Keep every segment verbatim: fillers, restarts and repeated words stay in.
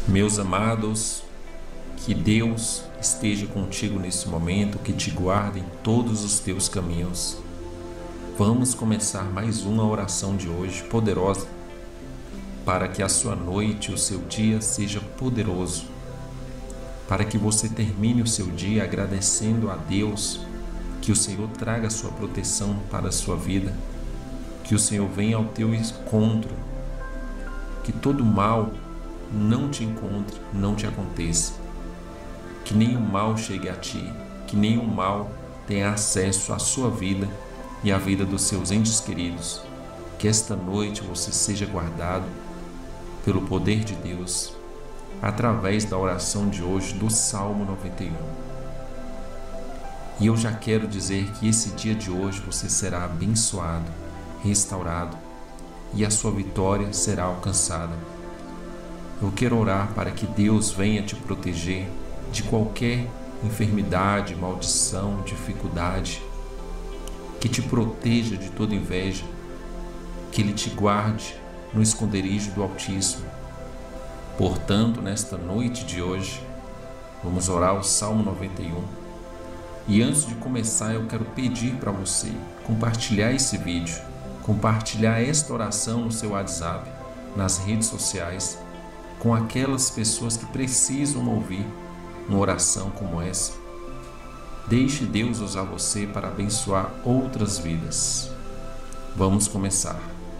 Meus amados, que Deus esteja contigo nesse momento, que te guarde em todos os teus caminhos. Vamos começar mais uma oração de hoje, poderosa, para que a sua noite, o seu dia seja poderoso, para que você termine o seu dia agradecendo a Deus, que o Senhor traga a sua proteção para a sua vida, que o Senhor venha ao teu encontro, que todo mal não te encontre, não te aconteça, que nenhum mal chegue a ti, que nenhum mal tenha acesso à sua vida e à vida dos seus entes queridos, que esta noite você seja guardado pelo poder de Deus, através da oração de hoje do Salmo noventa e um. E eu já quero dizer que esse dia de hoje você será abençoado, restaurado, e a sua vitória será alcançada. Eu quero orar para que Deus venha te proteger de qualquer enfermidade, maldição, dificuldade, que te proteja de toda inveja, que Ele te guarde no esconderijo do Altíssimo. Portanto, nesta noite de hoje, vamos orar o Salmo noventa e um. E antes de começar, eu quero pedir para você compartilhar esse vídeo, compartilhar esta oração no seu WhatsApp, nas redes sociais, com aquelas pessoas que precisam ouvir uma oração como essa. Deixe Deus usar você para abençoar outras vidas. Vamos começar.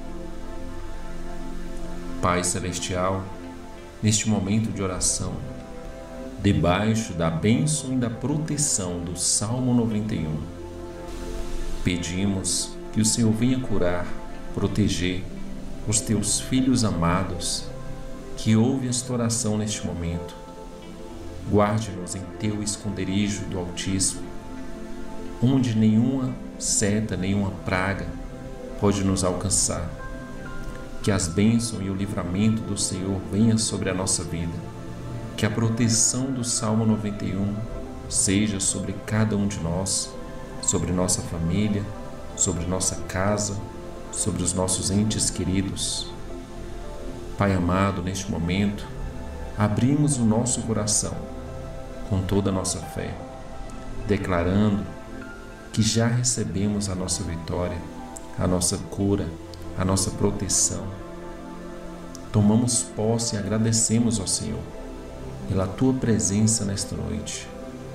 Pai Celestial, neste momento de oração, debaixo da bênção e da proteção do Salmo noventa e um, pedimos que o Senhor venha curar, proteger os teus filhos amados que ouvem esta oração neste momento. Guarde-nos em teu esconderijo do Altíssimo, onde nenhuma seta, nenhuma praga pode nos alcançar. Que as bênçãos e o livramento do Senhor venham sobre a nossa vida. Que a proteção do Salmo noventa e um seja sobre cada um de nós, sobre nossa família, sobre nossa casa, sobre os nossos entes queridos. Pai amado, neste momento, abrimos o nosso coração com toda a nossa fé, declarando que já recebemos a nossa vitória, a nossa cura, a nossa proteção. Tomamos posse e agradecemos ao Senhor pela Tua presença nesta noite.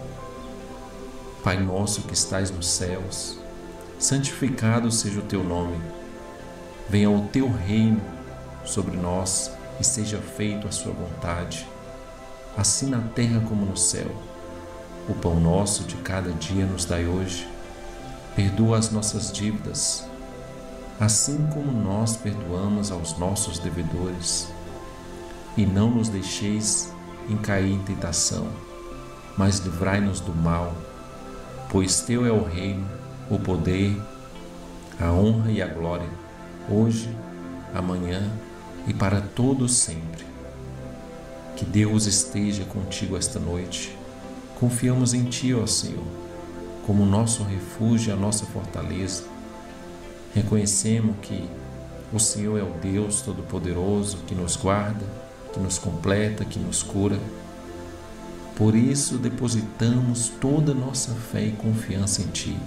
Pai nosso que estais nos céus, santificado seja o Teu nome. Venha o Teu reino sobre nós e seja feita a Sua vontade, assim na terra como no céu. O pão nosso de cada dia nos dai hoje. Perdoa as nossas dívidas, assim como nós perdoamos aos nossos devedores. E não nos deixeis em cair em tentação, mas livrai-nos do mal, pois Teu é o reino, o poder, a honra e a glória, hoje, amanhã e para todos sempre. Que Deus esteja contigo esta noite. Confiamos em Ti, ó Senhor, como nosso refúgio e a nossa fortaleza. Reconhecemos que o Senhor é o Deus Todo-Poderoso que nos guarda, que nos completa, que nos cura. Por isso depositamos toda a nossa fé e confiança em Ti.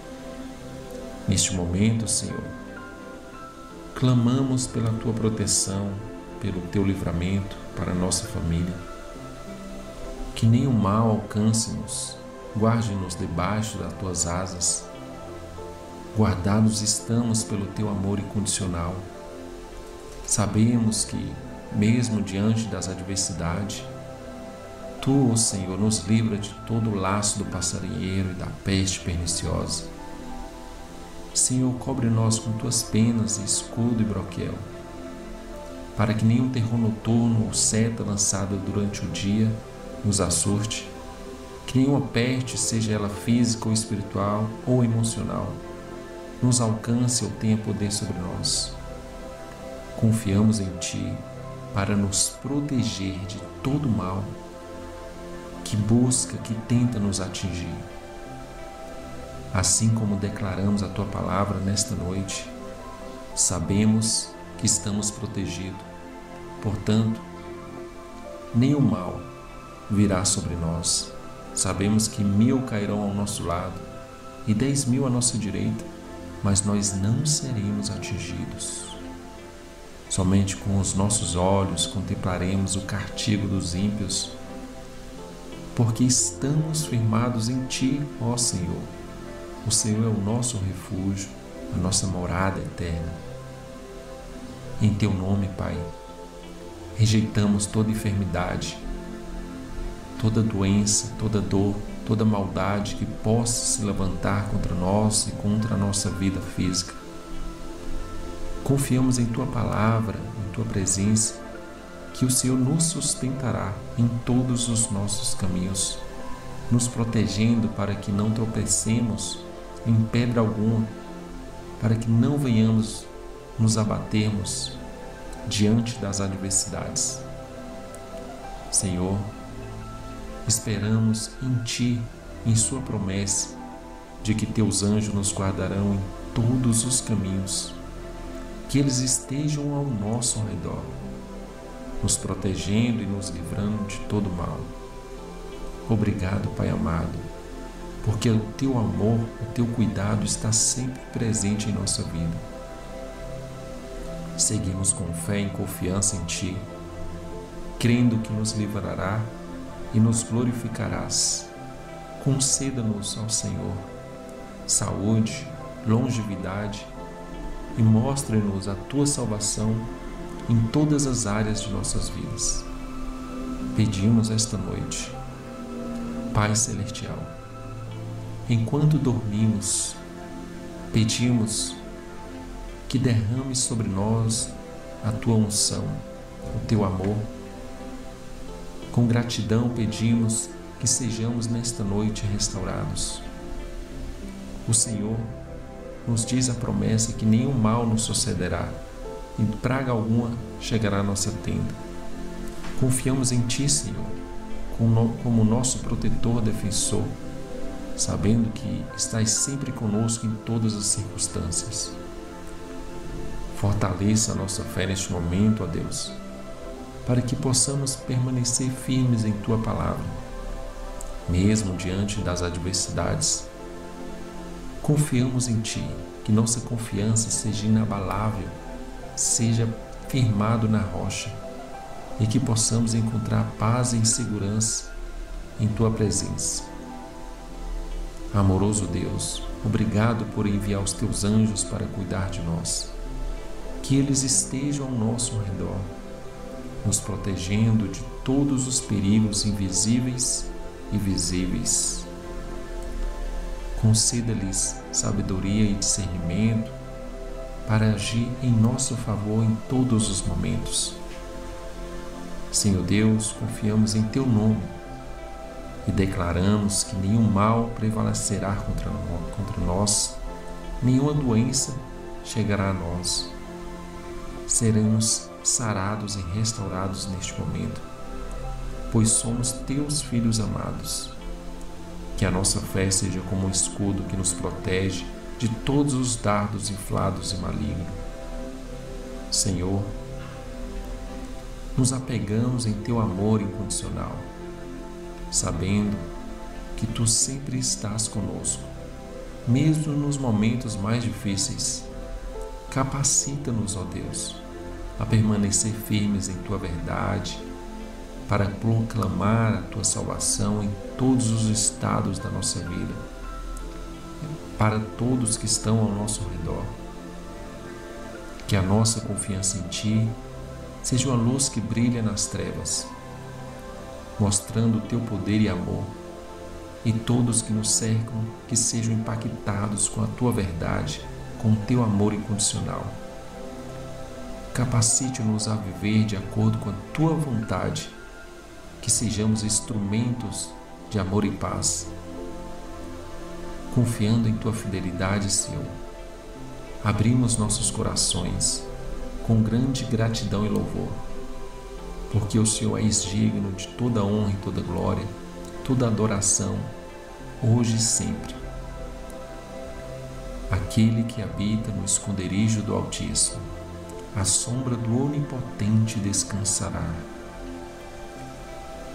Neste momento, Senhor, clamamos pela Tua proteção, pelo Teu livramento para a nossa família. Que nenhum mal alcance-nos, guarde-nos debaixo das Tuas asas. Guardados estamos pelo Teu amor incondicional. Sabemos que, mesmo diante das adversidades, Tu, Senhor, nos livra de todo o laço do passarinheiro e da peste perniciosa. Senhor, cobre-nós com Tuas penas, escudo e broquel, para que nenhum terror noturno ou seta lançada durante o dia nos assuste, que nenhuma peste, seja ela física ou espiritual ou emocional, nos alcance ou tenha poder sobre nós. Confiamos em Ti para nos proteger de todo mal que busca, que tenta nos atingir. Assim como declaramos a Tua palavra nesta noite, sabemos que estamos protegidos. Portanto, nem o mal virá sobre nós. Sabemos que mil cairão ao nosso lado e dez mil à nossa direita, mas nós não seremos atingidos. Somente com os nossos olhos contemplaremos o castigo dos ímpios, porque estamos firmados em Ti, ó Senhor. O Senhor é o nosso refúgio, a nossa morada eterna. Em Teu nome, Pai, rejeitamos toda enfermidade, toda doença, toda dor, toda maldade que possa se levantar contra nós e contra a nossa vida física. Confiamos em Tua palavra, em Tua presença, que o Senhor nos sustentará em todos os nossos caminhos, nos protegendo para que não tropecemos em pedra alguma, para que não venhamos nos abatermos diante das adversidades. Senhor, esperamos em Ti, em Sua promessa, de que Teus anjos nos guardarão em todos os caminhos, que eles estejam ao nosso redor, nos protegendo e nos livrando de todo mal. Obrigado, Pai amado, porque o Teu amor, o Teu cuidado está sempre presente em nossa vida. Seguimos com fé e confiança em Ti, crendo que nos livrará e nos glorificarás. Conceda-nos, ó Senhor, saúde, longevidade e mostre-nos a Tua salvação em todas as áreas de nossas vidas. Pedimos esta noite, Pai Celestial, enquanto dormimos, pedimos que derrame sobre nós a Tua unção, o Teu amor. Com gratidão pedimos que sejamos nesta noite restaurados. O Senhor nos diz a promessa que nenhum mal nos sucederá e praga alguma chegará à nossa tenda. Confiamos em Ti, Senhor, como nosso protetor, defensor, sabendo que estás sempre conosco em todas as circunstâncias. Fortaleça a nossa fé neste momento, ó Deus, para que possamos permanecer firmes em Tua palavra, mesmo diante das adversidades. Confiamos em Ti, que nossa confiança seja inabalável, seja firmado na rocha, e que possamos encontrar paz e segurança em Tua presença. Amoroso Deus, obrigado por enviar os Teus anjos para cuidar de nós. Que eles estejam ao nosso redor, nos protegendo de todos os perigos invisíveis e visíveis. Conceda-lhes sabedoria e discernimento para agir em nosso favor em todos os momentos. Senhor Deus, confiamos em Teu nome e declaramos que nenhum mal prevalecerá contra, contra nós, nenhuma doença chegará a nós. Seremos sarados e restaurados neste momento, pois somos Teus filhos amados. Que a nossa fé seja como um escudo que nos protege de todos os dardos inflados e malignos. Senhor, nos apegamos em Teu amor incondicional, sabendo que Tu sempre estás conosco, mesmo nos momentos mais difíceis. Capacita-nos, ó Deus, a permanecer firmes em Tua verdade, para proclamar a Tua salvação em todos os estados da nossa vida, para todos que estão ao nosso redor. Que a nossa confiança em Ti seja uma luz que brilha nas trevas, mostrando o Teu poder e amor, e todos que nos cercam que sejam impactados com a Tua verdade, com o Teu amor incondicional. Capacite-nos a viver de acordo com a Tua vontade, que sejamos instrumentos de amor e paz. Confiando em Tua fidelidade, Senhor, abrimos nossos corações com grande gratidão e louvor, porque o Senhor és digno de toda honra e toda glória, toda adoração, hoje e sempre. Aquele que habita no esconderijo do Altíssimo, à sombra do Onipotente descansará.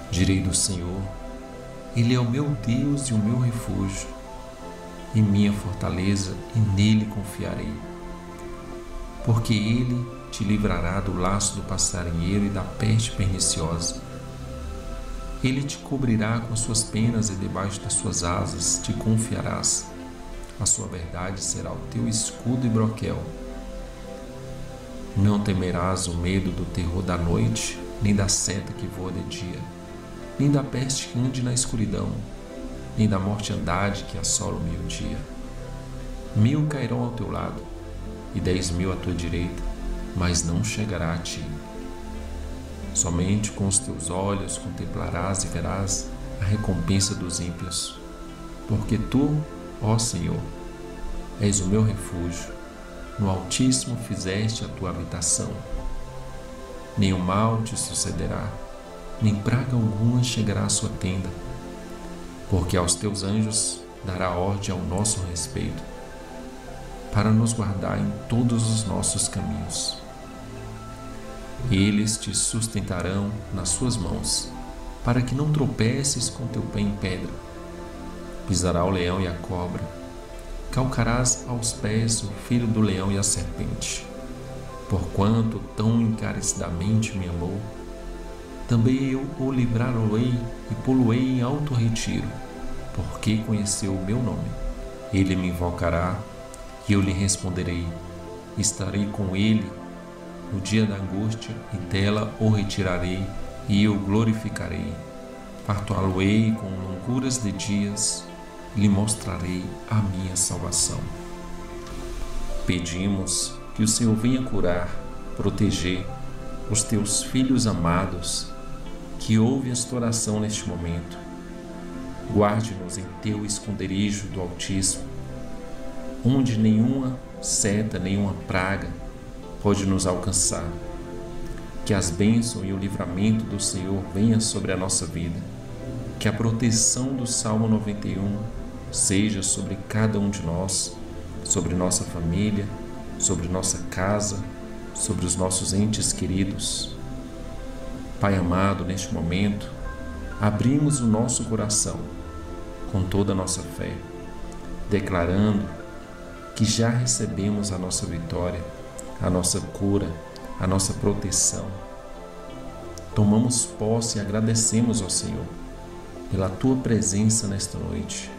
Direi do Senhor: Ele é o meu Deus e o meu refúgio, e minha fortaleza, e nele confiarei. Porque Ele te livrará do laço do passarinheiro e da peste perniciosa. Ele te cobrirá com as suas penas e debaixo das suas asas te confiarás. A sua verdade será o teu escudo e broquel. Não temerás o medo do terror da noite, nem da seta que voa de dia, nem da peste que ande na escuridão, nem da mortandade que assola o meio-dia. Mil cairão ao teu lado, e dez mil à tua direita, mas não chegará a ti. Somente com os teus olhos contemplarás e verás a recompensa dos ímpios, porque tu, ó Senhor, és o meu refúgio, no Altíssimo fizeste a tua habitação. Nenhum mal te sucederá, nem praga alguma chegará à sua tenda, porque aos teus anjos dará ordem ao nosso respeito, para nos guardar em todos os nossos caminhos. Eles te sustentarão nas suas mãos, para que não tropeces com teu pé em pedra. Pisará o leão e a cobra, calcarás aos pés o filho do leão e a serpente. Porquanto tão encarecidamente me amou, também eu o livrá-lo-ei e pô-lo-ei em alto retiro, porque conheceu o meu nome. Ele me invocará e eu lhe responderei. Estarei com ele no dia da angústia, e dela o retirarei e eu glorificarei. Fartá-lo-ei com longuras de dias e lhe mostrarei a minha salvação. Pedimos que o Senhor venha curar, proteger os teus filhos amados que ouvem esta oração neste momento. Guarde-nos em teu esconderijo do Altíssimo, onde nenhuma seta, nenhuma praga pode nos alcançar. Que as bênçãos e o livramento do Senhor venham sobre a nossa vida. Que a proteção do Salmo noventa e um seja sobre cada um de nós, sobre nossa família, sobre nossa casa, sobre os nossos entes queridos. Pai amado, neste momento, abrimos o nosso coração com toda a nossa fé, declarando que já recebemos a nossa vitória, a nossa cura, a nossa proteção. Tomamos posse e agradecemos ao Senhor pela Tua presença nesta noite.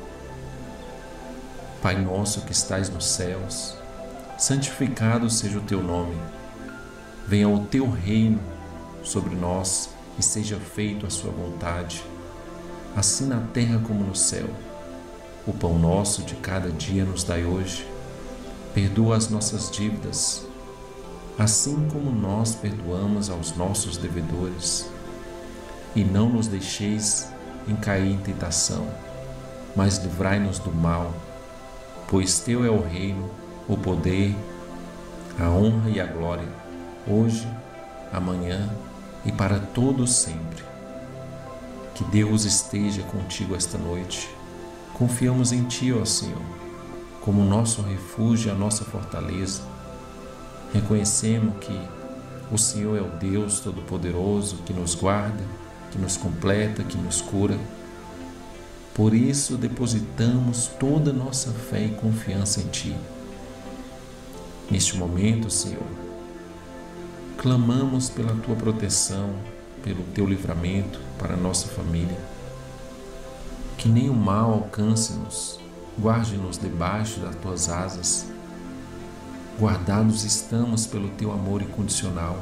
Pai nosso que estais nos céus, santificado seja o Teu nome. Venha o Teu reino sobre nós e seja feita a Sua vontade, assim na terra como no céu. O pão nosso de cada dia nos dai hoje. Perdoa as nossas dívidas, assim como nós perdoamos aos nossos devedores. E não nos deixeis em cair em tentação, mas livrai-nos do mal, pois Teu é o reino, o poder, a honra e a glória, hoje, amanhã e para todos sempre. Que Deus esteja contigo esta noite. Confiamos em Ti, ó Senhor, como nosso refúgio e a nossa fortaleza. Reconhecemos que o Senhor é o Deus Todo-Poderoso que nos guarda, que nos completa, que nos cura. Por isso depositamos toda a nossa fé e confiança em Ti. Neste momento, Senhor, clamamos pela Tua proteção, pelo Teu livramento para a nossa família. Que nenhum mal alcance-nos, guarde-nos debaixo das Tuas asas. Guardados estamos pelo Teu amor incondicional.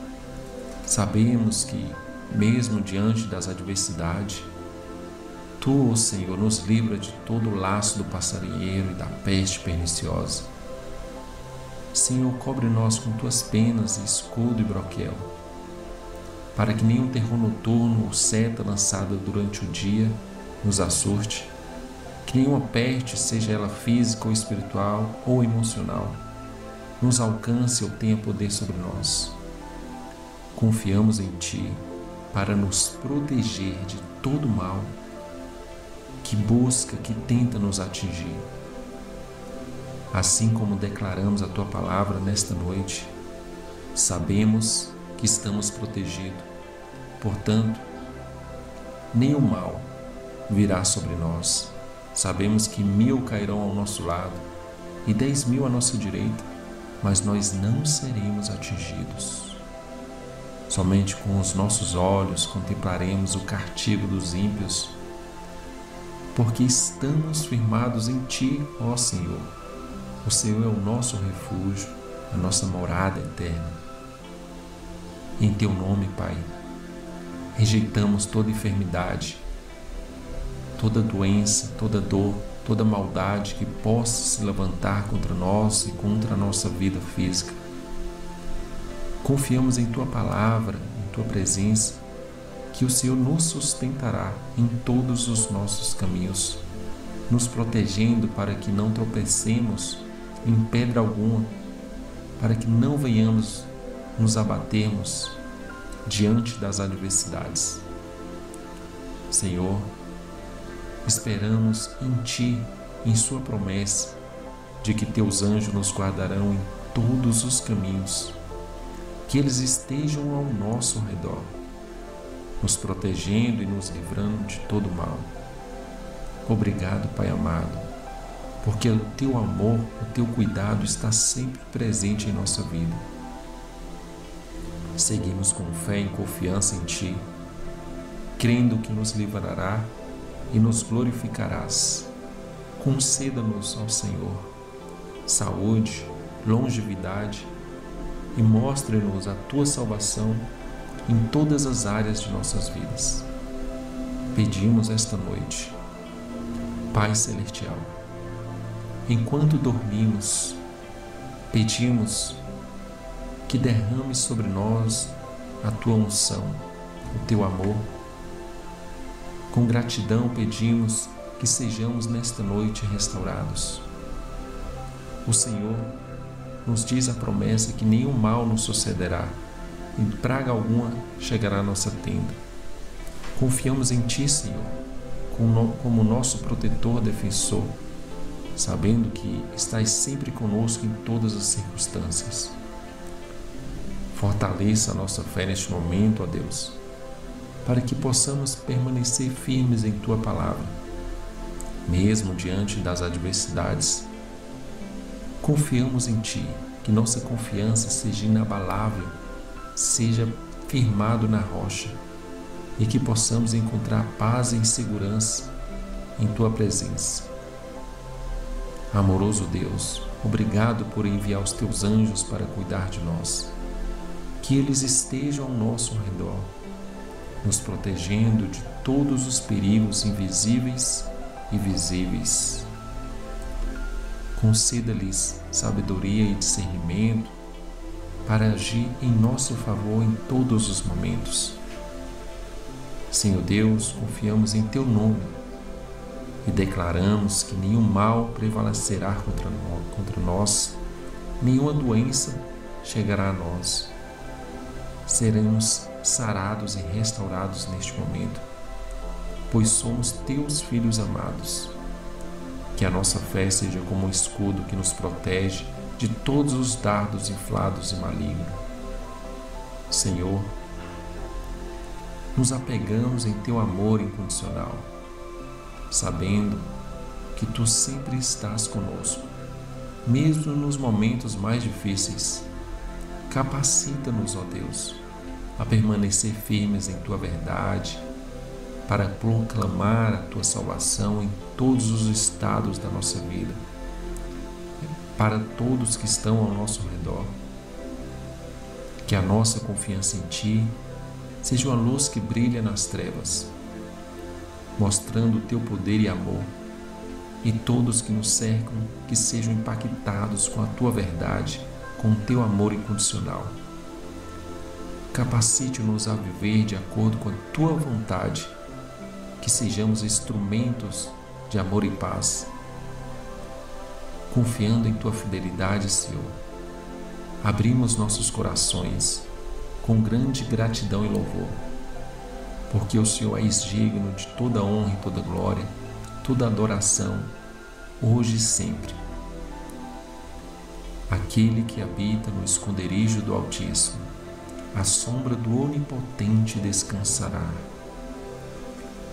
Sabemos que, mesmo diante das adversidades, Tu, ó Senhor, nos livra de todo o laço do passarinheiro e da peste perniciosa. Senhor, cobre-nós com Tuas penas, escudo e broquel, para que nenhum terror noturno ou seta lançada durante o dia nos assuste, que nenhuma peste, seja ela física ou espiritual ou emocional, nos alcance ou tenha poder sobre nós. Confiamos em Ti para nos proteger de todo mal que busca, que tenta nos atingir. Assim como declaramos a Tua palavra nesta noite, sabemos que estamos protegidos. Portanto, nenhum mal virá sobre nós. Sabemos que mil cairão ao nosso lado e dez mil à nossa direita, mas nós não seremos atingidos. Somente com os nossos olhos contemplaremos o castigo dos ímpios, porque estamos firmados em Ti, ó Senhor. O Senhor é o nosso refúgio, a nossa morada eterna. Em Teu nome, Pai, rejeitamos toda enfermidade, toda doença, toda dor, toda maldade que possa se levantar contra nós e contra a nossa vida física. Confiamos em Tua palavra, em Tua presença, que o Senhor nos sustentará em todos os nossos caminhos, nos protegendo para que não tropecemos em pedra alguma, para que não venhamos nos abatermos diante das adversidades. Senhor, esperamos em Ti, em Sua promessa, de que Teus anjos nos guardarão em todos os caminhos, que eles estejam ao nosso redor, nos protegendo e nos livrando de todo mal. Obrigado, Pai amado, porque o Teu amor, o Teu cuidado está sempre presente em nossa vida. Seguimos com fé e confiança em Ti, crendo que nos livrará e nos glorificarás. Conceda-nos, ó Senhor, saúde, longevidade e mostre-nos a Tua salvação em todas as áreas de nossas vidas. Pedimos esta noite, Pai Celestial, enquanto dormimos, pedimos que derrame sobre nós a Tua unção, o Teu amor. Com gratidão pedimos que sejamos nesta noite restaurados. O Senhor nos diz a promessa que nenhum mal nos sucederá e praga alguma chegará à nossa tenda. Confiamos em Ti, Senhor, como nosso protetor, defensor, sabendo que estás sempre conosco em todas as circunstâncias. Fortaleça a nossa fé neste momento, ó Deus, para que possamos permanecer firmes em Tua palavra, mesmo diante das adversidades. Confiamos em Ti, que nossa confiança seja inabalável, seja firmado na rocha, e que possamos encontrar paz e segurança em Tua presença. Amoroso Deus, obrigado por enviar os Teus anjos para cuidar de nós. Que eles estejam ao nosso redor, nos protegendo de todos os perigos invisíveis e visíveis. Conceda-lhes sabedoria e discernimento para agir em nosso favor em todos os momentos. Senhor Deus, confiamos em Teu nome e declaramos que nenhum mal prevalecerá contra nós, contra nós, nenhuma doença chegará a nós. Seremos sarados e restaurados neste momento, pois somos Teus filhos amados. Que a nossa fé seja como um escudo que nos protege de todos os dardos inflados e malignos. Senhor, nos apegamos em Teu amor incondicional, sabendo que Tu sempre estás conosco, mesmo nos momentos mais difíceis. Capacita-nos, ó Deus, a permanecer firmes em Tua verdade, para proclamar a Tua salvação em todos os estados da nossa vida, para todos que estão ao nosso redor. Que a nossa confiança em Ti seja uma luz que brilha nas trevas, mostrando o Teu poder e amor, e todos que nos cercam que sejam impactados com a Tua verdade, com o Teu amor incondicional. Capacite-nos a viver de acordo com a Tua vontade, que sejamos instrumentos de amor e paz. Confiando em Tua fidelidade, Senhor, abrimos nossos corações com grande gratidão e louvor, porque o Senhor és digno de toda honra e toda glória, toda adoração, hoje e sempre. Aquele que habita no esconderijo do Altíssimo, à sombra do Onipotente descansará.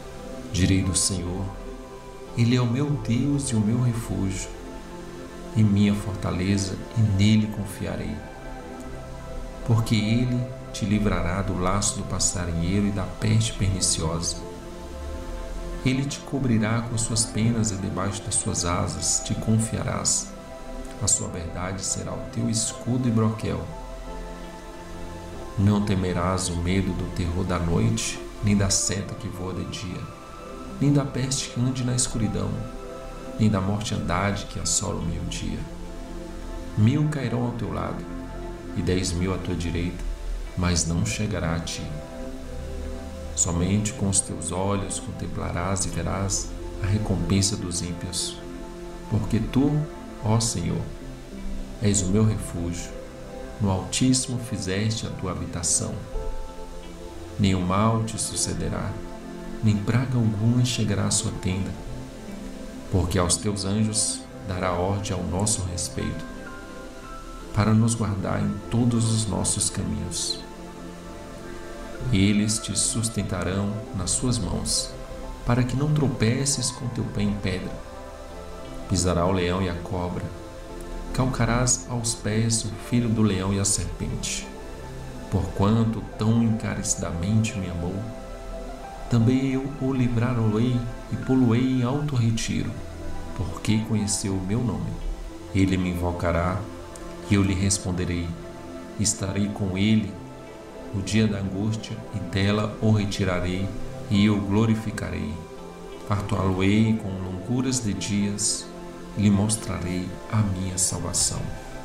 Direi do Senhor: Ele é o meu Deus e o meu refúgio, e minha fortaleza, e nele confiarei. Porque Ele te livrará do laço do passarinheiro e da peste perniciosa. Ele te cobrirá com suas penas e debaixo das suas asas te confiarás. A sua verdade será o teu escudo e broquel. Não temerás o medo do terror da noite, nem da seta que voa de dia, nem da peste que ande na escuridão, nem da mortandade que assola o meio-dia. Mil cairão ao teu lado, e dez mil à tua direita, mas não chegará a ti. Somente com os teus olhos contemplarás e verás a recompensa dos ímpios, porque tu, ó Senhor, és o meu refúgio, no Altíssimo fizeste a tua habitação. Nenhum mal te sucederá, nem praga alguma chegará à sua tenda, porque aos teus anjos dará ordem ao nosso respeito, para nos guardar em todos os nossos caminhos. Eles te sustentarão nas suas mãos, para que não tropeces com teu pé em pedra. Pisará o leão e a cobra, calcarás aos pés o filho do leão e a serpente. Porquanto tão encarecidamente me amou, também eu o livrarei e pô-lo-ei em alto retiro, porque conheceu o meu nome. Ele me invocará, e eu lhe responderei. Estarei com ele no dia da angústia, e dela o retirarei, e eu glorificarei. Fartá-lo-ei com longuras de dias, e lhe mostrarei a minha salvação.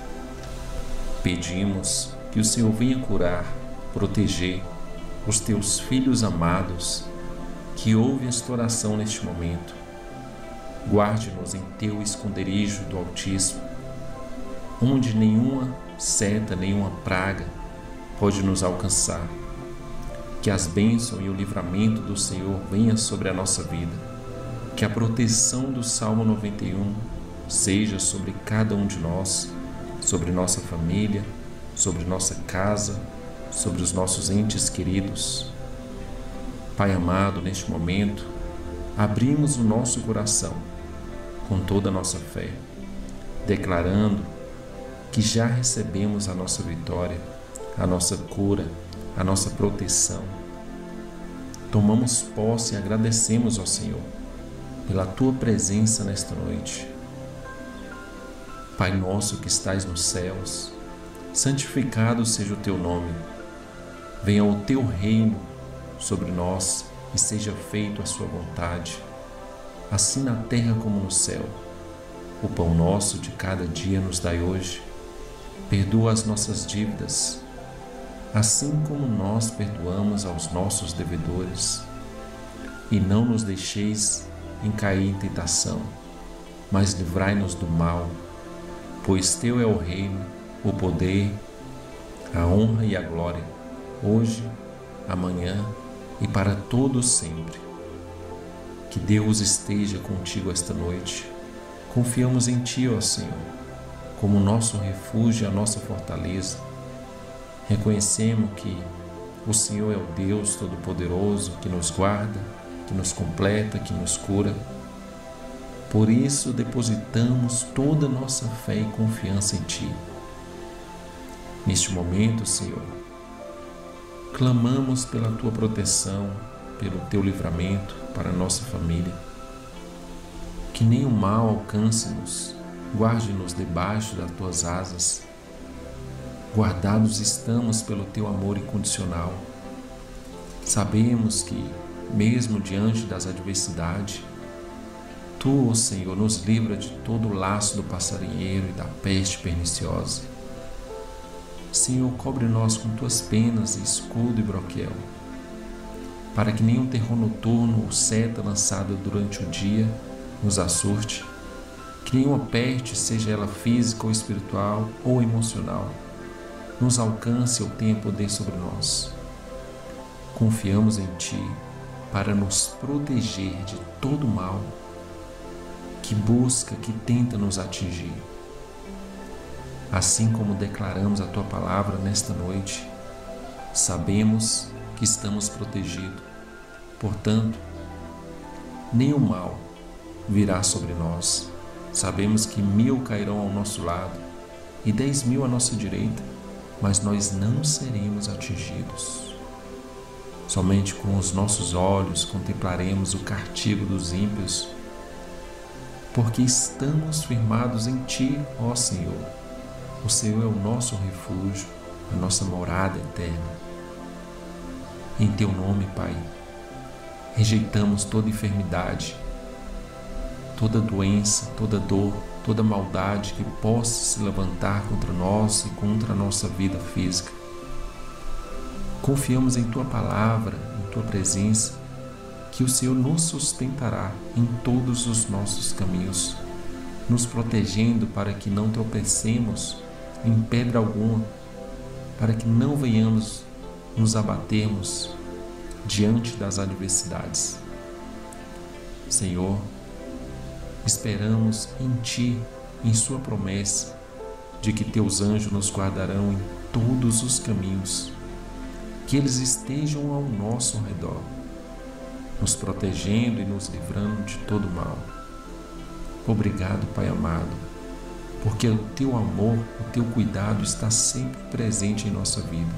Pedimos que o Senhor venha curar, proteger os teus filhos amados, que ouvem esta oração neste momento. Guarde-nos em teu esconderijo do Altíssimo, onde nenhuma seta, nenhuma praga pode nos alcançar. Que as bênçãos e o livramento do Senhor venham sobre a nossa vida. Que a proteção do Salmo noventa e um seja sobre cada um de nós, sobre nossa família, sobre nossa casa, sobre os nossos entes queridos. Pai amado, neste momento, abrimos o nosso coração com toda a nossa fé, declarando que já recebemos a nossa vitória, a nossa cura, a nossa proteção. Tomamos posse e agradecemos ao Senhor pela Tua presença nesta noite. Pai nosso que estais nos céus, santificado seja o Teu nome. Venha o Teu reino sobre nós e seja feita a Sua vontade, assim na terra como no céu. O pão nosso de cada dia nos dai hoje. Perdoa as nossas dívidas, assim como nós perdoamos aos nossos devedores. E não nos deixeis em cair em tentação, mas livrai-nos do mal, pois Teu é o reino, o poder, a honra e a glória, hoje, amanhã e para todos sempre. Que Deus esteja contigo esta noite. Confiamos em Ti, ó Senhor, como nosso refúgio e a nossa fortaleza. Reconhecemos que o Senhor é o Deus Todo-Poderoso que nos guarda, que nos completa, que nos cura. Por isso depositamos toda a nossa fé e confiança em Ti. Neste momento, Senhor, clamamos pela Tua proteção, pelo Teu livramento para a nossa família. Que nenhum mal alcance-nos, guarde-nos debaixo das Tuas asas. Guardados estamos pelo Teu amor incondicional. Sabemos que, mesmo diante das adversidades, Tu, ó Senhor, nos livra de todo o laço do passarinheiro e da peste perniciosa. Senhor, cobre-nos com Tuas penas, escudo e broquel, para que nenhum terror noturno ou seta lançada durante o dia nos assuste, que nenhuma peste, seja ela física ou espiritual ou emocional, nos alcance ou tenha poder sobre nós. Confiamos em Ti para nos proteger de todo mal que busca, que tenta nos atingir. Assim como declaramos a Tua palavra nesta noite, sabemos que estamos protegidos. Portanto, nenhum mal virá sobre nós. Sabemos que mil cairão ao nosso lado e dez mil à nossa direita, mas nós não seremos atingidos. Somente com os nossos olhos contemplaremos o castigo dos ímpios, porque estamos firmados em Ti, ó Senhor. O Senhor é o nosso refúgio, a nossa morada eterna. Em Teu nome, Pai, rejeitamos toda enfermidade, toda doença, toda dor, toda maldade que possa se levantar contra nós e contra a nossa vida física. Confiamos em Tua palavra, em Tua presença, que o Senhor nos sustentará em todos os nossos caminhos, nos protegendo para que não tropecemos em pedra alguma, para que não venhamos nos abatermos diante das adversidades. Senhor, esperamos em Ti, em Sua promessa, de que Teus anjos nos guardarão em todos os caminhos, que eles estejam ao nosso redor, nos protegendo e nos livrando de todo mal. Obrigado, Pai amado, porque o Teu amor, o Teu cuidado está sempre presente em nossa vida.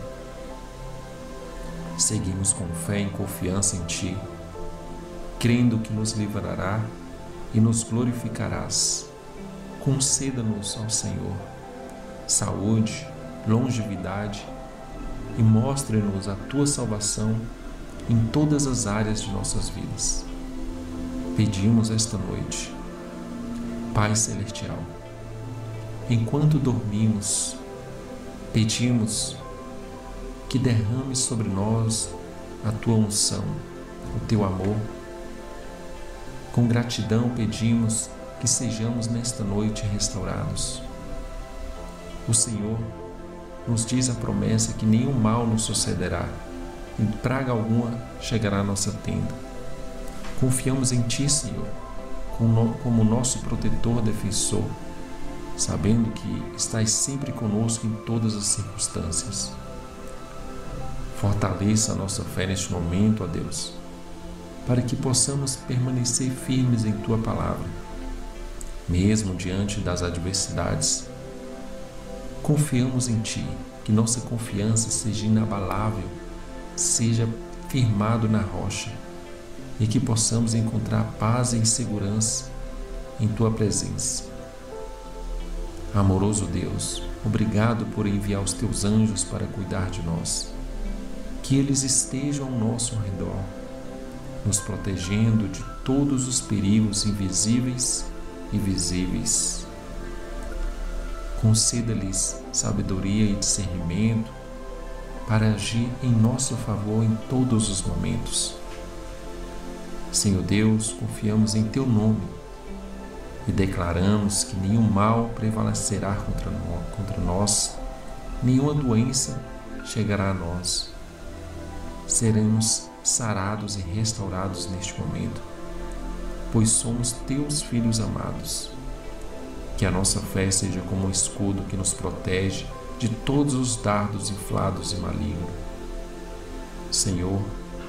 Seguimos com fé e confiança em Ti, crendo que nos livrará e nos glorificarás. Conceda-nos, ó Senhor, saúde, longevidade e mostre-nos a Tua salvação em todas as áreas de nossas vidas. Pedimos esta noite, Pai Celestial, enquanto dormimos, pedimos que derrame sobre nós a Tua unção, o Teu amor. Com gratidão pedimos que sejamos nesta noite restaurados. O Senhor nos diz a promessa que nenhum mal nos sucederá e praga alguma chegará à nossa tenda. Confiamos em Ti, Senhor, como nosso protetor defensor, sabendo que estás sempre conosco em todas as circunstâncias. Fortaleça a nossa fé neste momento, ó Deus, para que possamos permanecer firmes em Tua palavra, mesmo diante das adversidades. Confiamos em Ti, que nossa confiança seja inabalável, seja firmado na rocha, e que possamos encontrar paz e segurança em Tua presença. Amoroso Deus, obrigado por enviar os Teus anjos para cuidar de nós, que eles estejam ao nosso redor, nos protegendo de todos os perigos invisíveis e visíveis. Conceda-lhes sabedoria e discernimento para agir em nosso favor em todos os momentos. Senhor Deus, confiamos em Teu nome e declaramos que nenhum mal prevalecerá contra nós, contra nós, nenhuma doença chegará a nós. Seremos sarados e restaurados neste momento, pois somos Teus filhos amados. Que a nossa fé seja como um escudo que nos protege de todos os dardos inflados e malignos. Senhor,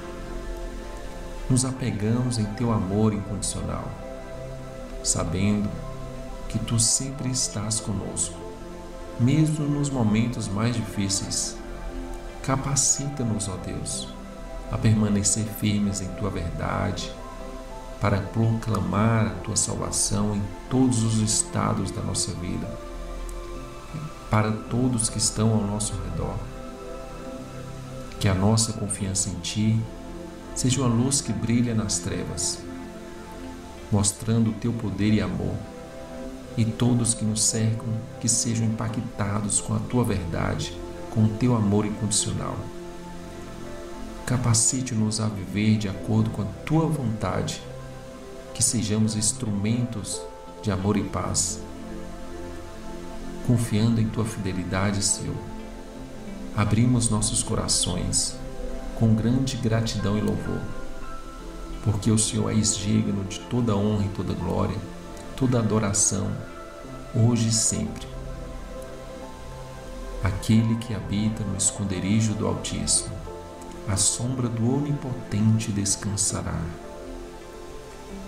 nos apegamos em Teu amor incondicional, sabendo que Tu sempre estás conosco, mesmo nos momentos mais difíceis. Capacita-nos, ó Deus, a permanecer firmes em Tua verdade, para proclamar a Tua salvação em todos os estados da nossa vida, para todos que estão ao nosso redor. Que a nossa confiança em Ti seja uma luz que brilha nas trevas, mostrando o Teu poder e amor, e todos que nos cercam que sejam impactados com a Tua verdade, com o Teu amor incondicional. Capacite-nos a viver de acordo com a Tua vontade, que sejamos instrumentos de amor e paz. Confiando em Tua fidelidade, Senhor, abrimos nossos corações com grande gratidão e louvor, porque o Senhor és digno de toda honra e toda glória, toda adoração, hoje e sempre. Aquele que habita no esconderijo do Altíssimo, à sombra do Onipotente descansará.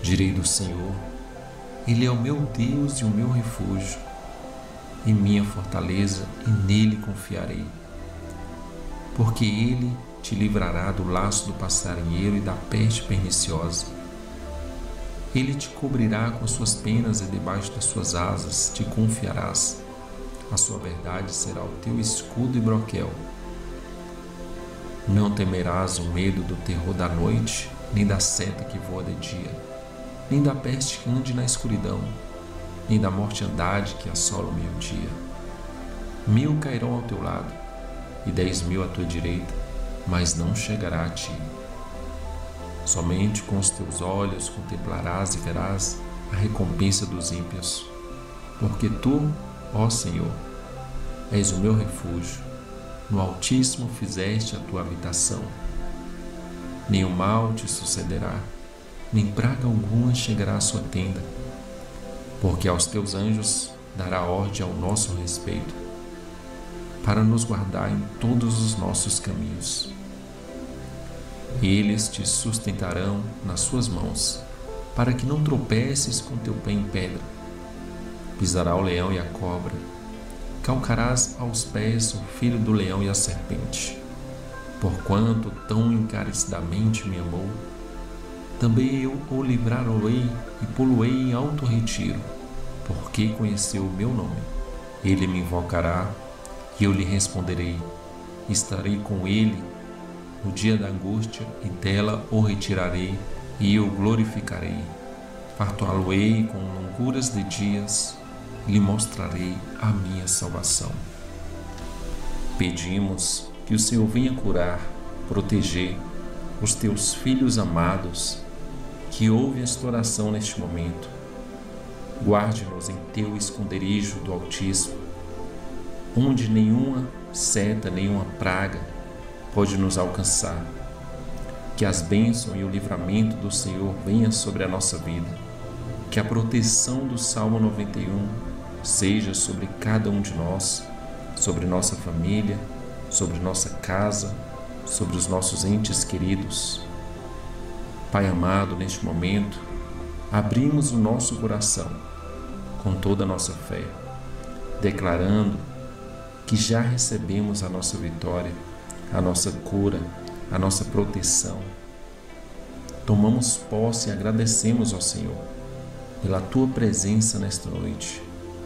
Direi do Senhor: Ele é o meu Deus e o meu refúgio, e minha fortaleza, e nele confiarei. Porque Ele te livrará do laço do passarinheiro e da peste perniciosa. Ele te cobrirá com suas penas e debaixo das suas asas te confiarás. A sua verdade será o teu escudo e broquel. Não temerás o medo do terror da noite, nem da seta que voa de dia, nem da peste que ande na escuridão, nem da mortandade que assola o meio-dia. Mil cairão ao teu lado, e dez mil à tua direita, mas não chegará a ti. Somente com os teus olhos contemplarás e verás a recompensa dos ímpios, porque tu, ó Senhor, és o meu refúgio, no Altíssimo fizeste a tua habitação. Nenhum mal te sucederá, nem praga alguma chegará à sua tenda, porque aos teus anjos dará ordem ao nosso respeito, para nos guardar em todos os nossos caminhos. Eles te sustentarão nas suas mãos, para que não tropeces com teu pé em pedra. Pisará o leão e a cobra, calcarás aos pés o filho do leão e a serpente. Porquanto tão encarecidamente me amou, também eu o livrarei e pô-lo-ei em alto retiro, porque conheceu o meu nome. Ele me invocará, e eu lhe responderei. Estarei com ele no dia da angústia, e dela o retirarei, e o glorificarei. Fartá-lo-ei com longuras de dias, e lhe mostrarei a minha salvação. Pedimos que o Senhor venha curar, proteger os teus filhos amados, que ouvem esta oração neste momento. Guarde-nos em teu esconderijo do Altíssimo, onde nenhuma seta, nenhuma praga pode nos alcançar. Que as bênçãos e o livramento do Senhor venham sobre a nossa vida. Que a proteção do Salmo noventa e um seja sobre cada um de nós, sobre nossa família, sobre nossa casa, sobre os nossos entes queridos. Pai amado, neste momento, abrimos o nosso coração com toda a nossa fé, declarando que já recebemos a nossa vitória, a nossa cura, a nossa proteção. Tomamos posse e agradecemos ao Senhor pela Tua presença nesta noite.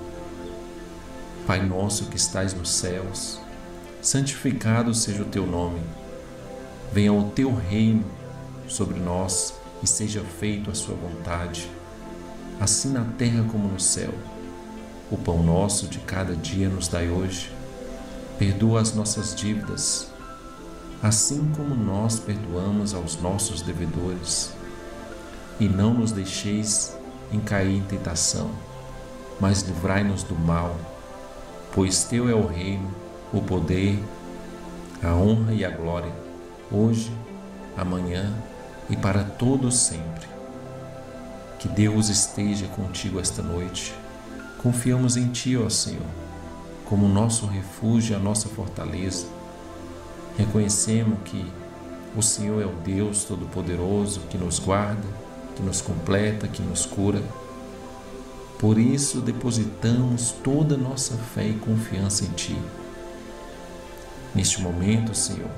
Pai nosso que estais nos céus, santificado seja o Teu nome. Venha o Teu reino sobre nós e seja feita a Sua vontade, assim na terra como no céu. O pão nosso de cada dia nos dai hoje. Perdoa as nossas dívidas, assim como nós perdoamos aos nossos devedores. E não nos deixeis em cair em tentação, mas livrai-nos do mal, pois Teu é o reino, o poder, a honra e a glória, hoje, amanhã e para todos sempre. Que Deus esteja contigo esta noite. Confiamos em Ti, ó Senhor, como nosso refúgio e a nossa fortaleza. Reconhecemos que o Senhor é o Deus Todo-Poderoso que nos guarda, que nos completa, que nos cura. Por isso, depositamos toda a nossa fé e confiança em Ti. Neste momento, Senhor,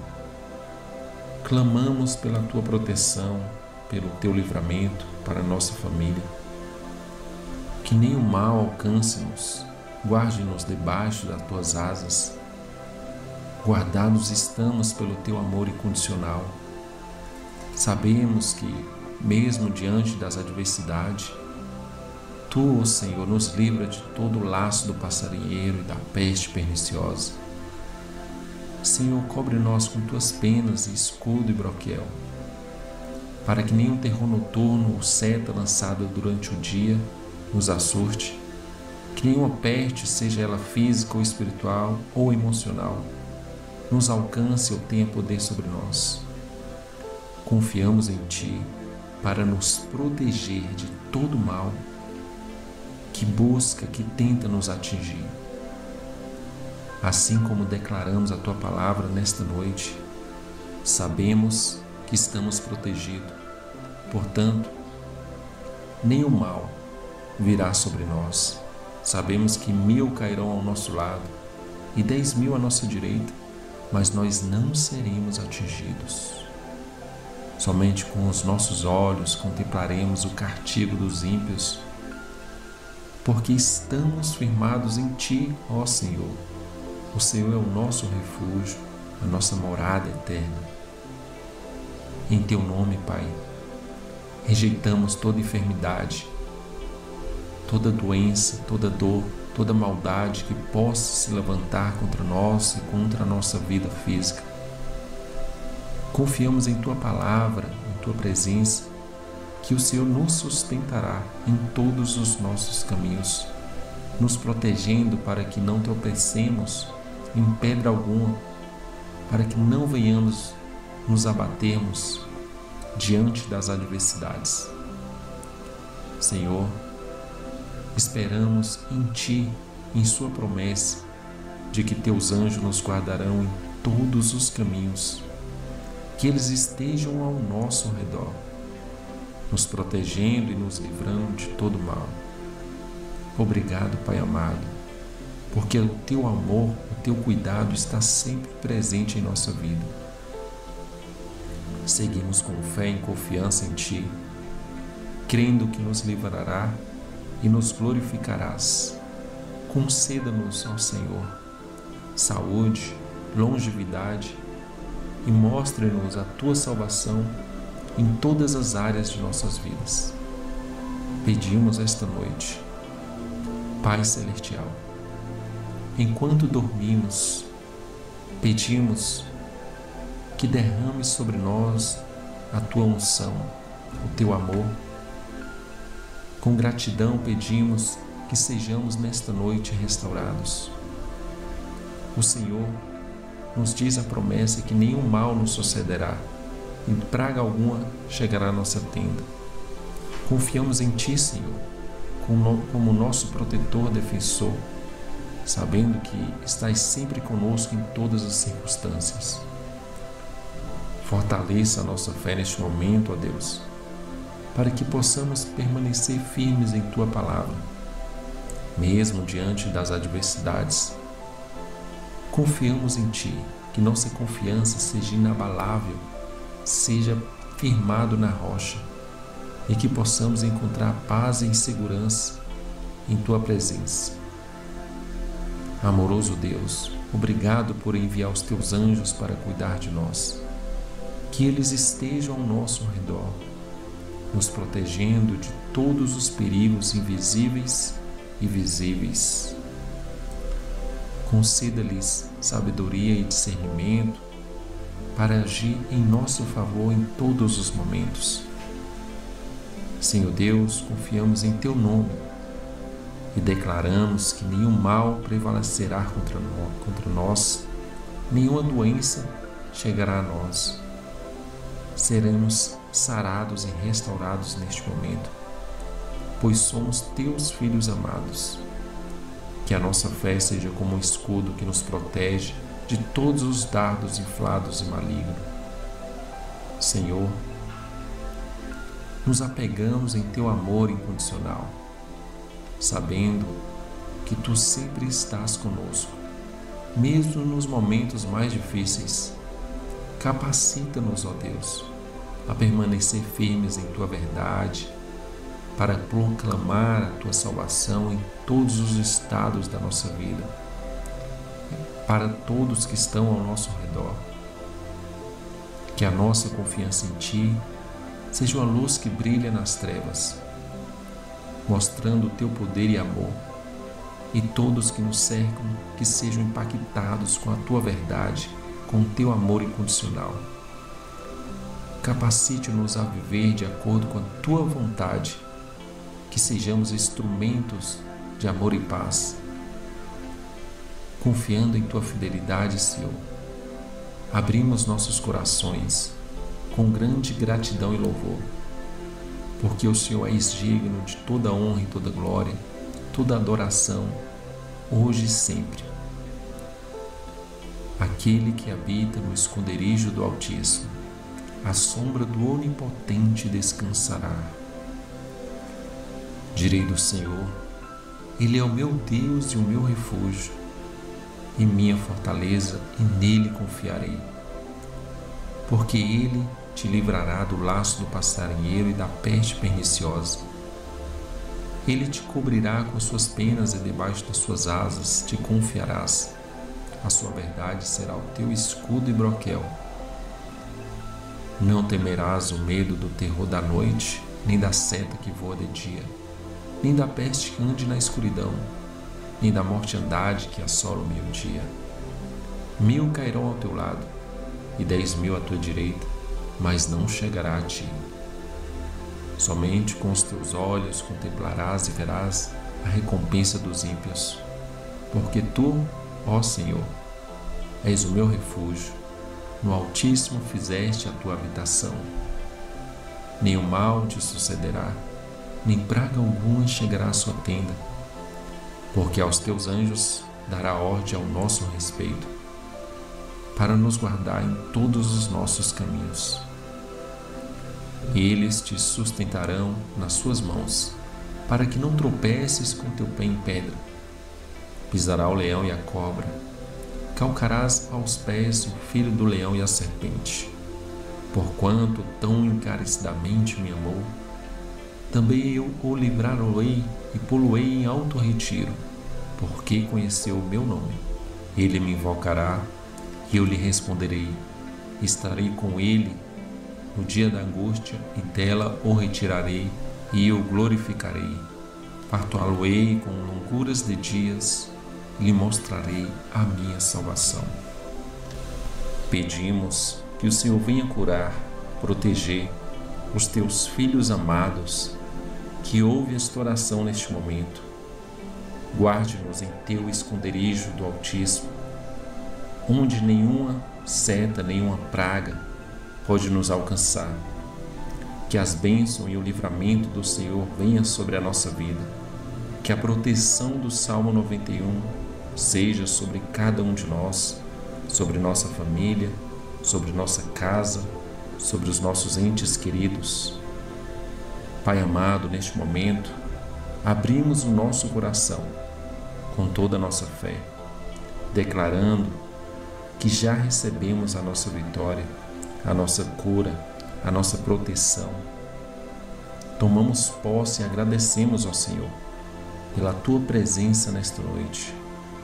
clamamos pela Tua proteção, pelo Teu livramento para a nossa família. Que nenhum mal alcance-nos, guarde-nos debaixo das Tuas asas. Guardados estamos pelo Teu amor incondicional. Sabemos que, mesmo diante das adversidades, Tu, ó Senhor, nos livra de todo o laço do passarinheiro e da peste perniciosa. Senhor, cobre-nós com Tuas penas, escudo e broquel, para que nenhum terror noturno ou seta lançada durante o dia nos assuste, que nenhuma peste, seja ela física ou espiritual ou emocional, nos alcance ou tenha poder sobre nós. Confiamos em Ti para nos proteger de todo mal que busca, que tenta nos atingir. Assim como declaramos a Tua palavra nesta noite, sabemos que estamos protegidos. Portanto, nem o mal virá sobre nós. Sabemos que mil cairão ao nosso lado e dez mil à nossa direita, mas nós não seremos atingidos. Somente com os nossos olhos contemplaremos o castigo dos ímpios, porque estamos firmados em Ti, ó Senhor. O Senhor é o nosso refúgio, a nossa morada eterna. Em Teu nome, Pai, rejeitamos toda enfermidade, toda doença, toda dor, toda maldade que possa se levantar contra nós e contra a nossa vida física. Confiamos em Tua palavra, em Tua presença, que o Senhor nos sustentará em todos os nossos caminhos, nos protegendo para que não tropecemos em pedra alguma, para que não venhamos nos abatermos diante das adversidades. Senhor, esperamos em Ti, em Sua promessa, de que Teus anjos nos guardarão em todos os caminhos, que eles estejam ao nosso redor, nos protegendo e nos livrando de todo mal. Obrigado, Pai amado, porque o Teu amor, o Teu cuidado está sempre presente em nossa vida. Seguimos com fé e confiança em Ti, crendo que nos livrará e nos glorificarás. Conceda-nos, ó Senhor, saúde, longevidade e mostre-nos a Tua salvação em todas as áreas de nossas vidas. Pedimos esta noite, Pai Celestial, enquanto dormimos, pedimos que derrame sobre nós a Tua unção, o Teu amor. Com gratidão pedimos que sejamos nesta noite restaurados. O Senhor nos diz a promessa que nenhum mal nos sucederá e praga alguma chegará à nossa tenda. Confiamos em Ti, Senhor, como nosso protetor, defensor, sabendo que estás sempre conosco em todas as circunstâncias. Fortaleça a nossa fé neste momento, ó Deus, para que possamos permanecer firmes em Tua palavra, mesmo diante das adversidades. Confiamos em Ti, que nossa confiança seja inabalável, seja firmado na rocha, e que possamos encontrar paz e segurança em Tua presença. Amoroso Deus, obrigado por enviar os Teus anjos para cuidar de nós. Que eles estejam ao nosso redor, nos protegendo de todos os perigos invisíveis e visíveis. Conceda-lhes sabedoria e discernimento para agir em nosso favor em todos os momentos. Senhor Deus, confiamos em Teu nome e declaramos que nenhum mal prevalecerá contra nós, contra nós, nenhuma doença chegará a nós. Seremos sarados e restaurados neste momento, pois somos Teus filhos amados. Que a nossa fé seja como um escudo que nos protege de todos os dardos inflados e malignos. Senhor, nos apegamos em Teu amor incondicional, sabendo que Tu sempre estás conosco, mesmo nos momentos mais difíceis. Capacita-nos, ó Deus, a permanecer firmes em Tua verdade, para proclamar a Tua salvação em todos os estados da nossa vida, para todos que estão ao nosso redor. Que a nossa confiança em Ti seja uma luz que brilha nas trevas, mostrando o Teu poder e amor, e todos que nos cercam que sejam impactados com a Tua verdade, com o Teu amor incondicional. Capacite-nos a viver de acordo com a Tua vontade, que sejamos instrumentos de amor e paz. Confiando em Tua fidelidade, Senhor, abrimos nossos corações com grande gratidão e louvor, porque o Senhor és digno de toda honra e toda glória, toda adoração, hoje e sempre. Aquele que habita no esconderijo do Altíssimo, à sombra do Onipotente descansará. Direi do Senhor: Ele é o meu Deus e o meu refúgio, e minha fortaleza, e nele confiarei. Porque Ele te livrará do laço do passarinheiro e da peste perniciosa. Ele te cobrirá com as suas penas e debaixo das suas asas te confiarás. A sua verdade será o teu escudo e broquel. Não temerás o medo do terror da noite, nem da seta que voa de dia, nem da peste que ande na escuridão, nem da mortandade que assola o meio-dia. Mil cairão ao teu lado, e dez mil à tua direita, mas não chegará a ti. Somente com os teus olhos contemplarás e verás a recompensa dos ímpios, porque tu, ó Senhor, és o meu refúgio, no Altíssimo fizeste a tua habitação. Nenhum mal te sucederá, nem praga alguma chegará à sua tenda, porque aos teus anjos dará ordem ao nosso respeito, para nos guardar em todos os nossos caminhos. Eles te sustentarão nas suas mãos, para que não tropeces com teu pé em pedra. Pisará o leão e a cobra, calcarás aos pés o filho do leão e a serpente. Porquanto tão encarecidamente me amou, também eu o livrarei e pô-lo-ei em alto retiro, porque conheceu o meu nome. Ele me invocará e eu lhe responderei. Estarei com ele no dia da angústia, e dela o retirarei e o glorificarei. Fartá-lo-ei com longuras de dias e lhe mostrarei a minha salvação. Pedimos que o Senhor venha curar, proteger os teus filhos amados, que ouvem esta oração neste momento. Guarde-nos em teu esconderijo do Altíssimo, onde nenhuma seta, nenhuma praga pode nos alcançar. Que as bênçãos e o livramento do Senhor venham sobre a nossa vida. Que a proteção do Salmo noventa e um seja sobre cada um de nós, sobre nossa família, sobre nossa casa, sobre os nossos entes queridos. Pai amado, neste momento, abrimos o nosso coração com toda a nossa fé, declarando que já recebemos a nossa vitória, a nossa cura, a nossa proteção. Tomamos posse e agradecemos ao Senhor pela Tua presença nesta noite.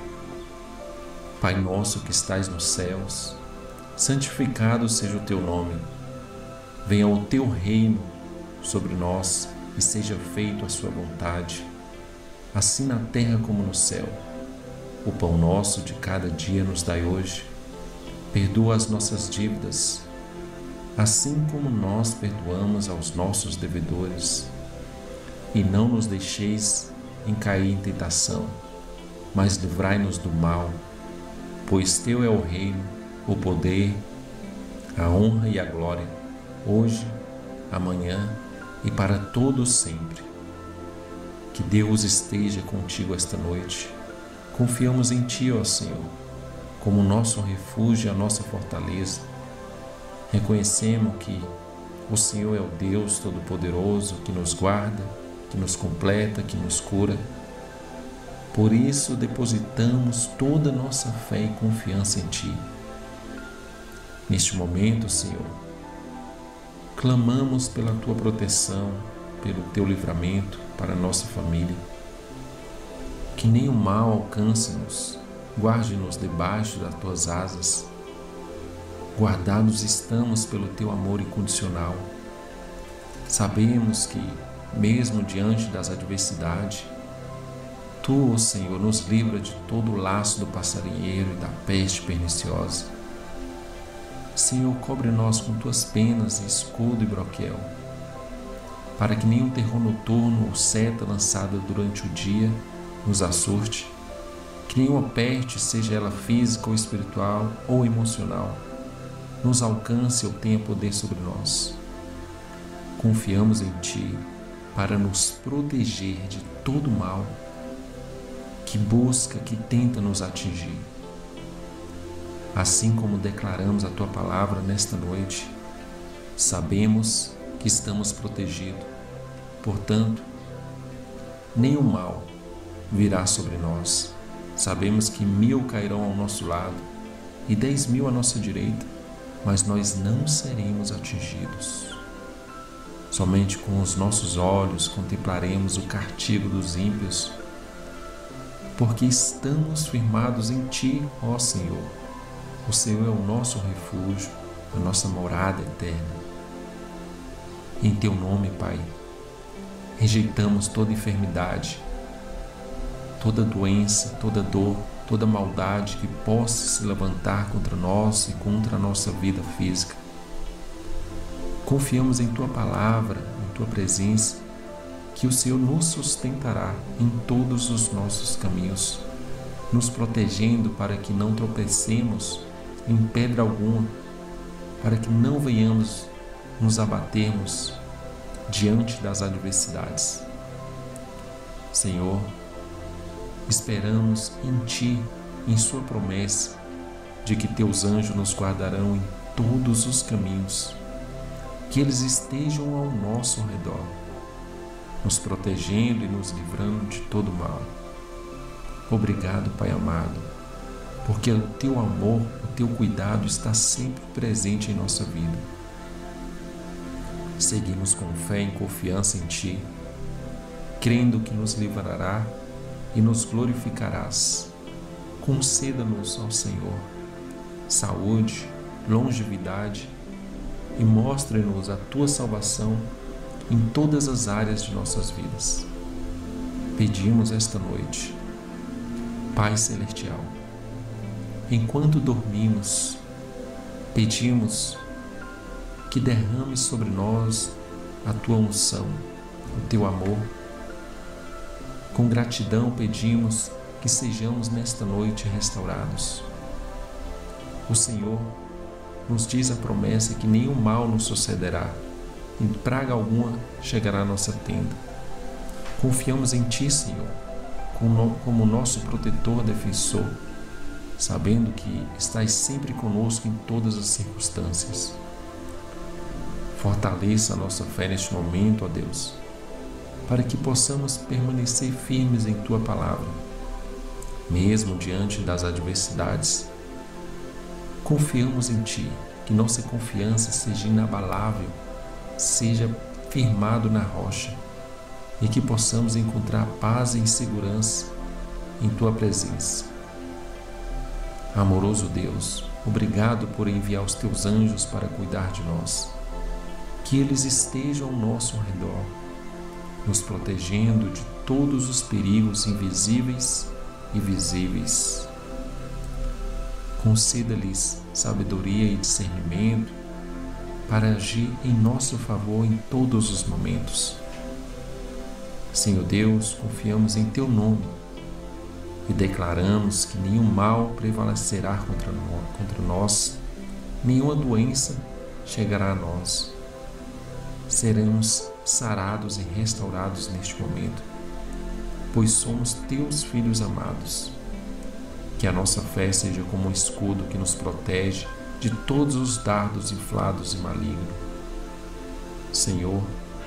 Pai nosso que estais nos céus, santificado seja o Teu nome. Venha o Teu reino sobre nós e seja feita a Sua vontade, assim na terra como no céu. O pão nosso de cada dia nos dai hoje. Perdoa as nossas dívidas, assim como nós perdoamos aos nossos devedores. E não nos deixeis em cair em tentação, mas livrai-nos do mal, pois Teu é o reino, o poder, a honra e a glória, hoje, amanhã e para todos sempre. Que Deus esteja contigo esta noite. Confiamos em Ti, ó Senhor, como nosso refúgio e a nossa fortaleza. Reconhecemos que o Senhor é o Deus Todo-Poderoso que nos guarda, que nos completa, que nos cura. Por isso depositamos toda a nossa fé e confiança em Ti. Neste momento, Senhor, clamamos pela Tua proteção, pelo Teu livramento para a nossa família. Que nenhum mal alcance-nos, guarde-nos debaixo das Tuas asas. Guardados estamos pelo Teu amor incondicional. Sabemos que, mesmo diante das adversidades, Tu, ó Senhor, nos livra de todo o laço do passarinheiro e da peste perniciosa. Senhor, cobre-nós com Tuas penas, escudo e broquel, para que nenhum terror noturno ou seta lançada durante o dia nos assuste, que nenhuma peste, seja ela física ou espiritual ou emocional, nos alcance ou tenha poder sobre nós. Confiamos em Ti para nos proteger de todo mal que busca, que tenta nos atingir. Assim como declaramos a Tua palavra nesta noite, sabemos que estamos protegidos. Portanto, nenhum mal virá sobre nós. Sabemos que mil cairão ao nosso lado e dez mil à nossa direita, mas nós não seremos atingidos. Somente com os nossos olhos contemplaremos o castigo dos ímpios, porque estamos firmados em Ti, ó Senhor. O Senhor é o nosso refúgio, a nossa morada eterna. Em Teu nome, Pai, rejeitamos toda enfermidade, toda doença, toda dor, toda maldade que possa se levantar contra nós e contra a nossa vida física. Confiamos em Tua palavra, em Tua presença, que o Senhor nos sustentará em todos os nossos caminhos, nos protegendo para que não tropecemos em pedra alguma, para que não venhamos nos abatermos diante das adversidades. Senhor, esperamos em Ti, em Sua promessa de que Teus anjos nos guardarão em todos os caminhos, que eles estejam ao nosso redor, nos protegendo e nos livrando de todo mal. Obrigado, Pai amado, porque o Teu amor, o Teu cuidado está sempre presente em nossa vida. Seguimos com fé e confiança em Ti, crendo que nos livrará e nos glorificarás. Conceda-nos, ó Senhor, saúde, longevidade e mostre-nos a Tua salvação em todas as áreas de nossas vidas. Pedimos esta noite, Pai Celestial, enquanto dormimos, pedimos que derrame sobre nós a Tua unção, o Teu amor. Com gratidão pedimos que sejamos nesta noite restaurados. O Senhor nos diz a promessa que nenhum mal nos sucederá e praga alguma chegará à nossa tenda. Confiamos em Ti, Senhor, como nosso protetor defensor, sabendo que estás sempre conosco em todas as circunstâncias. Fortaleça a nossa fé neste momento, ó Deus, para que possamos permanecer firmes em Tua palavra, mesmo diante das adversidades. Confiamos em Ti, que nossa confiança seja inabalável, seja firmado na rocha, e que possamos encontrar paz e segurança em Tua presença. Amoroso Deus, obrigado por enviar os Teus anjos para cuidar de nós. Que eles estejam ao nosso redor, nos protegendo de todos os perigos invisíveis e visíveis. Conceda-lhes sabedoria e discernimento para agir em nosso favor em todos os momentos. Senhor Deus, confiamos em Teu nome e declaramos que nenhum mal prevalecerá contra nós, contra nós, nenhuma doença chegará a nós. Seremos sarados e restaurados neste momento, pois somos Teus filhos amados. Que a nossa fé seja como um escudo que nos protege de todos os dardos inflados e malignos. Senhor,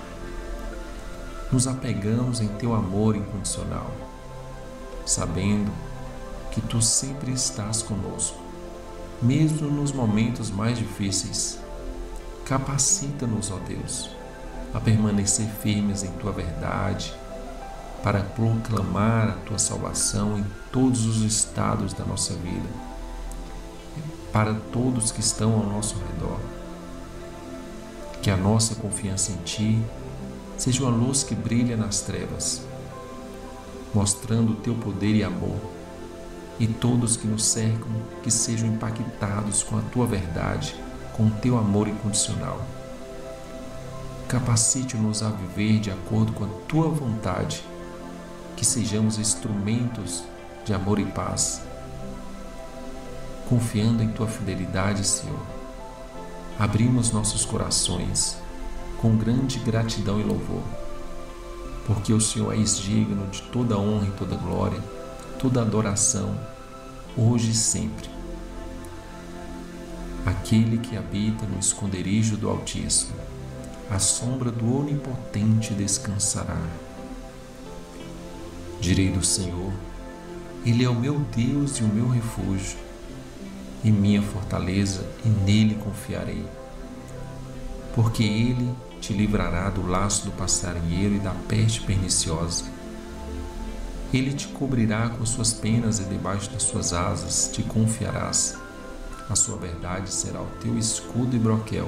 nos apegamos em Teu amor incondicional, sabendo que Tu sempre estás conosco, mesmo nos momentos mais difíceis. Capacita-nos, ó Deus, a permanecer firmes em Tua verdade, para proclamar a Tua salvação em todos os estados da nossa vida, para todos que estão ao nosso redor. Que a nossa confiança em Ti seja uma luz que brilha nas trevas, mostrando o Teu poder e amor, e todos que nos cercam que sejam impactados com a Tua verdade, com o Teu amor incondicional. Capacite-nos a viver de acordo com a Tua vontade, que sejamos instrumentos de amor e paz. Confiando em Tua fidelidade, Senhor, abrimos nossos corações com grande gratidão e louvor, porque o Senhor és digno de toda honra e toda glória, toda adoração, hoje e sempre. Aquele que habita no esconderijo do Altíssimo, à sombra do Onipotente descansará. Direi do Senhor: Ele é o meu Deus e o meu refúgio, e minha fortaleza, e nele confiarei. Porque Ele te livrará do laço do passarinheiro e da peste perniciosa. Ele te cobrirá com suas penas e debaixo das suas asas te confiarás. A sua verdade será o teu escudo e broquel.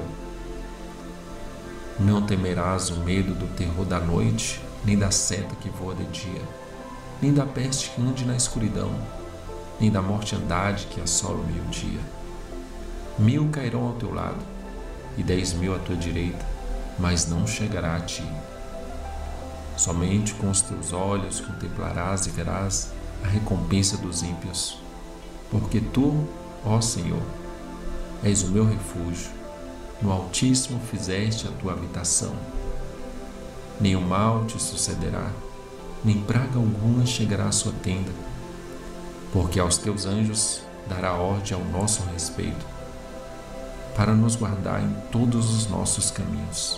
Não temerás o medo do terror da noite, nem da seta que voa de dia, nem da peste que ande na escuridão, nem da mortandade que assola o meio-dia. Mil cairão ao teu lado, e dez mil à tua direita, mas não chegará a ti. Somente com os teus olhos contemplarás e verás a recompensa dos ímpios, porque tu, ó Senhor, és o meu refúgio, no Altíssimo fizeste a tua habitação. Nenhum mal te sucederá, nem praga alguma chegará à sua tenda, porque aos teus anjos dará ordem ao nosso respeito, para nos guardar em todos os nossos caminhos.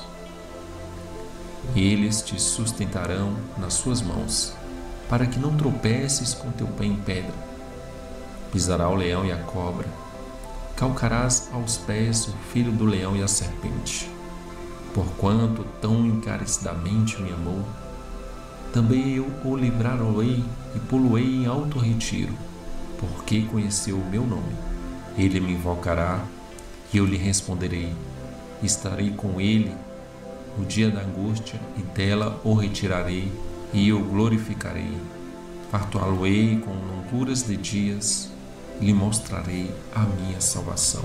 Eles te sustentarão nas suas mãos, para que não tropeces com teu pé em pedra. Pisará o leão e a cobra, calcarás aos pés o filho do leão e a serpente. Porquanto tão encarecidamente me amou, também eu o livrarei e pô-lo-ei em alto retiro, porque conheceu o meu nome. Ele me invocará, e eu lhe responderei. Estarei com ele no dia da angústia, e dela o retirarei, e eu glorificarei. Fartá-lo-ei com longuras de dias, e lhe mostrarei a minha salvação.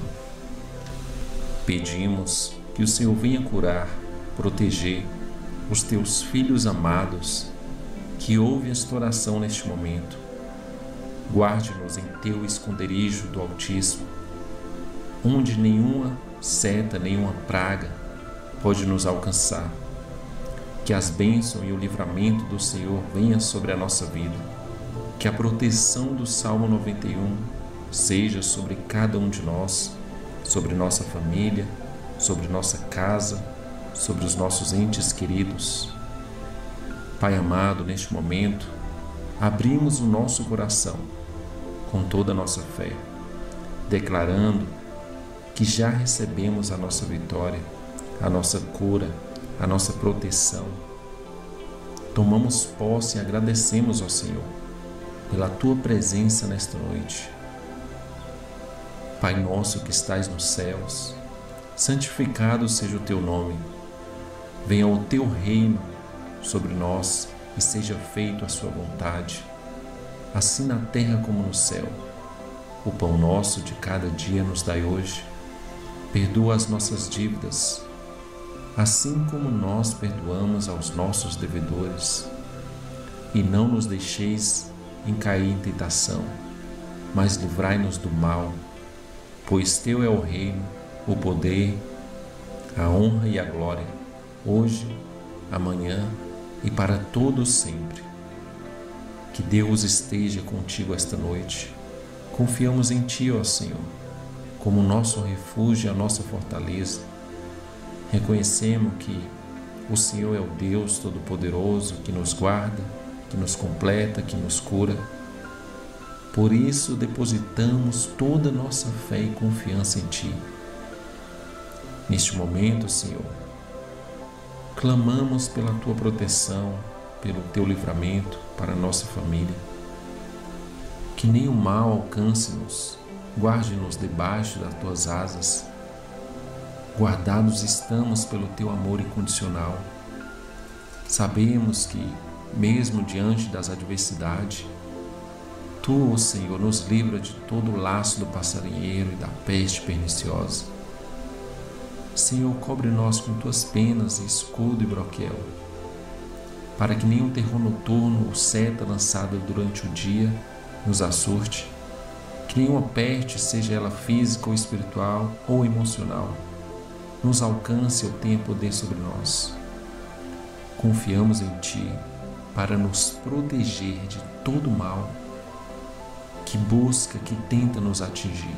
Pedimos que o Senhor venha curar, proteger os teus filhos amados, que ouvem esta oração neste momento. Guarde-nos em teu esconderijo do Altíssimo, onde nenhuma seta, nenhuma praga pode nos alcançar. Que as bênçãos e o livramento do Senhor venham sobre a nossa vida. Que a proteção do Salmo noventa e um seja sobre cada um de nós, sobre nossa família, sobre nossa casa, sobre os nossos entes queridos. Pai amado, neste momento, abrimos o nosso coração com toda a nossa fé, declarando que já recebemos a nossa vitória, a nossa cura, a nossa proteção. Tomamos posse e agradecemos ao Senhor pela Tua presença nesta noite. Pai nosso que estais nos céus, santificado seja o Teu nome. Venha o Teu reino sobre nós e seja feita a Sua vontade, assim na terra como no céu. O pão nosso de cada dia nos dai hoje. Perdoa as nossas dívidas, assim como nós perdoamos aos nossos devedores. E não nos deixeis em cair em tentação, mas livrai-nos do mal, pois Teu é o reino, o poder, a honra e a glória, hoje, amanhã e para todos sempre. Que Deus esteja contigo esta noite. Confiamos em Ti, ó Senhor, como nosso refúgio e a nossa fortaleza. Reconhecemos que o Senhor é o Deus Todo-Poderoso que nos guarda, que nos completa, que nos cura. Por isso depositamos toda a nossa fé e confiança em Ti. Neste momento, Senhor, clamamos pela Tua proteção, pelo Teu livramento para a nossa família. Que nenhum mal alcance-nos, guarde-nos debaixo das Tuas asas. Guardados estamos pelo Teu amor incondicional. Sabemos que, mesmo diante das adversidades, Tu, ó Senhor, nos livra de todo o laço do passarinheiro e da peste perniciosa. Senhor, cobre-nos com Tuas penas, escudo e broquel, para que nenhum terror noturno ou seta lançada durante o dia nos assuste, que nenhuma peste, seja ela física ou espiritual ou emocional, nos alcance ou tenha poder sobre nós. Confiamos em Ti para nos proteger de todo mal que busca, que tenta nos atingir.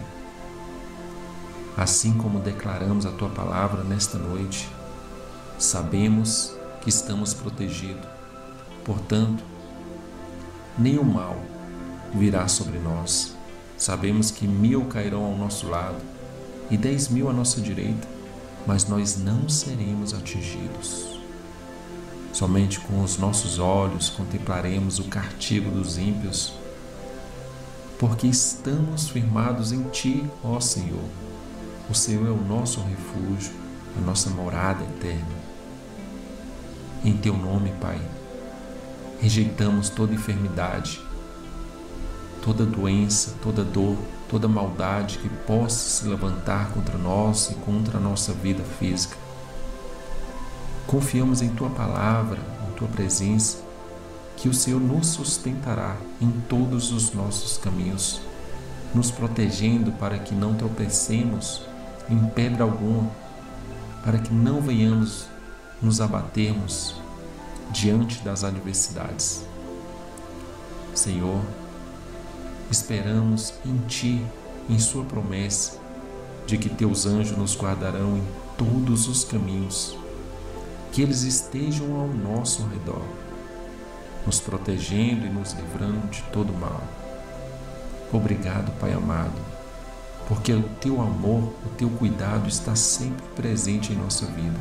Assim como declaramos a Tua palavra nesta noite, sabemos que estamos protegidos. Portanto, nenhum mal virá sobre nós. Sabemos que mil cairão ao nosso lado e dez mil à nossa direita, mas nós não seremos atingidos. Somente com os nossos olhos contemplaremos o castigo dos ímpios, porque estamos firmados em Ti, ó Senhor. O Senhor é o nosso refúgio, a nossa morada eterna. Em Teu nome, Pai, rejeitamos toda enfermidade, toda doença, toda dor, toda maldade que possa se levantar contra nós e contra a nossa vida física. Confiamos em Tua palavra, em Tua presença, que o Senhor nos sustentará em todos os nossos caminhos, nos protegendo para que não tropecemos em pedra alguma, para que não venhamos nos abatermos diante das adversidades. Senhor, esperamos em Ti, em Sua promessa, de que Teus anjos nos guardarão em todos os caminhos, que eles estejam ao nosso redor, nos protegendo e nos livrando de todo mal. Obrigado, Pai amado, porque o Teu amor, o Teu cuidado está sempre presente em nossa vida.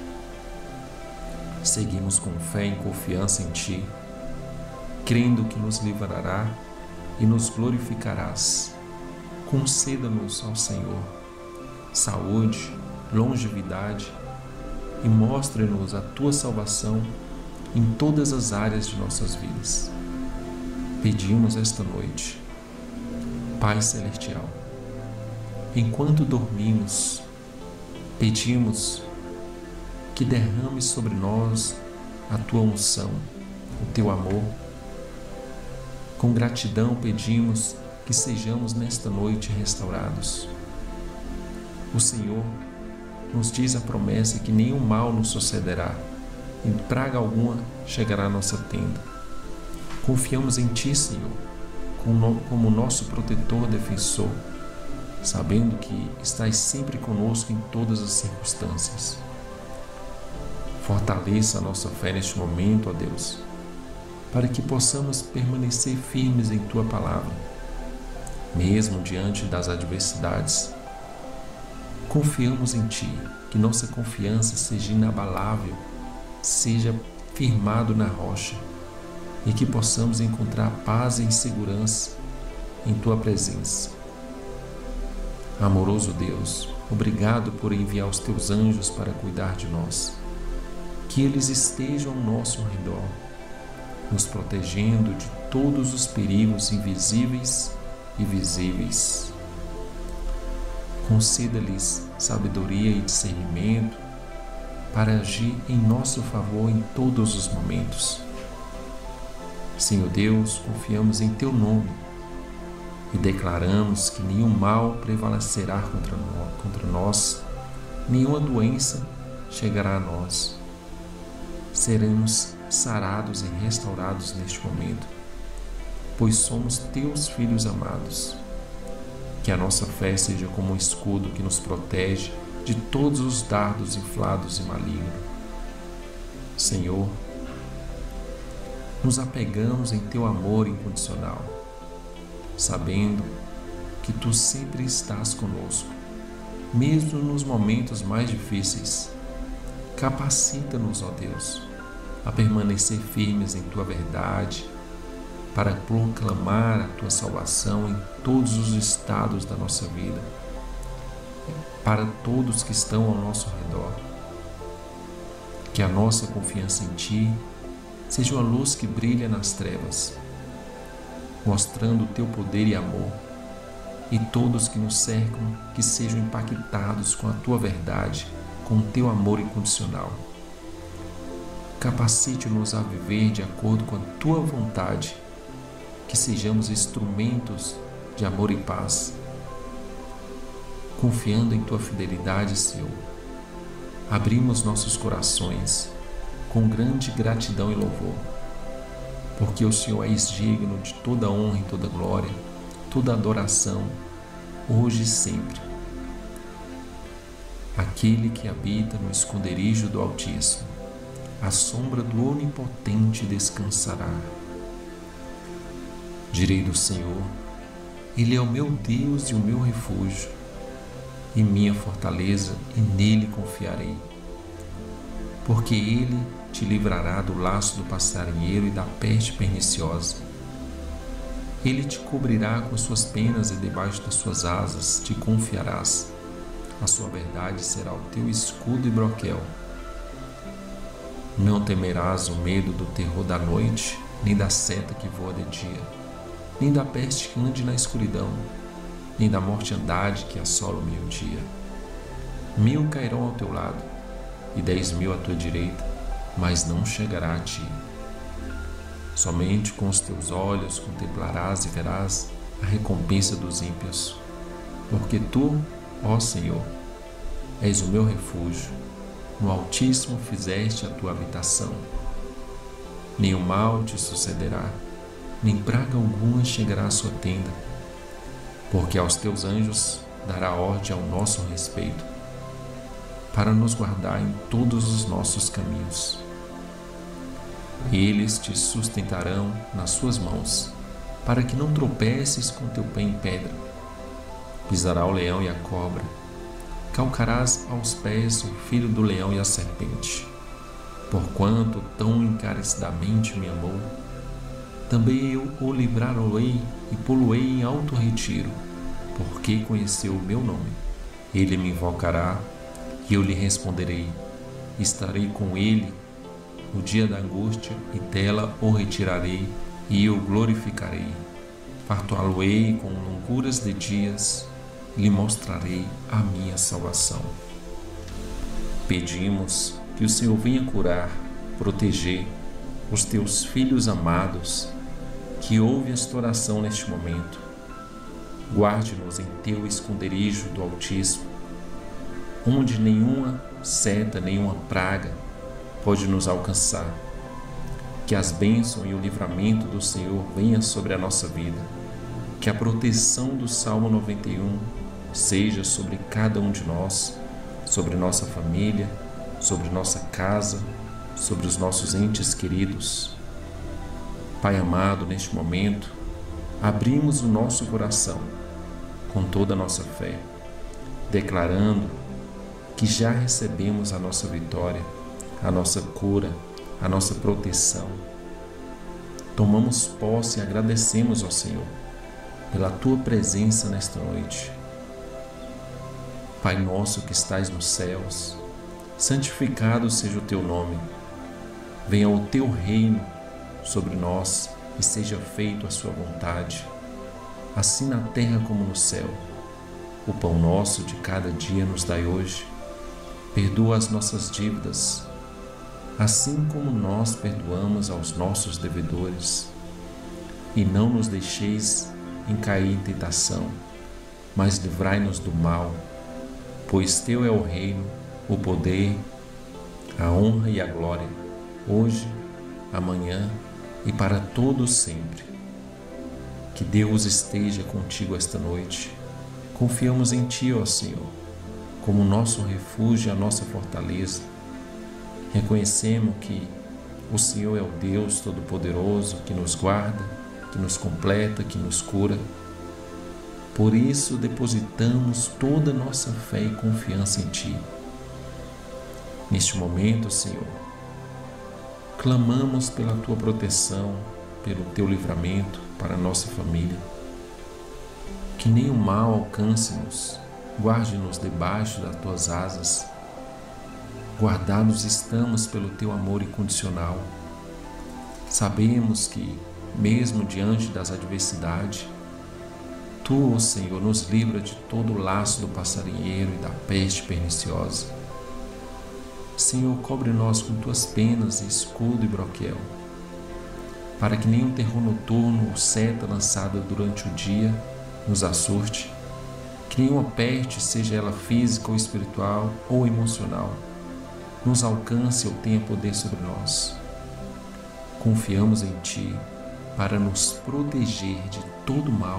Seguimos com fé e confiança em Ti, crendo que nos livrará e nos glorificarás. Conceda-nos, ó Senhor, saúde, longevidade e mostre-nos a Tua salvação em todas as áreas de nossas vidas. Pedimos esta noite, Pai Celestial, enquanto dormimos, pedimos que derrame sobre nós a Tua unção, o Teu amor. Com gratidão pedimos que sejamos nesta noite restaurados. O Senhor nos diz a promessa que nenhum mal nos sucederá e praga alguma chegará à nossa tenda. Confiamos em Ti, Senhor, como nosso protetor defensor, sabendo que estás sempre conosco em todas as circunstâncias. Fortaleça a nossa fé neste momento, ó Deus, para que possamos permanecer firmes em Tua palavra, mesmo diante das adversidades. Confiamos em Ti, que nossa confiança seja inabalável, seja firmado na rocha e que possamos encontrar paz e segurança em Tua presença. Amoroso Deus, obrigado por enviar os Teus anjos para cuidar de nós. Que eles estejam ao nosso redor, nos protegendo de todos os perigos invisíveis e visíveis. Conceda-lhes sabedoria e discernimento para agir em nosso favor em todos os momentos. Senhor Deus, confiamos em Teu nome e declaramos que nenhum mal prevalecerá contra nós, contra nós, nenhuma doença chegará a nós. Seremos sarados e restaurados neste momento, pois somos Teus filhos amados. Que a nossa fé seja como um escudo que nos protege de todos os dardos inflados e malignos. Senhor, nos apegamos em Teu amor incondicional, sabendo que Tu sempre estás conosco, mesmo nos momentos mais difíceis. Capacita-nos, ó Deus, a permanecer firmes em Tua verdade, para proclamar a Tua salvação em todos os estados da nossa vida, para todos que estão ao nosso redor. Que a nossa confiança em Ti seja uma luz que brilha nas trevas, mostrando o Teu poder e amor, e todos que nos cercam que sejam impactados com a Tua verdade, com o Teu amor incondicional. Capacite-nos a viver de acordo com a Tua vontade, que sejamos instrumentos de amor e paz. Confiando em Tua fidelidade, Senhor, abrimos nossos corações com grande gratidão e louvor, porque o Senhor és digno de toda honra e toda glória, toda adoração, hoje e sempre. Aquele que habita no esconderijo do Altíssimo, à sombra do Onipotente descansará. Direi do Senhor: Ele é o meu Deus e o meu refúgio, e minha fortaleza, e nele confiarei. Porque Ele te livrará do laço do passarinheiro e da peste perniciosa. Ele te cobrirá com suas penas e debaixo das suas asas te confiarás. A sua verdade será o teu escudo e broquel. Não temerás o medo do terror da noite, nem da seta que voa de dia, nem da peste que ande na escuridão, nem da mortandade que assola o meio-dia. Mil cairão ao teu lado, e dez mil à tua direita, mas não chegará a ti. Somente com os teus olhos contemplarás e verás a recompensa dos ímpios, porque tu, ó Senhor, és o meu refúgio, no Altíssimo fizeste a tua habitação. Nenhum mal te sucederá, nem praga alguma chegará à sua tenda, porque aos teus anjos dará ordem ao nosso respeito, para nos guardar em todos os nossos caminhos. Eles te sustentarão nas suas mãos, para que não tropeces com teu pé em pedra. Pisará o leão e a cobra, calcarás aos pés o filho do leão e a serpente. Porquanto tão encarecidamente me amou, também eu o livrarei e pô-lo-ei em alto retiro, porque conheceu o meu nome. Ele me invocará, e eu lhe responderei. Estarei com ele no dia da angústia, e dela o retirarei, e o glorificarei. Fartá-lo-ei com longuras de dias, e lhe mostrarei a minha salvação. Pedimos que o Senhor venha curar, proteger os teus filhos amados, que ouvem esta oração neste momento. Guarde-nos em teu esconderijo do Altíssimo, onde nenhuma seta, nenhuma praga pode nos alcançar. Que as bênçãos e o livramento do Senhor venham sobre a nossa vida. Que a proteção do Salmo noventa e um seja sobre cada um de nós, sobre nossa família, sobre nossa casa, sobre os nossos entes queridos. Pai amado, neste momento, abrimos o nosso coração com toda a nossa fé, declarando que já recebemos a nossa vitória, a nossa cura, a nossa proteção. Tomamos posse e agradecemos ao Senhor pela Tua presença nesta noite. Pai nosso que estais nos céus, santificado seja o Teu nome. Venha o Teu reino sobre nós e seja feita a Sua vontade, assim na terra como no céu. O pão nosso de cada dia nos dai hoje. Perdoa as nossas dívidas, assim como nós perdoamos aos nossos devedores. E não nos deixeis em cair em tentação, mas livrai-nos do mal, pois Teu é o reino, o poder, a honra e a glória, hoje, amanhã e para todos sempre. Que Deus esteja contigo esta noite. Confiamos em Ti, ó Senhor, como nosso refúgio e a nossa fortaleza. Reconhecemos que o Senhor é o Deus Todo-Poderoso que nos guarda, que nos completa, que nos cura. Por isso depositamos toda a nossa fé e confiança em Ti. Neste momento, Senhor, clamamos pela Tua proteção, pelo Teu livramento para a nossa família. Que nenhum mal alcance-nos, guarde-nos debaixo das Tuas asas. Guardados estamos pelo Teu amor incondicional. Sabemos que, mesmo diante das adversidades, Tu, ó Senhor, nos livra de todo o laço do passarinheiro e da peste perniciosa. Senhor, cobre-nós com Tuas penas, escudo e broquel, para que nenhum terror noturno ou seta lançada durante o dia nos assuste, que nenhuma peste, seja ela física ou espiritual ou emocional, nos alcance ou tenha poder sobre nós. Confiamos em Ti para nos proteger de todo mal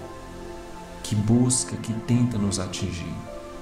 que busca, que tenta nos atingir.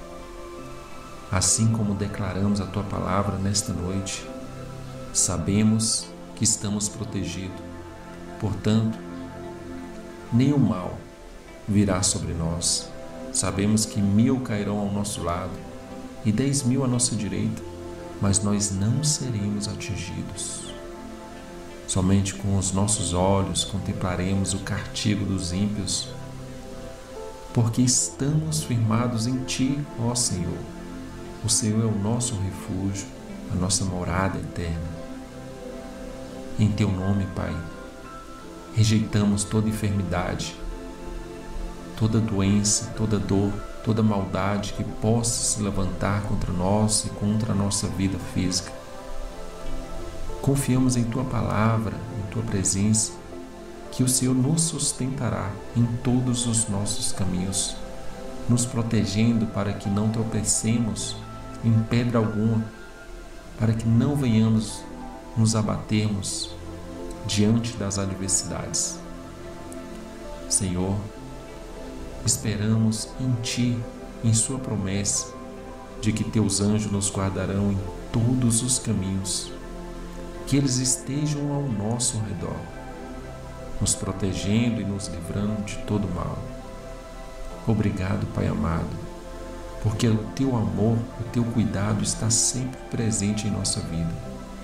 Assim como declaramos a Tua palavra nesta noite, sabemos que estamos protegidos. Portanto, nem o mal virá sobre nós. Sabemos que mil cairão ao nosso lado e dez mil à nossa direita, mas nós não seremos atingidos. Somente com os nossos olhos contemplaremos o castigo dos ímpios, porque estamos firmados em Ti, ó Senhor. O Senhor é o nosso refúgio, a nossa morada eterna. Em Teu nome, Pai, rejeitamos toda enfermidade, toda doença, toda dor, toda maldade que possa se levantar contra nós e contra a nossa vida física. Confiamos em Tua palavra, em Tua presença, que o Senhor nos sustentará em todos os nossos caminhos, nos protegendo para que não tropecemos em pedra alguma, para que não venhamos nos abatermos diante das adversidades. Senhor, esperamos em Ti, em Sua promessa, de que Teus anjos nos guardarão em todos os caminhos, que eles estejam ao nosso redor, nos protegendo e nos livrando de todo mal. Obrigado, Pai amado, porque o Teu amor, o Teu cuidado está sempre presente em nossa vida.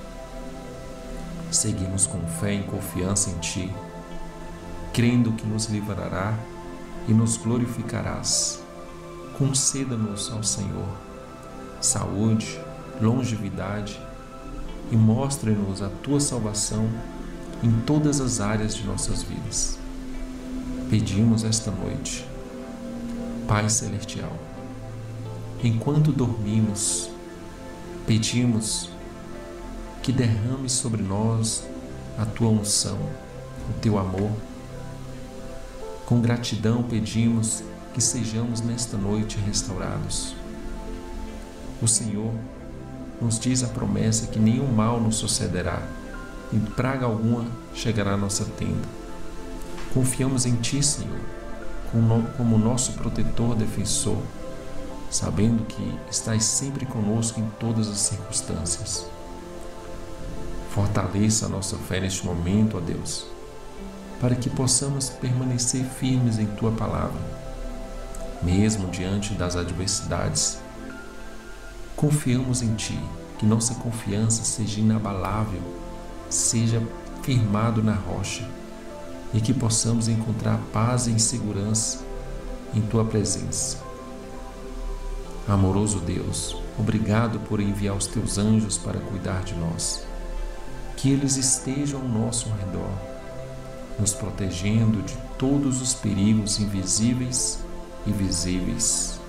Seguimos com fé e confiança em Ti, crendo que nos livrará e nos glorificarás. Conceda-nos ao Senhor saúde, longevidade e mostre-nos a Tua salvação em todas as áreas de nossas vidas. Pedimos esta noite, Pai Celestial, enquanto dormimos, pedimos que derrame sobre nós a Tua unção, o Teu amor. Com gratidão pedimos que sejamos nesta noite restaurados. O Senhor nos diz a promessa que nenhum mal nos sucederá e praga alguma chegará à nossa tenda. Confiamos em Ti, Senhor, como nosso protetor, defensor, sabendo que estás sempre conosco em todas as circunstâncias. Fortaleça a nossa fé neste momento, ó Deus, para que possamos permanecer firmes em Tua palavra, mesmo diante das adversidades. Confiamos em Ti, que nossa confiança seja inabalável, seja firmado na rocha, e que possamos encontrar paz e segurança em Tua presença. Amoroso Deus, obrigado por enviar os Teus anjos para cuidar de nós. Que eles estejam ao nosso redor, nos protegendo de todos os perigos invisíveis e visíveis.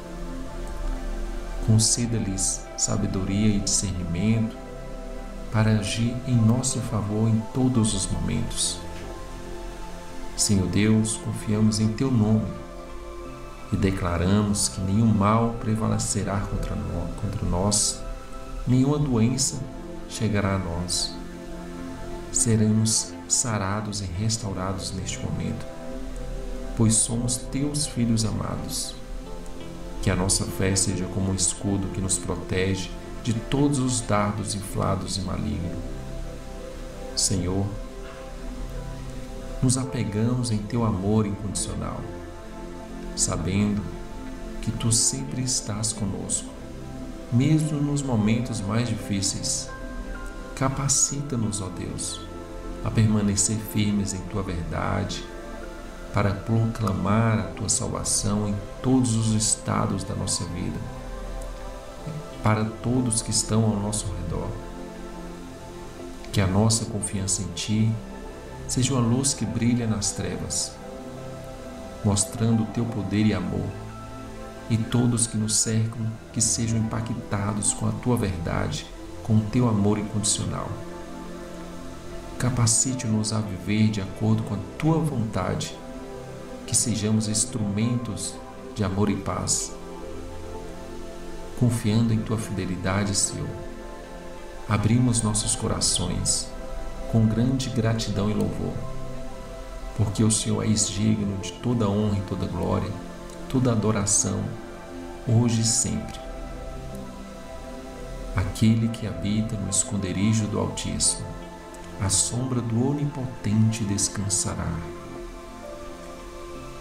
Conceda-lhes sabedoria e discernimento para agir em nosso favor em todos os momentos. Senhor Deus, confiamos em Teu nome e declaramos que nenhum mal prevalecerá contra nós, contra nós, nenhuma doença chegará a nós. Seremos sarados e restaurados neste momento, pois somos Teus filhos amados. Que a nossa fé seja como um escudo que nos protege de todos os dardos inflados e malignos. Senhor, nos apegamos em Teu amor incondicional, sabendo que Tu sempre estás conosco, mesmo nos momentos mais difíceis. Capacita-nos, ó Deus, a permanecer firmes em Tua verdade, para proclamar a Tua salvação em todos os estados da nossa vida, para todos que estão ao nosso redor. Que a nossa confiança em Ti seja uma luz que brilha nas trevas, mostrando o Teu poder e amor, e todos que nos cercam que sejam impactados com a Tua verdade, com o Teu amor incondicional. Capacite-nos a viver de acordo com a Tua vontade, que sejamos instrumentos de amor e paz. Confiando em Tua fidelidade, Senhor, abrimos nossos corações com grande gratidão e louvor, porque o Senhor és digno de toda honra e toda glória, toda adoração, hoje e sempre. Aquele que habita no esconderijo do Altíssimo, à sombra do Onipotente descansará.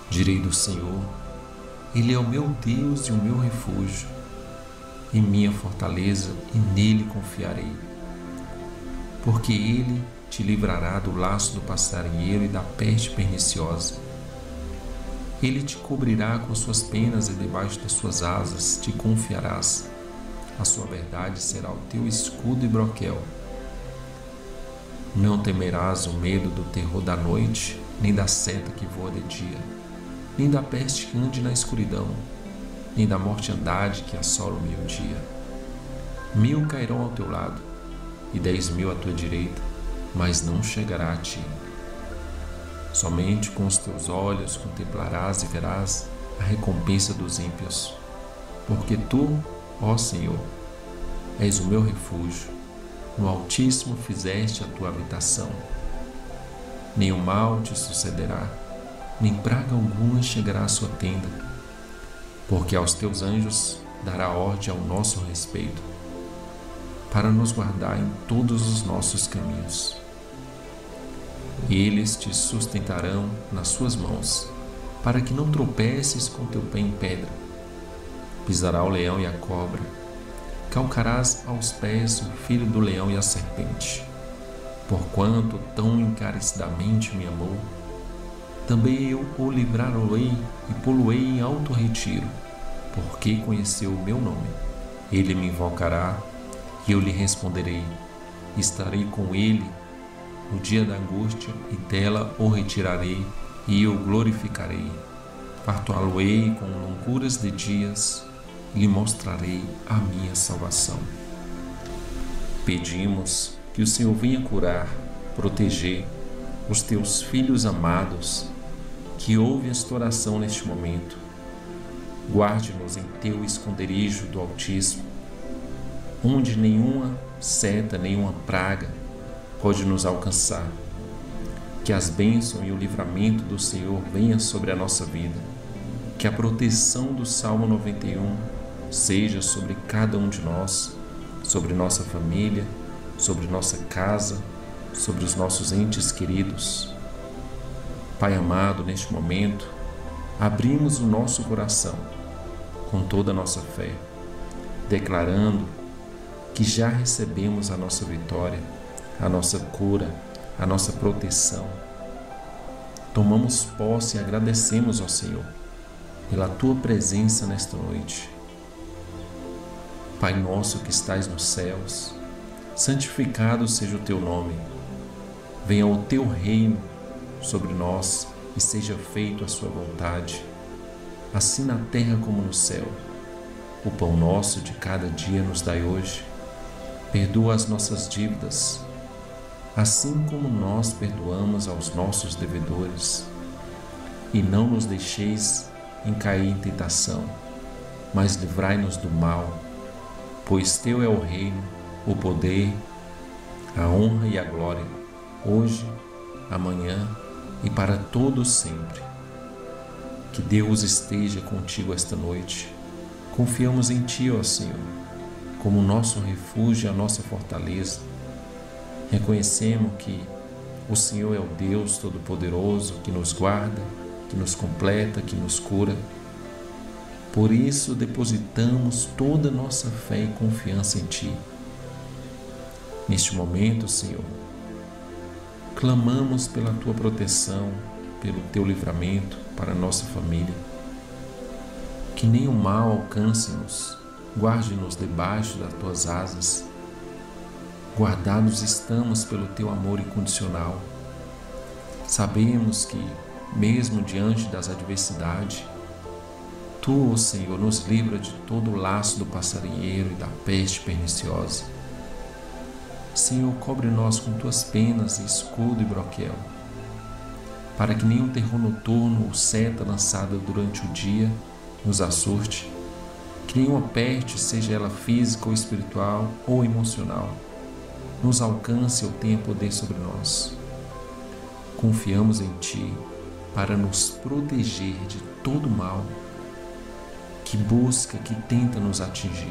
Direi do Senhor: Ele é o meu Deus e o meu refúgio, e minha fortaleza, e nele confiarei. Porque Ele te livrará do laço do passarinheiro e da peste perniciosa. Ele te cobrirá com suas penas e debaixo das suas asas te confiarás. A sua verdade será o teu escudo e broquel. Não temerás o medo do terror da noite, nem da seta que voa de dia, nem da peste que ande na escuridão, nem da mortandade que assola o meio-dia. Mil cairão ao teu lado, e dez mil à tua direita, mas não chegará a ti. Somente com os teus olhos contemplarás e verás a recompensa dos ímpios, porque tu, ó Senhor, és o meu refúgio, no Altíssimo fizeste a tua habitação. Nenhum mal te sucederá, nem praga alguma chegará à sua tenda, porque aos teus anjos dará ordem ao nosso respeito, para nos guardar em todos os nossos caminhos. Eles te sustentarão nas suas mãos, para que não tropeces com teu pé em pedra. Pisará o leão e a cobra, calcarás aos pés o filho do leão e a serpente. Porquanto tão encarecidamente me amou, também eu o livrarei e pô-lo-ei em alto retiro, porque conheceu o meu nome. Ele me invocará, e eu lhe responderei. Estarei com ele no dia da angústia, e dela o retirarei, e eu glorificarei. Fartá-lo-ei com longuras de dias, e lhe mostrarei a minha salvação. Pedimos que o Senhor venha curar, proteger os teus filhos amados, que ouvem esta oração neste momento. Guarde-nos em teu esconderijo do Altíssimo, onde nenhuma seta, nenhuma praga pode nos alcançar. Que as bênçãos e o livramento do Senhor venham sobre a nossa vida. Que a proteção do Salmo noventa e um seja sobre cada um de nós, sobre nossa família, sobre nossa casa, sobre os nossos entes queridos. Pai amado, neste momento, abrimos o nosso coração com toda a nossa fé, declarando que já recebemos a nossa vitória, a nossa cura, a nossa proteção. Tomamos posse e agradecemos ao Senhor pela Tua presença nesta noite. Pai nosso que estais nos céus, santificado seja o Teu nome. Venha o Teu reino sobre nós e seja feita a Sua vontade, assim na terra como no céu. O pão nosso de cada dia nos dai hoje. Perdoa as nossas dívidas, assim como nós perdoamos aos nossos devedores. E não nos deixeis em cair em tentação, mas livrai-nos do mal, pois Teu é o reino, o poder, a honra e a glória, hoje, amanhã e para todos sempre. Que Deus esteja contigo esta noite. Confiamos em Ti, ó Senhor, como nosso refúgio e a nossa fortaleza. Reconhecemos que o Senhor é o Deus Todo-Poderoso que nos guarda, que nos completa, que nos cura. Por isso depositamos toda a nossa fé e confiança em Ti. Neste momento, Senhor, clamamos pela Tua proteção, pelo Teu livramento para a nossa família. Que nenhum mal alcance-nos, guarde-nos debaixo das Tuas asas. Guardados estamos pelo Teu amor incondicional. Sabemos que, mesmo diante das adversidades, Tu, ó Senhor, nos livra de todo o laço do passarinheiro e da peste perniciosa. Senhor, cobre-nós com Tuas penas, escudo e broquel, para que nenhum terror noturno ou seta lançada durante o dia nos assuste, que nenhuma peste, seja ela física ou espiritual ou emocional, nos alcance ou tenha poder sobre nós. Confiamos em Ti para nos proteger de todo mal que busca, que tenta nos atingir.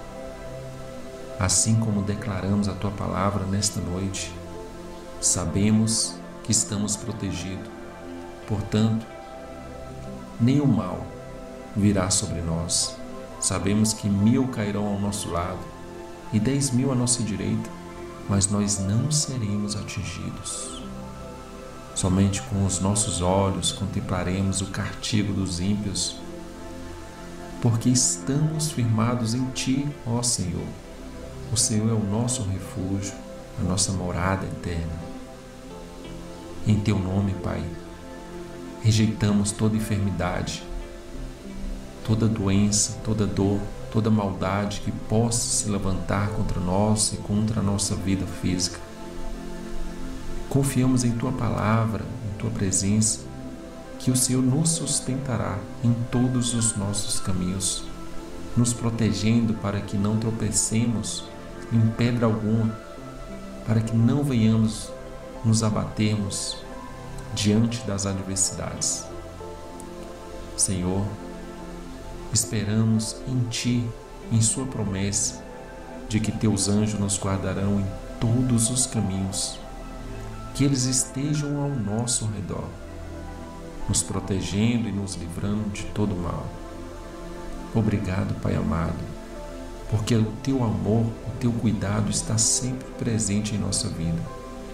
Assim como declaramos a Tua palavra nesta noite, sabemos que estamos protegidos. Portanto, nenhum mal virá sobre nós. Sabemos que mil cairão ao nosso lado e dez mil à nossa direita, mas nós não seremos atingidos. Somente com os nossos olhos contemplaremos o castigo dos ímpios, porque estamos firmados em Ti, ó Senhor. O Senhor é o nosso refúgio, a nossa morada eterna. Em Teu nome, Pai, rejeitamos toda enfermidade, toda doença, toda dor, toda maldade que possa se levantar contra nós e contra a nossa vida física. Confiamos em Tua palavra, em Tua presença, que o Senhor nos sustentará em todos os nossos caminhos, nos protegendo para que não tropecemos em pedra alguma, para que não venhamos nos abatermos diante das adversidades. Senhor, esperamos em Ti, em Sua promessa de que Teus anjos nos guardarão em todos os caminhos, que eles estejam ao nosso redor, nos protegendo e nos livrando de todo mal. Obrigado, Pai amado, porque o Teu amor, o Teu cuidado está sempre presente em nossa vida.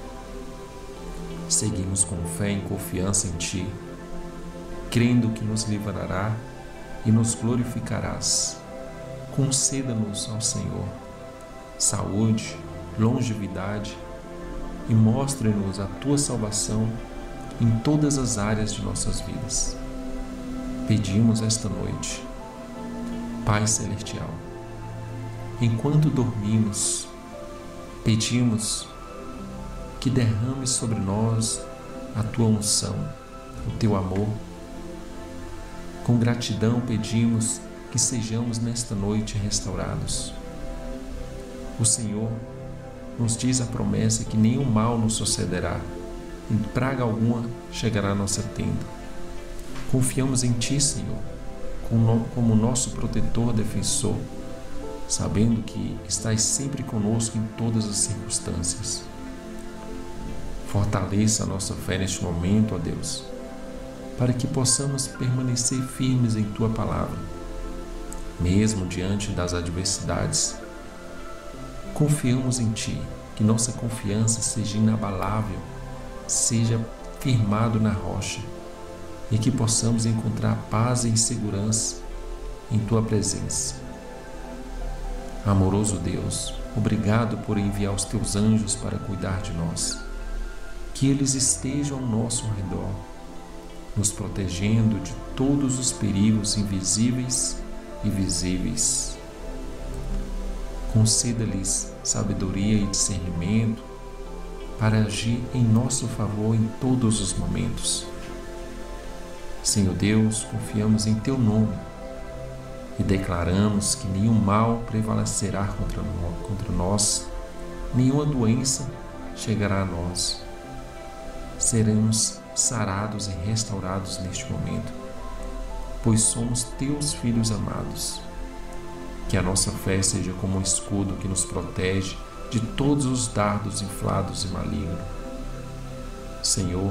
Seguimos com fé e confiança em Ti, crendo que nos livrará e nos glorificarás. Conceda-nos, ao Senhor, saúde, longevidade e mostre-nos a Tua salvação em todas as áreas de nossas vidas. Pedimos esta noite, Pai Celestial, enquanto dormimos, pedimos que derrame sobre nós a Tua unção, o Teu amor. Com gratidão pedimos que sejamos nesta noite restaurados. O Senhor nos diz a promessa que nenhum mal nos sucederá e praga alguma chegará à nossa tenda. Confiamos em Ti, Senhor, como nosso protetor, defensor, sabendo que estás sempre conosco em todas as circunstâncias. Fortaleça a nossa fé neste momento, ó Deus, para que possamos permanecer firmes em Tua palavra, mesmo diante das adversidades. Confiamos em Ti, que nossa confiança seja inabalável, seja firmado na rocha, e que possamos encontrar paz e segurança em Tua presença. Amoroso Deus, obrigado por enviar os Teus anjos para cuidar de nós. Que eles estejam ao nosso redor, nos protegendo de todos os perigos invisíveis e visíveis. Conceda-lhes sabedoria e discernimento para agir em nosso favor em todos os momentos. Senhor Deus, confiamos em Teu nome e declaramos que nenhum mal prevalecerá contra nós, contra nós, nenhuma doença chegará a nós. Seremos sarados e restaurados neste momento, pois somos Teus filhos amados. Que a nossa fé seja como um escudo que nos protege de todos os dardos inflados e malignos. Senhor,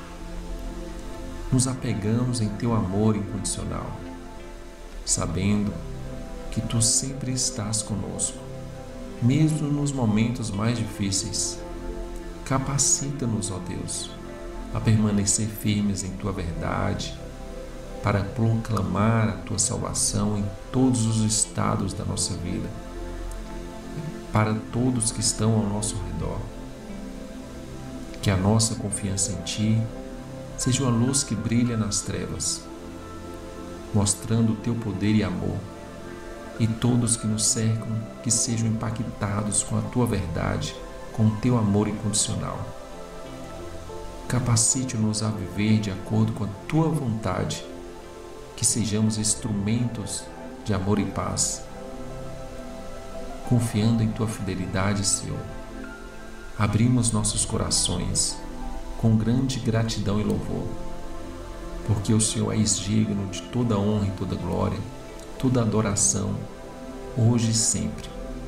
nos apegamos em Teu amor incondicional, sabendo que Tu sempre estás conosco, mesmo nos momentos mais difíceis. Capacita-nos, ó Deus, a permanecer firmes em Tua verdade, para proclamar a Tua salvação em todos os estados da nossa vida, para todos que estão ao nosso redor. Que a nossa confiança em Ti seja uma luz que brilha nas trevas, mostrando o Teu poder e amor, e todos que nos cercam que sejam impactados com a Tua verdade, com o Teu amor incondicional. Capacite-nos a viver de acordo com a Tua vontade, que sejamos instrumentos de amor e paz. Confiando em Tua fidelidade, Senhor, abrimos nossos corações com grande gratidão e louvor, porque o Senhor és digno de toda honra e toda glória, toda adoração, hoje e sempre.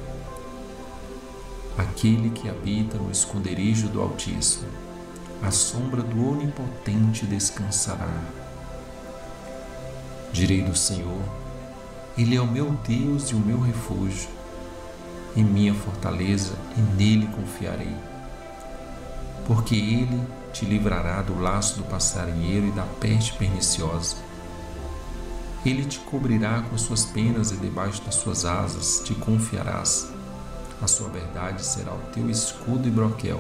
Aquele que habita no esconderijo do Altíssimo, à sombra do Onipotente descansará. Direi do Senhor: Ele é o meu Deus e o meu refúgio, e minha fortaleza, e nele confiarei. Porque Ele te livrará do laço do passarinheiro e da peste perniciosa. Ele te cobrirá com as suas penas e debaixo das suas asas te confiarás. A sua verdade será o teu escudo e broquel.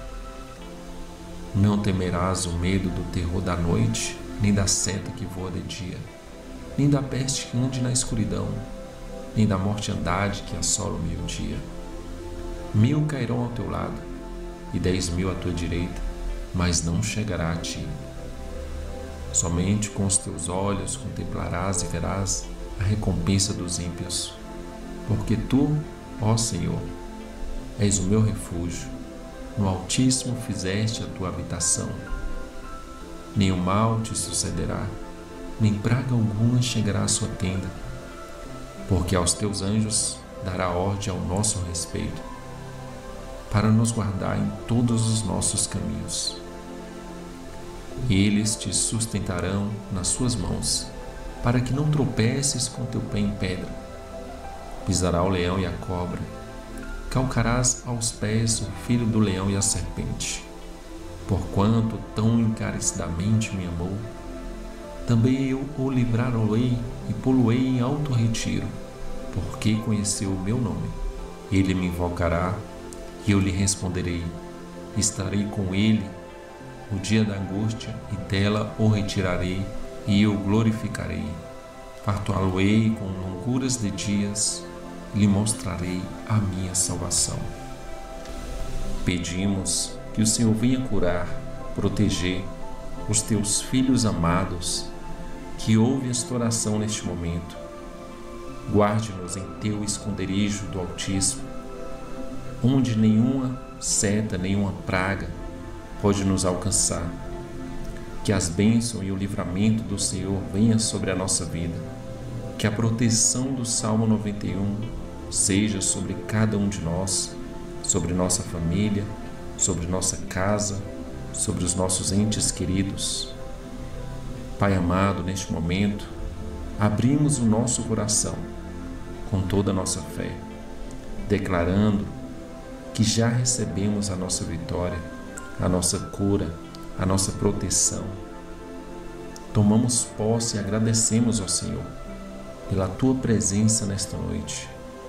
Não temerás o medo do terror da noite, nem da seta que voa de dia, nem da peste que ande na escuridão, nem da mortandade que assola o meio-dia. Mil cairão ao teu lado, e dez mil à tua direita, mas não chegará a ti. Somente com os teus olhos contemplarás e verás a recompensa dos ímpios, porque tu, ó Senhor, és o meu refúgio, no Altíssimo fizeste a tua habitação. Nenhum mal te sucederá, nem praga alguma chegará à sua tenda, porque aos teus anjos dará ordem ao nosso respeito, para nos guardar em todos os nossos caminhos. Eles te sustentarão nas suas mãos, para que não tropeces com teu pé em pedra. Pisará o leão e a cobra, calcarás aos pés o filho do leão e a serpente. Porquanto tão encarecidamente me amou, também eu o livrarei e pô-lo-ei em alto retiro, porque conheceu o meu nome. Ele me invocará, e eu lhe responderei. Estarei com ele no dia da angústia, e dela o retirarei, e eu glorificarei. Fartá-lo-ei com longuras de dias, e lhe mostrarei a minha salvação. Pedimos que o Senhor venha curar, proteger os teus filhos amados, que ouvem esta oração neste momento. Guarde-nos em teu esconderijo do Altíssimo, onde nenhuma seta, nenhuma praga pode nos alcançar. Que as bênçãos e o livramento do Senhor venham sobre a nossa vida. Que a proteção do Salmo noventa e um seja sobre cada um de nós, sobre nossa família, sobre nossa casa, sobre os nossos entes queridos. Pai amado, neste momento, abrimos o nosso coração com toda a nossa fé, declarando que já recebemos a nossa vitória, a nossa cura, a nossa proteção. Tomamos posse e agradecemos ao Senhor pela Tua presença nesta noite.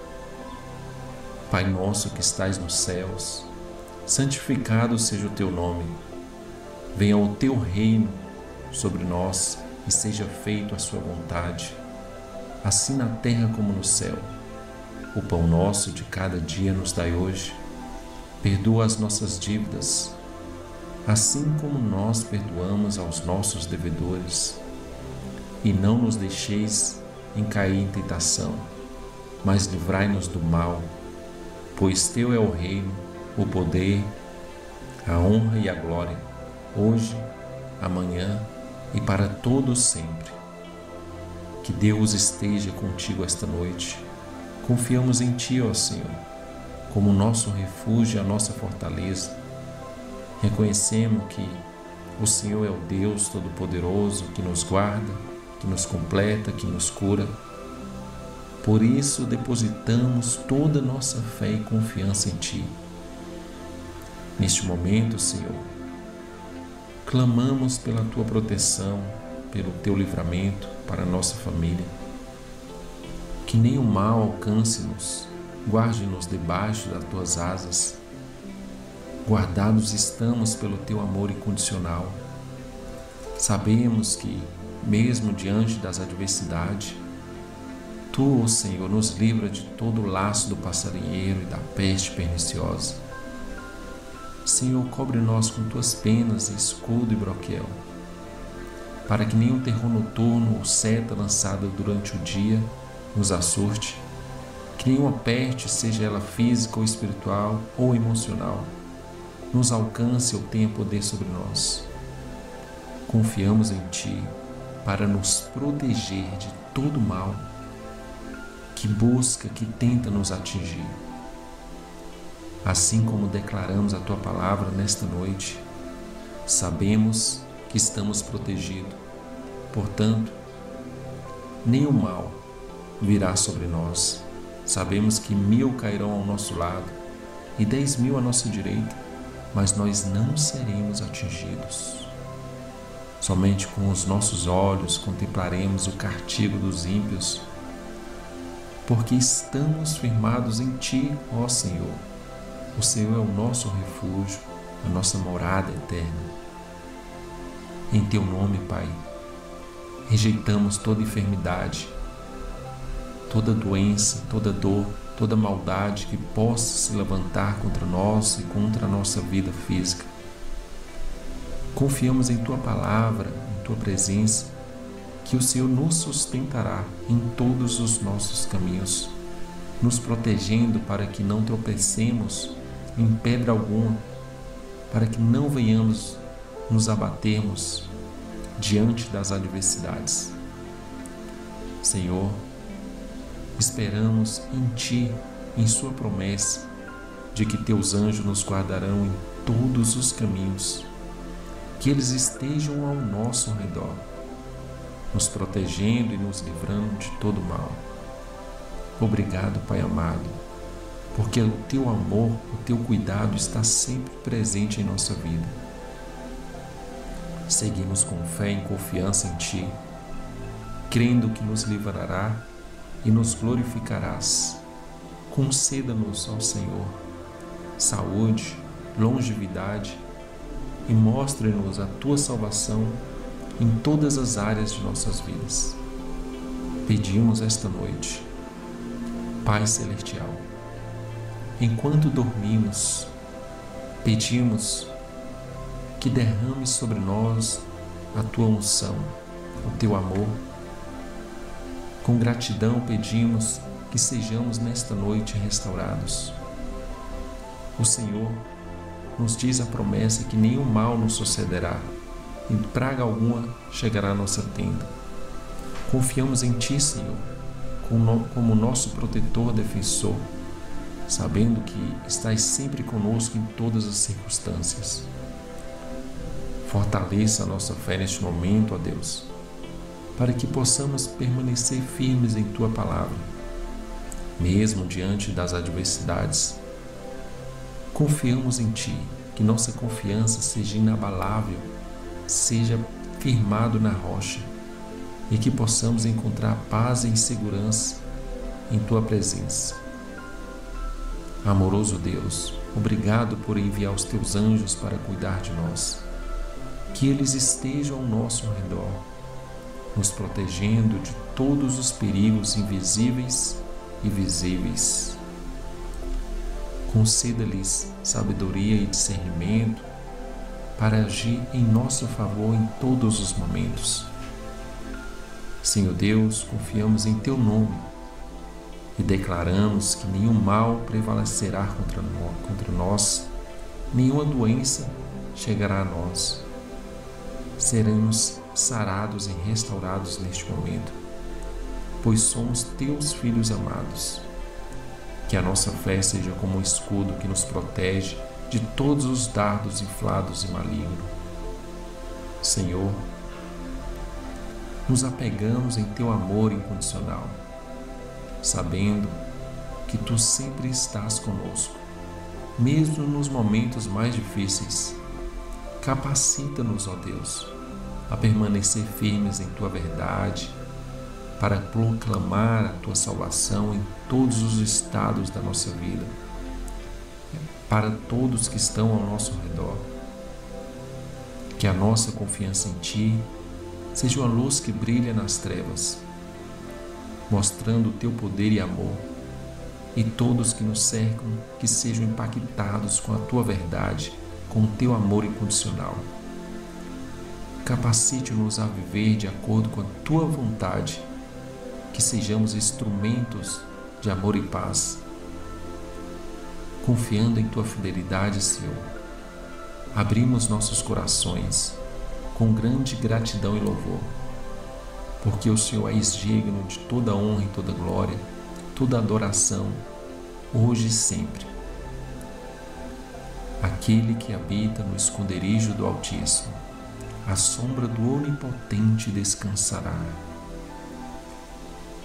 Pai nosso que estais nos céus, santificado seja o Teu nome. Venha o Teu reino sobre nós e seja feita a Sua vontade, assim na terra como no céu. O pão nosso de cada dia nos dai hoje. Perdoa as nossas dívidas, assim como nós perdoamos aos nossos devedores. E não nos deixeis em cair em tentação, mas livrai-nos do mal, pois Teu é o reino, o poder, a honra e a glória, hoje, amanhã e para todos sempre. Que Deus esteja contigo esta noite. Confiamos em Ti, ó Senhor, como nosso refúgio e a nossa fortaleza. Reconhecemos que o Senhor é o Deus Todo-Poderoso que nos guarda, que nos completa, que nos cura. Por isso depositamos toda a nossa fé e confiança em Ti. Neste momento, Senhor, clamamos pela Tua proteção, pelo Teu livramento para a nossa família. Que nenhum mal alcance-nos, guarde-nos debaixo das Tuas asas. Guardados estamos pelo Teu amor incondicional. Sabemos que, mesmo diante das adversidades, Tu, ó Senhor, nos livra de todo o laço do passarinheiro e da peste perniciosa. Senhor, cobre-nos com Tuas penas, escudo e broquel, para que nenhum terror noturno ou seta lançada durante o dia nos assuste, que nenhuma peste, seja ela física ou espiritual ou emocional, nos alcance ou tenha poder sobre nós. Confiamos em Ti para nos proteger de todo mal que busca, que tenta nos atingir. Assim como declaramos a Tua palavra nesta noite, sabemos que estamos protegidos. Portanto, nenhum mal virá sobre nós. Sabemos que mil cairão ao nosso lado e dez mil à nossa direita, mas nós não seremos atingidos. Somente com os nossos olhos contemplaremos o castigo dos ímpios, porque estamos firmados em Ti, ó Senhor. O Senhor é o nosso refúgio, a nossa morada eterna. Em Teu nome, Pai, rejeitamos toda enfermidade, toda doença, toda dor, toda maldade que possa se levantar contra nós e contra a nossa vida física. Confiamos em Tua palavra, em Tua presença, que o Senhor nos sustentará em todos os nossos caminhos, nos protegendo para que não tropecemos em pedra alguma, para que não venhamos nos abatermos diante das adversidades. Senhor, esperamos em Ti, em Sua promessa, de que Teus anjos nos guardarão em todos os caminhos, que eles estejam ao nosso redor, nos protegendo e nos livrando de todo mal. Obrigado, Pai amado, porque o Teu amor, o Teu cuidado está sempre presente em nossa vida. Seguimos com fé e confiança em Ti, crendo que nos livrará e nos glorificarás. Conceda-nos, ó Senhor, saúde, longevidade e mostre-nos a Tua salvação em todas as áreas de nossas vidas. Pedimos esta noite, Pai Celestial, enquanto dormimos, pedimos que derrame sobre nós a Tua unção, o Teu amor. Com gratidão pedimos que sejamos nesta noite restaurados. O Senhor nos diz a promessa que nenhum mal nos sucederá e praga alguma chegará à nossa tenda. Confiamos em Ti, Senhor, como nosso protetor defensor, sabendo que estás sempre conosco em todas as circunstâncias. Fortaleça a nossa fé neste momento, ó Deus, para que possamos permanecer firmes em Tua palavra, mesmo diante das adversidades. Confiamos em Ti, que nossa confiança seja inabalável, seja firmado na rocha e que possamos encontrar paz e segurança em Tua presença. Amoroso Deus, obrigado por enviar os Teus anjos para cuidar de nós. Que eles estejam ao nosso redor, nos protegendo de todos os perigos invisíveis e visíveis. Conceda-lhes sabedoria e discernimento para agir em nosso favor em todos os momentos. Senhor Deus, confiamos em Teu nome e declaramos que nenhum mal prevalecerá contra nós, contra nós, nenhuma doença chegará a nós. Seremos sarados e restaurados neste momento, pois somos Teus filhos amados. Que a nossa fé seja como um escudo que nos protege de todos os dardos inflados e malignos. Senhor, nos apegamos em Teu amor incondicional, sabendo que Tu sempre estás conosco, mesmo nos momentos mais difíceis. Capacita-nos, ó Deus, a permanecer firmes em Tua verdade, para proclamar a Tua salvação em todos os estados da nossa vida, para todos que estão ao nosso redor. Que a nossa confiança em Ti seja uma luz que brilha nas trevas, mostrando o Teu poder e amor, e todos que nos cercam que sejam impactados com a Tua verdade, com o Teu amor incondicional. Capacite-nos a viver de acordo com a Tua vontade, que sejamos instrumentos de amor e paz. Confiando em Tua fidelidade, Senhor, abrimos nossos corações com grande gratidão e louvor, porque o Senhor és digno de toda honra e toda glória, toda adoração, hoje e sempre. Aquele que habita no esconderijo do Altíssimo, à sombra do Onipotente descansará.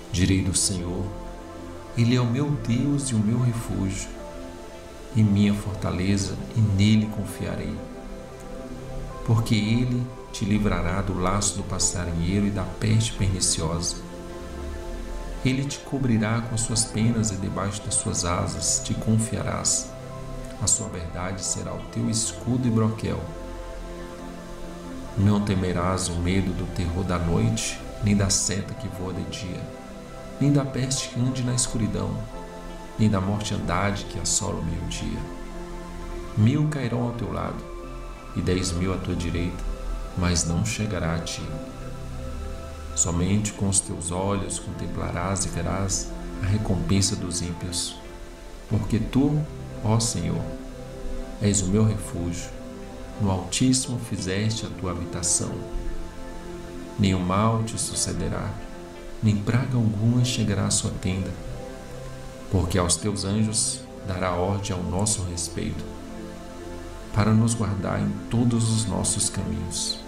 Direi do Senhor: Ele é o meu Deus e o meu refúgio, e minha fortaleza, e nele confiarei. Porque Ele te livrará do laço do passarinheiro e da peste perniciosa. Ele te cobrirá com as suas penas e debaixo das suas asas te confiarás. A sua verdade será o teu escudo e broquel. Não temerás o medo do terror da noite, nem da seta que voa de dia, nem da peste que ande na escuridão, nem da mortandade que assola o meio-dia. Mil cairão ao teu lado, e dez mil à tua direita, mas não chegará a ti. Somente com os teus olhos contemplarás e verás a recompensa dos ímpios, porque tu, ó Senhor, és o meu refúgio, no Altíssimo fizeste a tua habitação. Nenhum mal te sucederá, nem praga alguma chegará à sua tenda, porque aos teus anjos dará ordem ao nosso respeito, para nos guardar em todos os nossos caminhos.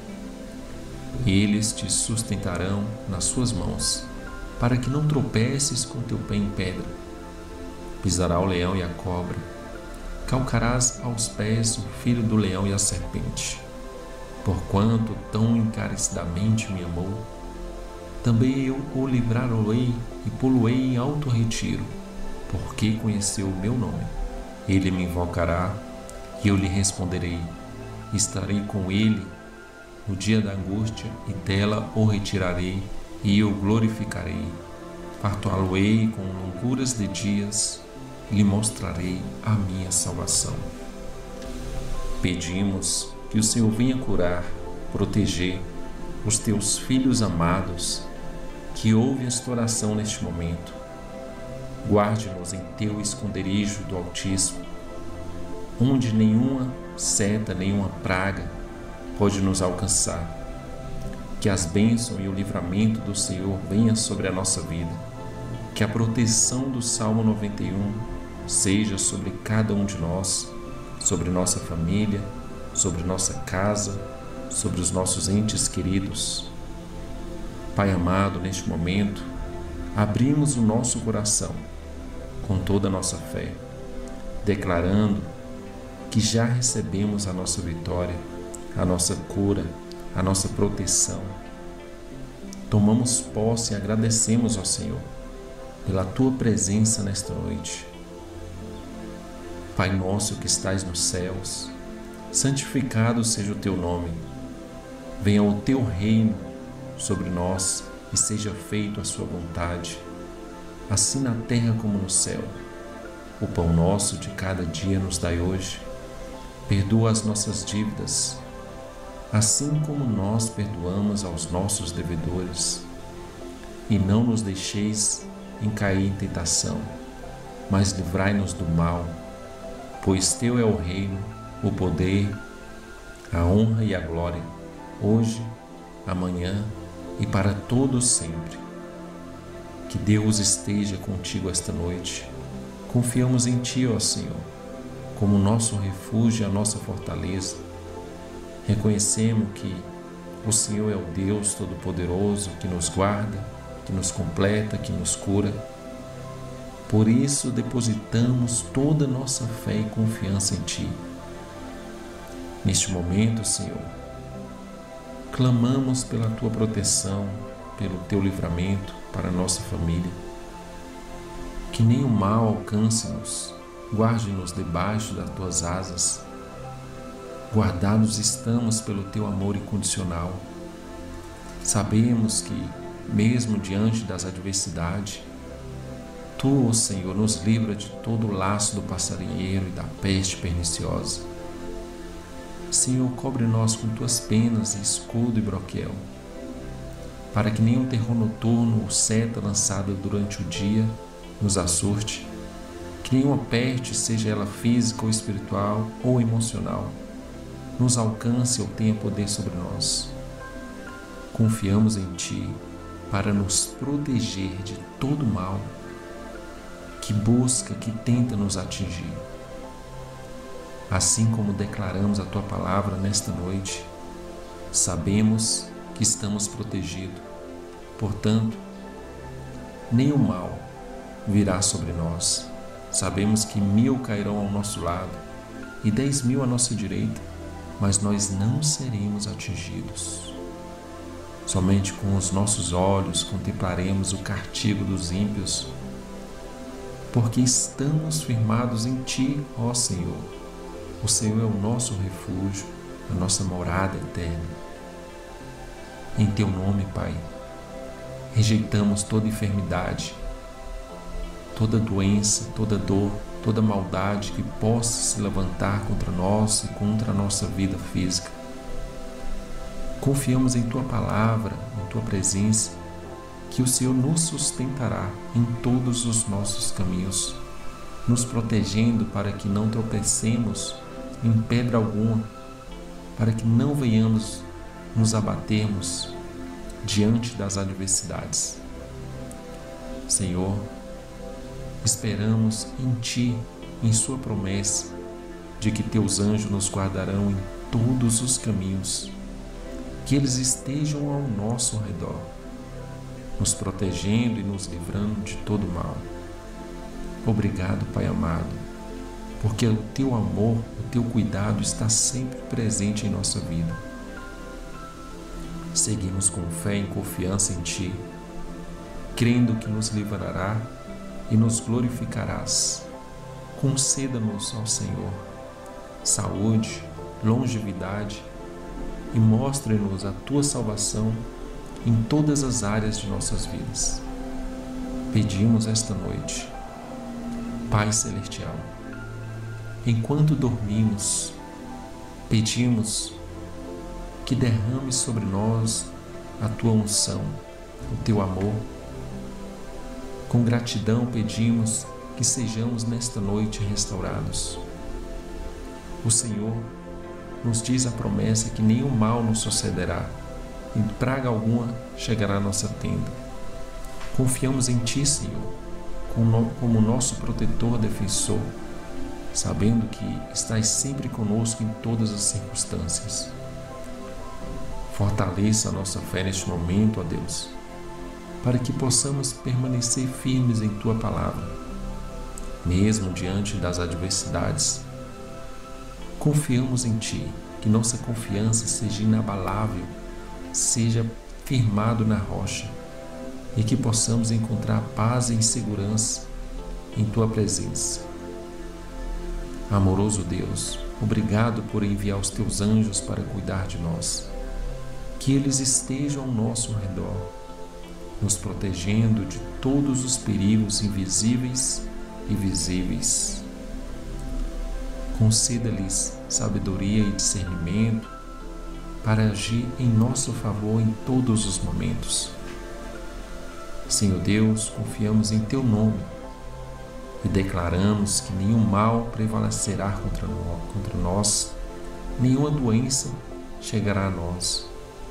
Eles te sustentarão nas suas mãos, para que não tropeces com teu pé em pedra. Pisará o leão e a cobra, calcarás aos pés o filho do leão e a serpente. Porquanto tão encarecidamente me amou, também eu o livrarei e pô-lo-ei em alto retiro, porque conheceu o meu nome. Ele me invocará, e eu lhe responderei. Estarei com ele no dia da angústia, e dela o retirarei, e o glorificarei. Fartá-lo-ei com longuras de dias, e lhe mostrarei a minha salvação. Pedimos que o Senhor venha curar, proteger os teus filhos amados, que ouvem esta oração neste momento. Guarde-nos em teu esconderijo do Altíssimo, onde nenhuma seta, nenhuma praga pode nos alcançar. Que as bênçãos e o livramento do Senhor venham sobre a nossa vida. Que a proteção do Salmo noventa e um seja sobre cada um de nós, sobre nossa família, sobre nossa casa, sobre os nossos entes queridos. Pai amado, neste momento, abrimos o nosso coração com toda a nossa fé, declarando que já recebemos a nossa vitória, a nossa cura, a nossa proteção. Tomamos posse e agradecemos ao Senhor pela Tua presença nesta noite. Pai nosso que estais nos céus, santificado seja o Teu nome. Venha o Teu reino sobre nós e seja feita a Sua vontade, assim na terra como no céu. O pão nosso de cada dia nos dai hoje. Perdoa as nossas dívidas, assim como nós perdoamos aos nossos devedores. E não nos deixeis em cair em tentação, mas livrai-nos do mal, pois Teu é o reino, o poder, a honra e a glória, hoje, amanhã e para todos sempre. Que Deus esteja contigo esta noite. Confiamos em Ti, ó Senhor, como nosso refúgio e a nossa fortaleza. Reconhecemos que o Senhor é o Deus Todo-Poderoso que nos guarda, que nos completa, que nos cura. Por isso depositamos toda a nossa fé e confiança em Ti. Neste momento, Senhor, clamamos pela Tua proteção, pelo Teu livramento para a nossa família. Que nenhum mal alcance-nos, guarde-nos debaixo das Tuas asas. Guardados estamos pelo Teu amor incondicional. Sabemos que, mesmo diante das adversidades, Tu, ó Senhor, nos livra de todo o laço do passarinheiro e da peste perniciosa. Senhor, cobre-nós com Tuas penas, escudo e broquel, para que nenhum terror noturno ou seta lançada durante o dia nos assuste, que nenhuma peste, seja ela física ou espiritual ou emocional, nos alcance ou tenha poder sobre nós. Confiamos em Ti para nos proteger de todo mal que busca, que tenta nos atingir. Assim como declaramos a Tua palavra nesta noite, sabemos que estamos protegidos. Portanto, nem o mal virá sobre nós. Sabemos que mil cairão ao nosso lado e dez mil à nossa direita, mas nós não seremos atingidos. Somente com os nossos olhos contemplaremos o castigo dos ímpios, porque estamos firmados em Ti, ó Senhor. O Senhor é o nosso refúgio, a nossa morada eterna. Em Teu nome, Pai, rejeitamos toda enfermidade, toda doença, toda dor, toda maldade que possa se levantar contra nós e contra a nossa vida física. Confiamos em Tua palavra, em Tua presença, que o Senhor nos sustentará em todos os nossos caminhos, nos protegendo para que não tropecemos em pedra alguma, para que não venhamos nos abatermos diante das adversidades. Senhor, esperamos em Ti, em Sua promessa, de que Teus anjos nos guardarão em todos os caminhos, que eles estejam ao nosso redor, nos protegendo e nos livrando de todo mal. Obrigado, Pai amado, porque o Teu amor, o Teu cuidado está sempre presente em nossa vida. Seguimos com fé e confiança em Ti, crendo que nos livrará e nos glorificarás. Conceda-nos, ó Senhor, saúde, longevidade e mostre-nos a Tua salvação em todas as áreas de nossas vidas. Pedimos esta noite, Pai Celestial, enquanto dormimos, pedimos que derrame sobre nós a Tua unção, o Teu amor. Com gratidão pedimos que sejamos nesta noite restaurados. O Senhor nos diz a promessa que nenhum mal nos sucederá e praga alguma chegará à nossa tenda. Confiamos em Ti, Senhor, como nosso protetor defensor, sabendo que estás sempre conosco em todas as circunstâncias. Fortaleça a nossa fé neste momento, ó Deus, para que possamos permanecer firmes em Tua palavra, mesmo diante das adversidades. Confiamos em Ti, que nossa confiança seja inabalável, seja firmado na rocha, e que possamos encontrar paz e segurança em Tua presença. Amoroso Deus, obrigado por enviar os Teus anjos para cuidar de nós. Que eles estejam ao nosso redor, nos protegendo de todos os perigos invisíveis e visíveis. Conceda-lhes sabedoria e discernimento para agir em nosso favor em todos os momentos. Senhor Deus, confiamos em Teu nome e declaramos que nenhum mal prevalecerá contra nós, contra nós, nenhuma doença chegará a nós.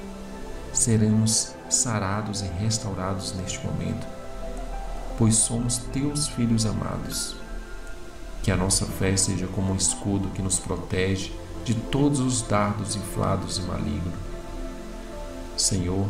Seremos sarados e restaurados neste momento, pois somos Teus filhos amados. Que a nossa fé seja como um escudo que nos protege de todos os dardos inflados e malignos. Senhor,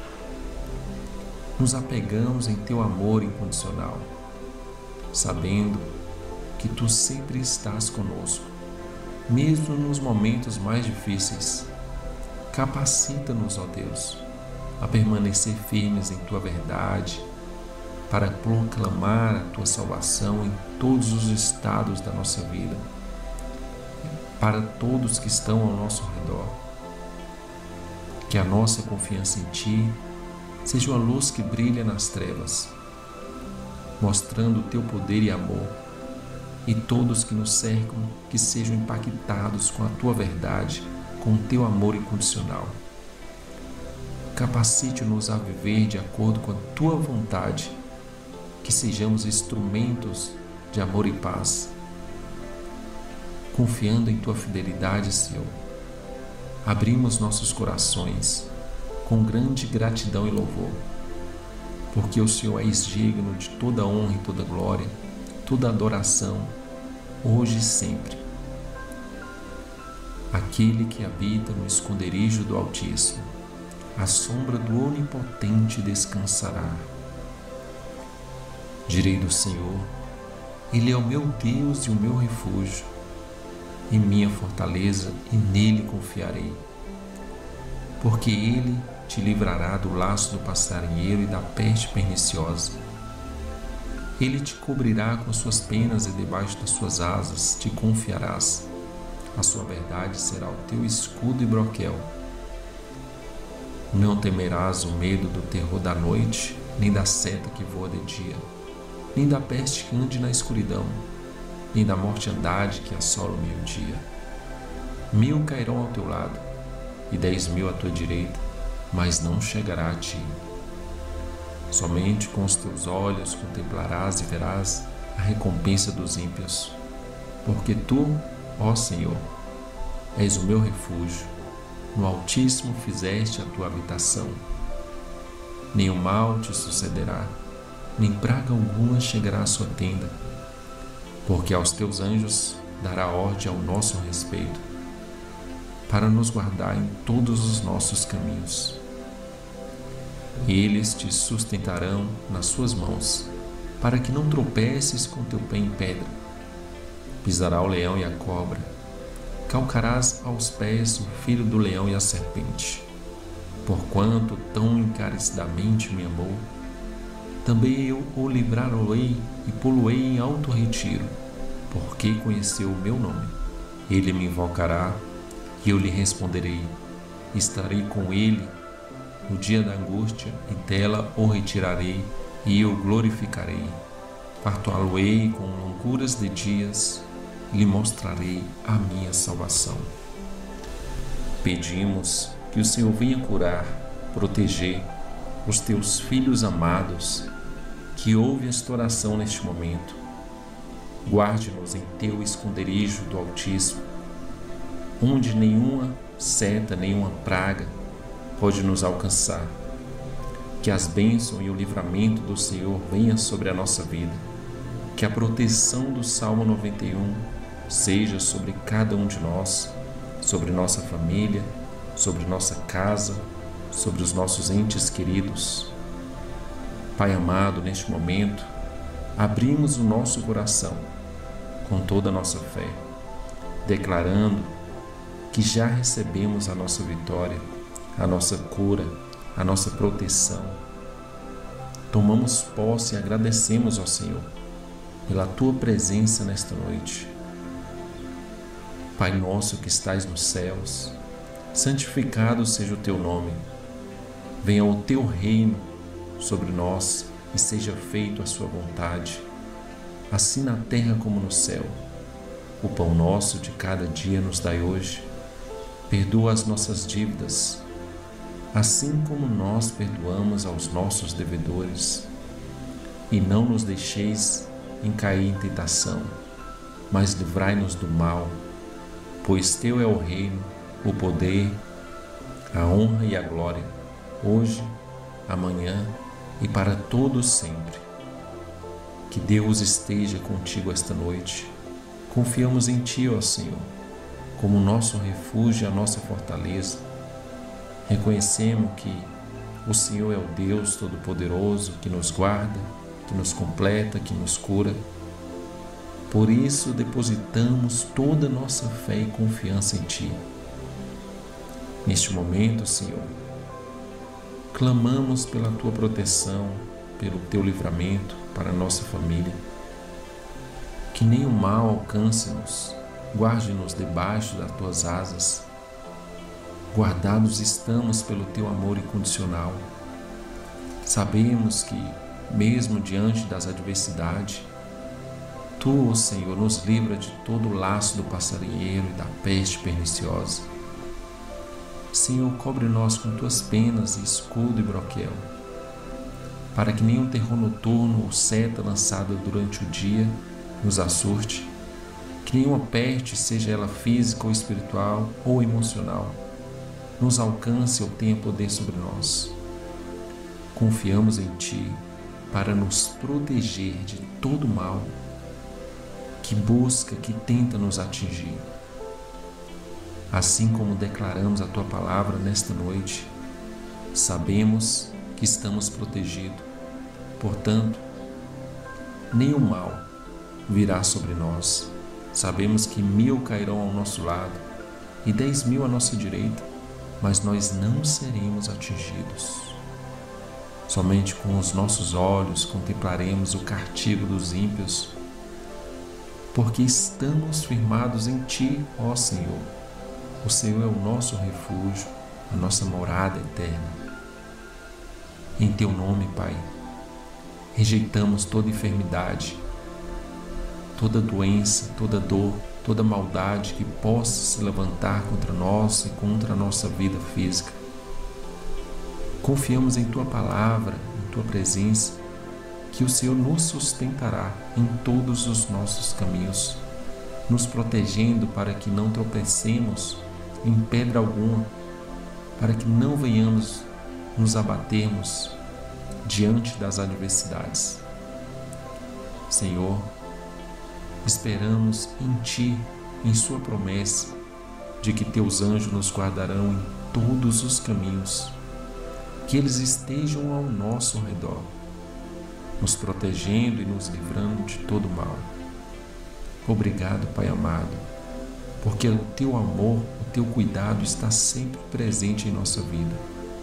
nos apegamos em Teu amor incondicional, sabendo que Tu sempre estás conosco, mesmo nos momentos mais difíceis. Capacita-nos, ó Deus, a permanecer firmes em Tua verdade, para proclamar a Tua salvação em todos os estados da nossa vida, para todos que estão ao nosso redor. Que a nossa confiança em Ti seja uma luz que brilha nas trevas, mostrando o Teu poder e amor, e todos que nos cercam que sejam impactados com a Tua verdade, com o Teu amor incondicional. Capacite-nos a viver de acordo com a Tua vontade, que sejamos instrumentos de amor e paz. Confiando em Tua fidelidade, Senhor, abrimos nossos corações com grande gratidão e louvor, porque o Senhor é digno de toda honra e toda glória, toda adoração, hoje e sempre. Aquele que habita no esconderijo do Altíssimo, à sombra do Onipotente descansará. Direi do Senhor: Ele é o meu Deus e o meu refúgio, e minha fortaleza, e nele confiarei. Porque Ele te livrará do laço do passarinheiro e da peste perniciosa. Ele te cobrirá com as suas penas e debaixo das suas asas te confiarás. A sua verdade será o teu escudo e broquel. Não temerás o medo do terror da noite, nem da seta que voa de dia, nem da peste que ande na escuridão, nem da mortandade que assola o meio-dia. Mil cairão ao teu lado, e dez mil à tua direita, mas não chegará a ti. Somente com os teus olhos contemplarás e verás a recompensa dos ímpios, porque tu, ó Senhor, és o meu refúgio, no Altíssimo fizeste a tua habitação. Nenhum mal te sucederá, nem praga alguma chegará à sua tenda, porque aos teus anjos dará ordem ao nosso respeito, para nos guardar em todos os nossos caminhos. Eles te sustentarão nas suas mãos, para que não tropeces com teu pé em pedra. Pisará o leão e a cobra, calcarás aos pés o filho do leão e a serpente. Porquanto tão encarecidamente me amou, também eu o livrarei e pô-lo-ei em alto retiro, porque conheceu o meu nome. Ele me invocará, e eu lhe responderei. Estarei com ele no dia da angústia, e dela o retirarei, e eu glorificarei. Fartá-lo-ei com longuras de dias, e lhe mostrarei a minha salvação. Pedimos que o Senhor venha curar, proteger os teus filhos amados, que ouvem esta oração neste momento. Guarde-nos em teu esconderijo do Altíssimo, onde nenhuma seta, nenhuma praga pode nos alcançar. Que as bênçãos e o livramento do Senhor venham sobre a nossa vida. Que a proteção do Salmo noventa e um seja sobre cada um de nós, sobre nossa família, sobre nossa casa, sobre os nossos entes queridos. Pai amado, neste momento, abrimos o nosso coração com toda a nossa fé, declarando que já recebemos a nossa vitória, a nossa cura, a nossa proteção. Tomamos posse e agradecemos ao Senhor pela Tua presença nesta noite. Pai nosso que estais nos céus, santificado seja o Teu nome. Venha o Teu reino sobre nós e seja feita a Sua vontade, assim na terra como no céu. O pão nosso de cada dia nos dai hoje. Perdoa as nossas dívidas, assim como nós perdoamos aos nossos devedores. E não nos deixeis em cair em tentação, mas livrai-nos do mal, pois Teu é o reino, o poder, a honra e a glória, hoje, amanhã e para todos sempre. Que Deus esteja contigo esta noite. Confiamos em Ti, ó Senhor, como nosso refúgio e a nossa fortaleza. Reconhecemos que o Senhor é o Deus Todo-Poderoso que nos guarda, que nos completa, que nos cura. Por isso depositamos toda a nossa fé e confiança em Ti. Neste momento, Senhor, clamamos pela Tua proteção, pelo Teu livramento para a nossa família. Que nenhum mal alcance-nos, guarde-nos debaixo das Tuas asas. Guardados estamos pelo Teu amor incondicional. Sabemos que, mesmo diante das adversidades, Tu, ó Senhor, nos livra de todo o laço do passarinheiro e da peste perniciosa. Senhor, cobre-nós com Tuas penas e escudo e broquel, para que nenhum terror noturno ou seta lançada durante o dia nos assuste, que nenhuma peste, seja ela física ou espiritual ou emocional, nos alcance ou tenha poder sobre nós. Confiamos em Ti para nos proteger de todo mal que busca, que tenta nos atingir. Assim como declaramos a Tua palavra nesta noite, sabemos que estamos protegidos. Portanto, nenhum mal virá sobre nós. Sabemos que mil cairão ao nosso lado e dez mil à nossa direita, mas nós não seremos atingidos. Somente com os nossos olhos contemplaremos o castigo dos ímpios, porque estamos firmados em Ti, ó Senhor. O Senhor é o nosso refúgio, a nossa morada eterna. Em Teu nome, Pai, rejeitamos toda enfermidade, toda doença, toda dor, toda maldade que possa se levantar contra nós e contra a nossa vida física. Confiamos em Tua palavra, em Tua presença, que o Senhor nos sustentará em todos os nossos caminhos, nos protegendo para que não tropecemos em pedra alguma, para que não venhamos nos abatermos diante das adversidades. Senhor, esperamos em Ti, em Sua promessa de que Teus anjos nos guardarão em todos os caminhos, que eles estejam ao nosso redor, nos protegendo e nos livrando de todo mal. Obrigado, Pai amado, porque o Teu amor, o Teu cuidado está sempre presente em nossa vida.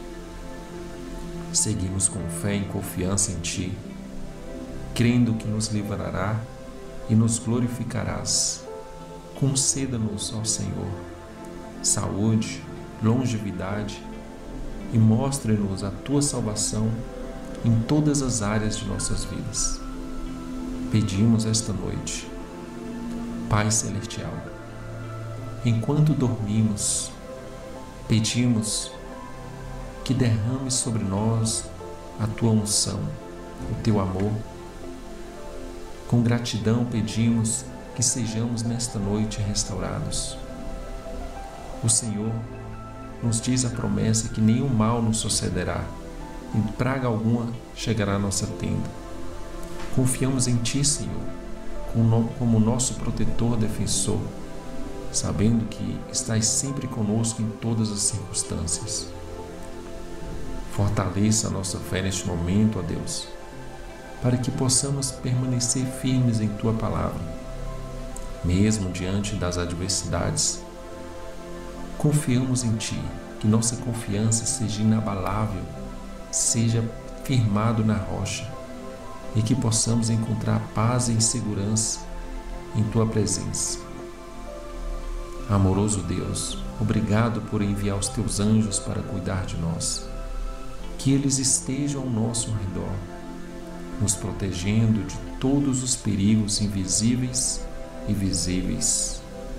Seguimos com fé e confiança em Ti, crendo que nos livrará e nos glorificarás. Conceda-nos, ó Senhor, saúde, longevidade e mostre-nos a Tua salvação em todas as áreas de nossas vidas. Pedimos esta noite, Pai Celestial, enquanto dormimos, pedimos que derrame sobre nós a Tua unção, o Teu amor. Com gratidão pedimos que sejamos nesta noite restaurados. O Senhor nos diz a promessa que nenhum mal nos sucederá e praga alguma chegará à nossa tenda. Confiamos em Ti, Senhor, como nosso protetor, defensor, sabendo que estás sempre conosco em todas as circunstâncias. Fortaleça a nossa fé neste momento, ó Deus, para que possamos permanecer firmes em Tua palavra, mesmo diante das adversidades. Confiamos em Ti, que nossa confiança seja inabalável, seja firmado na rocha, e que possamos encontrar paz e segurança em Tua presença. Amoroso Deus, obrigado por enviar os Teus anjos para cuidar de nós. Que eles estejam ao nosso redor, nos protegendo de todos os perigos invisíveis e visíveis.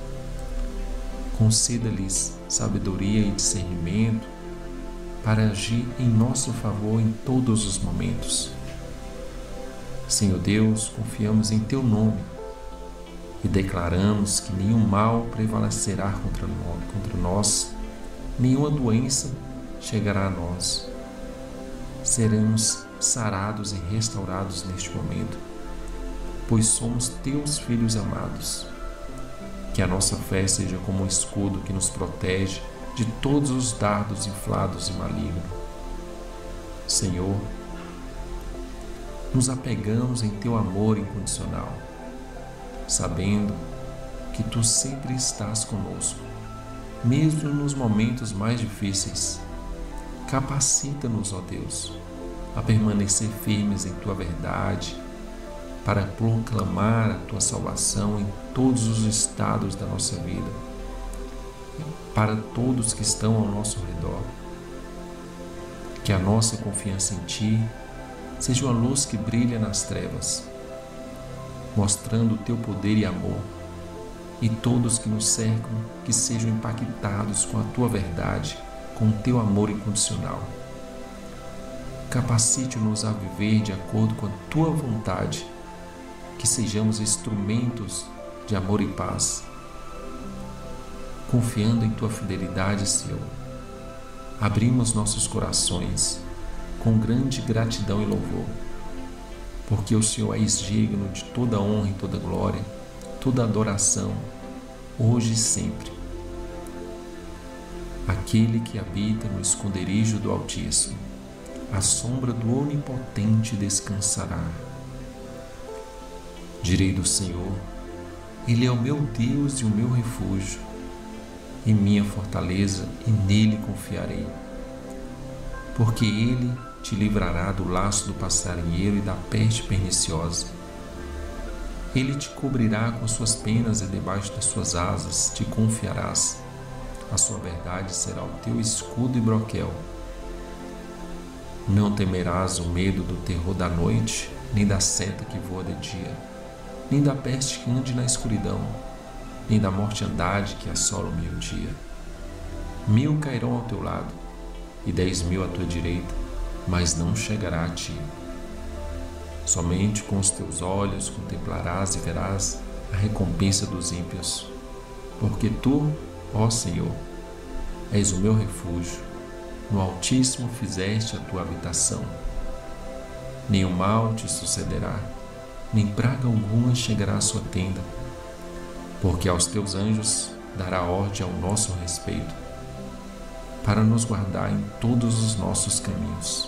Conceda-lhes sabedoria e discernimento para agir em nosso favor em todos os momentos. Senhor Deus, confiamos em Teu nome e declaramos que nenhum mal prevalecerá contra nós, contra nós, nenhuma doença chegará a nós. Seremos sarados e restaurados neste momento, pois somos Teus filhos amados. Que a nossa fé seja como um escudo que nos protege de todos os dardos inflados e malignos. Senhor, nos apegamos em Teu amor incondicional, sabendo que Tu sempre estás conosco, mesmo nos momentos mais difíceis. Capacita-nos, ó Deus, a permanecer firmes em Tua verdade, para proclamar a Tua salvação em todos os estados da nossa vida, para todos que estão ao nosso redor. Que a nossa confiança em Ti seja uma luz que brilha nas trevas, mostrando o Teu poder e amor, e todos que nos cercam que sejam impactados com a Tua verdade, com o Teu amor incondicional. Capacite-nos a viver de acordo com a Tua vontade, que sejamos instrumentos de amor e paz. Confiando em Tua fidelidade, Senhor, abrimos nossos corações com grande gratidão e louvor, porque o Senhor és digno de toda honra e toda glória, toda adoração, hoje e sempre. Aquele que habita no esconderijo do Altíssimo, à sombra do Onipotente descansará. Direi do Senhor: Ele é o meu Deus e o meu refúgio, e minha fortaleza, e nele confiarei. Porque Ele te livrará do laço do passarinheiro e da peste perniciosa. Ele te cobrirá com suas penas e debaixo das suas asas te confiarás. A sua verdade será o teu escudo e broquel. Não temerás o medo do terror da noite, nem da seta que voa de dia, nem da peste que ande na escuridão, nem da mortandade que assola o meio-dia. Mil cairão ao teu lado, e dez mil à tua direita, mas não chegará a ti. Somente com os teus olhos contemplarás e verás a recompensa dos ímpios, porque tu, ó Senhor, és o meu refúgio, no Altíssimo fizeste a tua habitação. Nenhum mal te sucederá, nem praga alguma chegará à sua tenda, porque aos teus anjos dará ordem ao nosso respeito, para nos guardar em todos os nossos caminhos.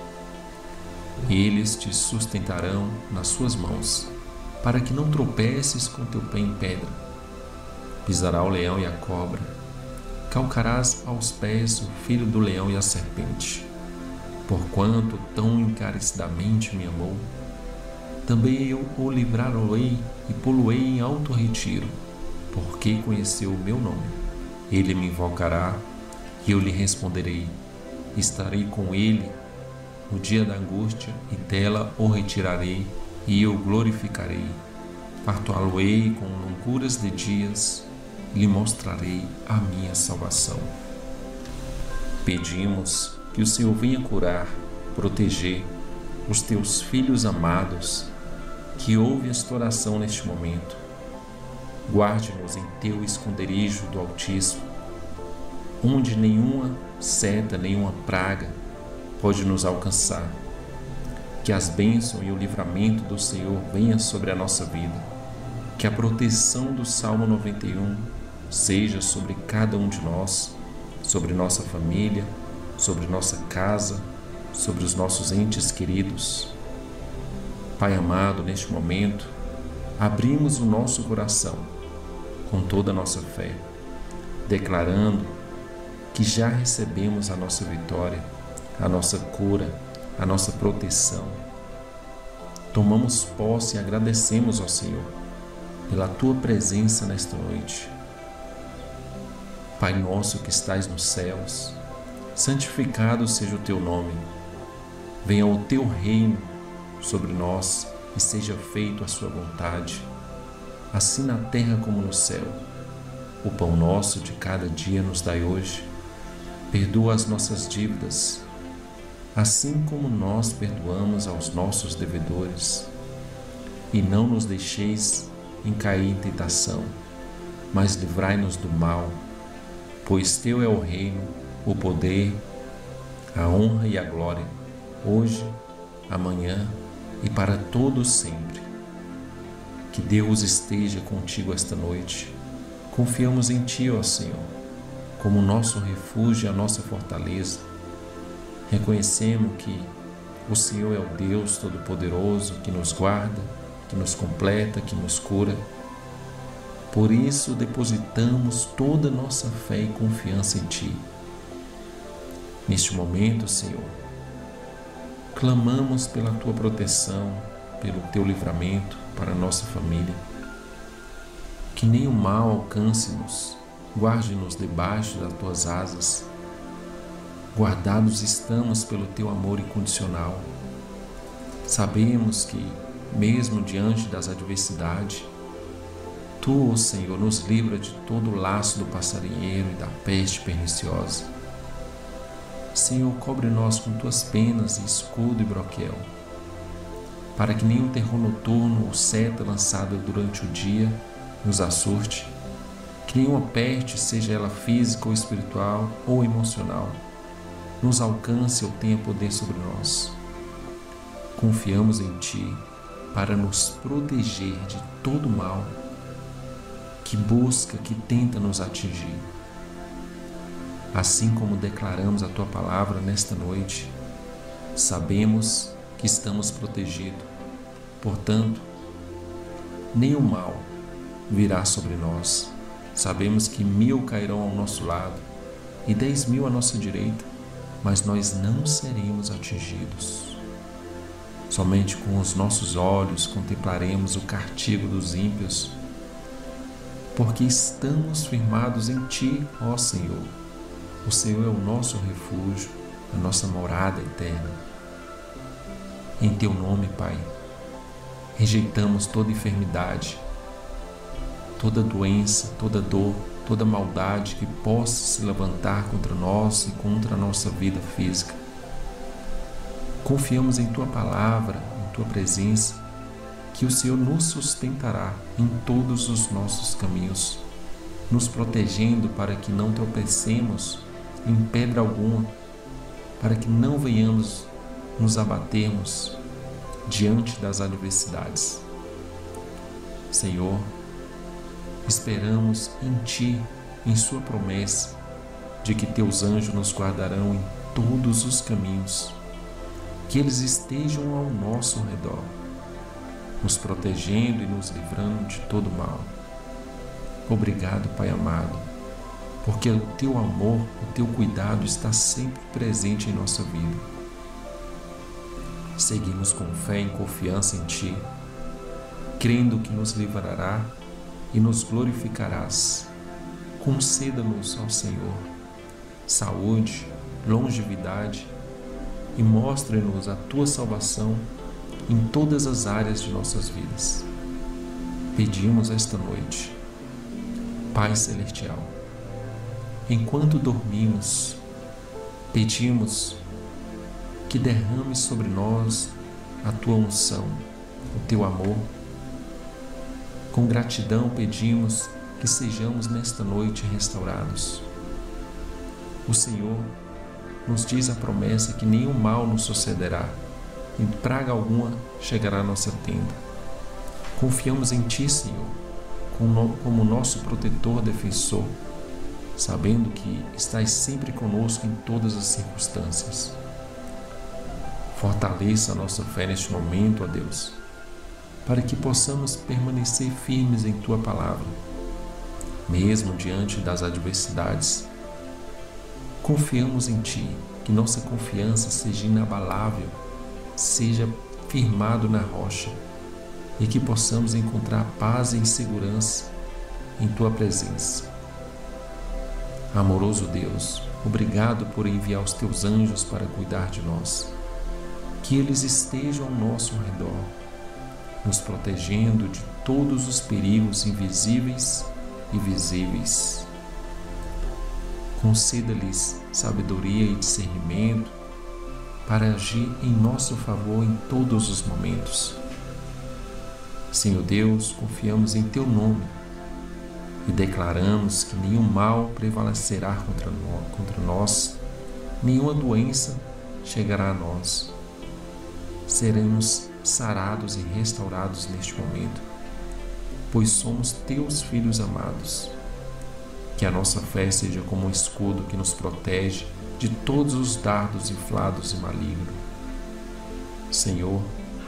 Eles te sustentarão nas suas mãos, para que não tropeces com teu pé em pedra. Pisará o leão e a cobra, calcarás aos pés o filho do leão e a serpente. Porquanto tão encarecidamente me amou, também eu o livrarei e pô-lo-ei em alto retiro, porque conheceu o meu nome. Ele me invocará, e eu lhe responderei. Estarei com ele no dia da angústia, e dela o retirarei, e eu glorificarei. Fartá-lo-ei com longuras de dias, e lhe mostrarei a minha salvação. Pedimos que o Senhor venha curar, proteger os teus filhos amados, que ouvem esta oração neste momento. Guarde-nos em teu esconderijo do Altíssimo, onde nenhuma seta, nenhuma praga pode nos alcançar. Que as bênçãos e o livramento do Senhor venham sobre a nossa vida. Que a proteção do Salmo noventa e um seja sobre cada um de nós, sobre nossa família, sobre nossa casa, sobre os nossos entes queridos. Pai amado, neste momento, abrimos o nosso coração com toda a nossa fé, declarando que já recebemos a nossa vitória, a nossa cura, a nossa proteção. Tomamos posse e agradecemos ao Senhor pela Tua presença nesta noite. Pai nosso que estais nos céus, santificado seja o Teu nome. Venha o Teu reino sobre nós e seja feita a Sua vontade, assim na terra como no céu. O pão nosso de cada dia nos dai hoje. Perdoa as nossas dívidas, assim como nós perdoamos aos nossos devedores. E não nos deixeis em cair em tentação, mas livrai-nos do mal, pois Teu é o reino, o poder, a honra e a glória, hoje, amanhã e para todos sempre. Que Deus esteja contigo esta noite. Confiamos em Ti, ó Senhor, como nosso refúgio e a nossa fortaleza. Reconhecemos que o Senhor é o Deus Todo-Poderoso que nos guarda, que nos completa, que nos cura. Por isso depositamos toda a nossa fé e confiança em Ti. Neste momento, Senhor, clamamos pela Tua proteção, pelo Teu livramento para a nossa família. Que nenhum mal alcance-nos, guarde-nos debaixo das Tuas asas. Guardados estamos pelo Teu amor incondicional. Sabemos que, mesmo diante das adversidades, Tu, ó Senhor, nos livra de todo o laço do passarinheiro e da peste perniciosa. Senhor, cobre-nos com Tuas penas, escudo e broquel, para que nenhum terror noturno ou seta lançada durante o dia nos assuste, que nenhuma peste, seja ela física ou espiritual ou emocional, nos alcance ou tenha poder sobre nós. Confiamos em Ti para nos proteger de todo mal que busca, que tenta nos atingir. Assim como declaramos a Tua palavra nesta noite, sabemos que estamos protegidos. Portanto, nenhum mal virá sobre nós. Sabemos que mil cairão ao nosso lado e dez mil à nossa direita, mas nós não seremos atingidos. Somente com os nossos olhos contemplaremos o castigo dos ímpios, porque estamos firmados em Ti, ó Senhor. O Senhor é o nosso refúgio, a nossa morada eterna. Em Teu nome, Pai, rejeitamos toda enfermidade, toda doença, toda dor, toda maldade que possa se levantar contra nós e contra a nossa vida física. Confiamos em Tua palavra, em Tua presença, que o Senhor nos sustentará em todos os nossos caminhos, nos protegendo para que não tropecemos em pedra alguma, para que não venhamos nos abatermos diante das adversidades. Senhor, esperamos em Ti, em Sua promessa, de que Teus anjos nos guardarão em todos os caminhos, que eles estejam ao nosso redor, nos protegendo e nos livrando de todo mal. Obrigado, Pai amado, porque o Teu amor, o Teu cuidado está sempre presente em nossa vida. Seguimos com fé e confiança em Ti, crendo que nos livrará e nos glorificarás. Conceda-nos, ó Senhor, saúde, longevidade e mostre-nos a Tua salvação em todas as áreas de nossas vidas. Pedimos esta noite, Pai Celestial, enquanto dormimos, pedimos que derrame sobre nós a Tua unção, o Teu amor. Com gratidão pedimos que sejamos nesta noite restaurados. O Senhor nos diz a promessa que nenhum mal nos sucederá e praga alguma chegará à nossa tenda. Confiamos em Ti, Senhor, como nosso protetor, defensor, sabendo que estás sempre conosco em todas as circunstâncias. Fortaleça a nossa fé neste momento, ó Deus, para que possamos permanecer firmes em Tua palavra, mesmo diante das adversidades. Confiamos em Ti, que nossa confiança seja inabalável, seja firmado na rocha e que possamos encontrar paz e segurança em Tua presença. Amoroso Deus, obrigado por enviar os Teus anjos para cuidar de nós. Que eles estejam ao nosso redor, nos protegendo de todos os perigos invisíveis e visíveis. Conceda-lhes sabedoria e discernimento para agir em nosso favor em todos os momentos. Senhor Deus, confiamos em Teu nome e declaramos que nenhum mal prevalecerá contra nós, contra nós, nenhuma doença chegará a nós. Seremos sarados e restaurados neste momento, pois somos Teus filhos amados. Que a nossa fé seja como um escudo que nos protege de todos os dardos inflados e malignos. Senhor,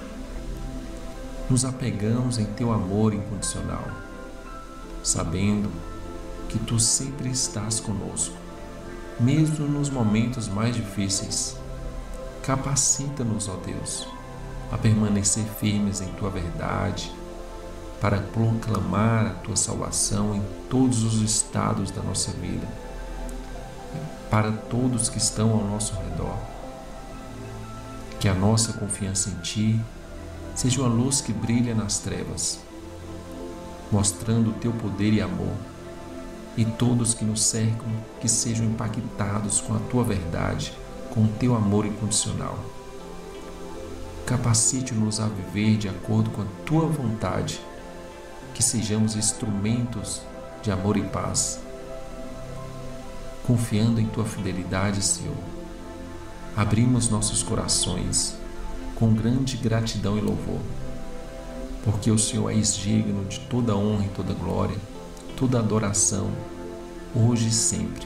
nos apegamos em Teu amor incondicional, sabendo que Tu sempre estás conosco, mesmo nos momentos mais difíceis. Capacita-nos, ó Deus, a permanecer firmes em Tua verdade, para proclamar a Tua salvação em todos os estados da nossa vida, para todos que estão ao nosso redor. Que a nossa confiança em Ti seja uma luz que brilha nas trevas, mostrando o Teu poder e amor, e todos que nos cercam que sejam impactados com a Tua verdade, com o Teu amor incondicional. Capacite-nos a viver de acordo com a Tua vontade, que sejamos instrumentos de amor e paz. Confiando em Tua fidelidade, Senhor, abrimos nossos corações com grande gratidão e louvor, porque o Senhor és digno de toda honra e toda glória, toda adoração, hoje e sempre.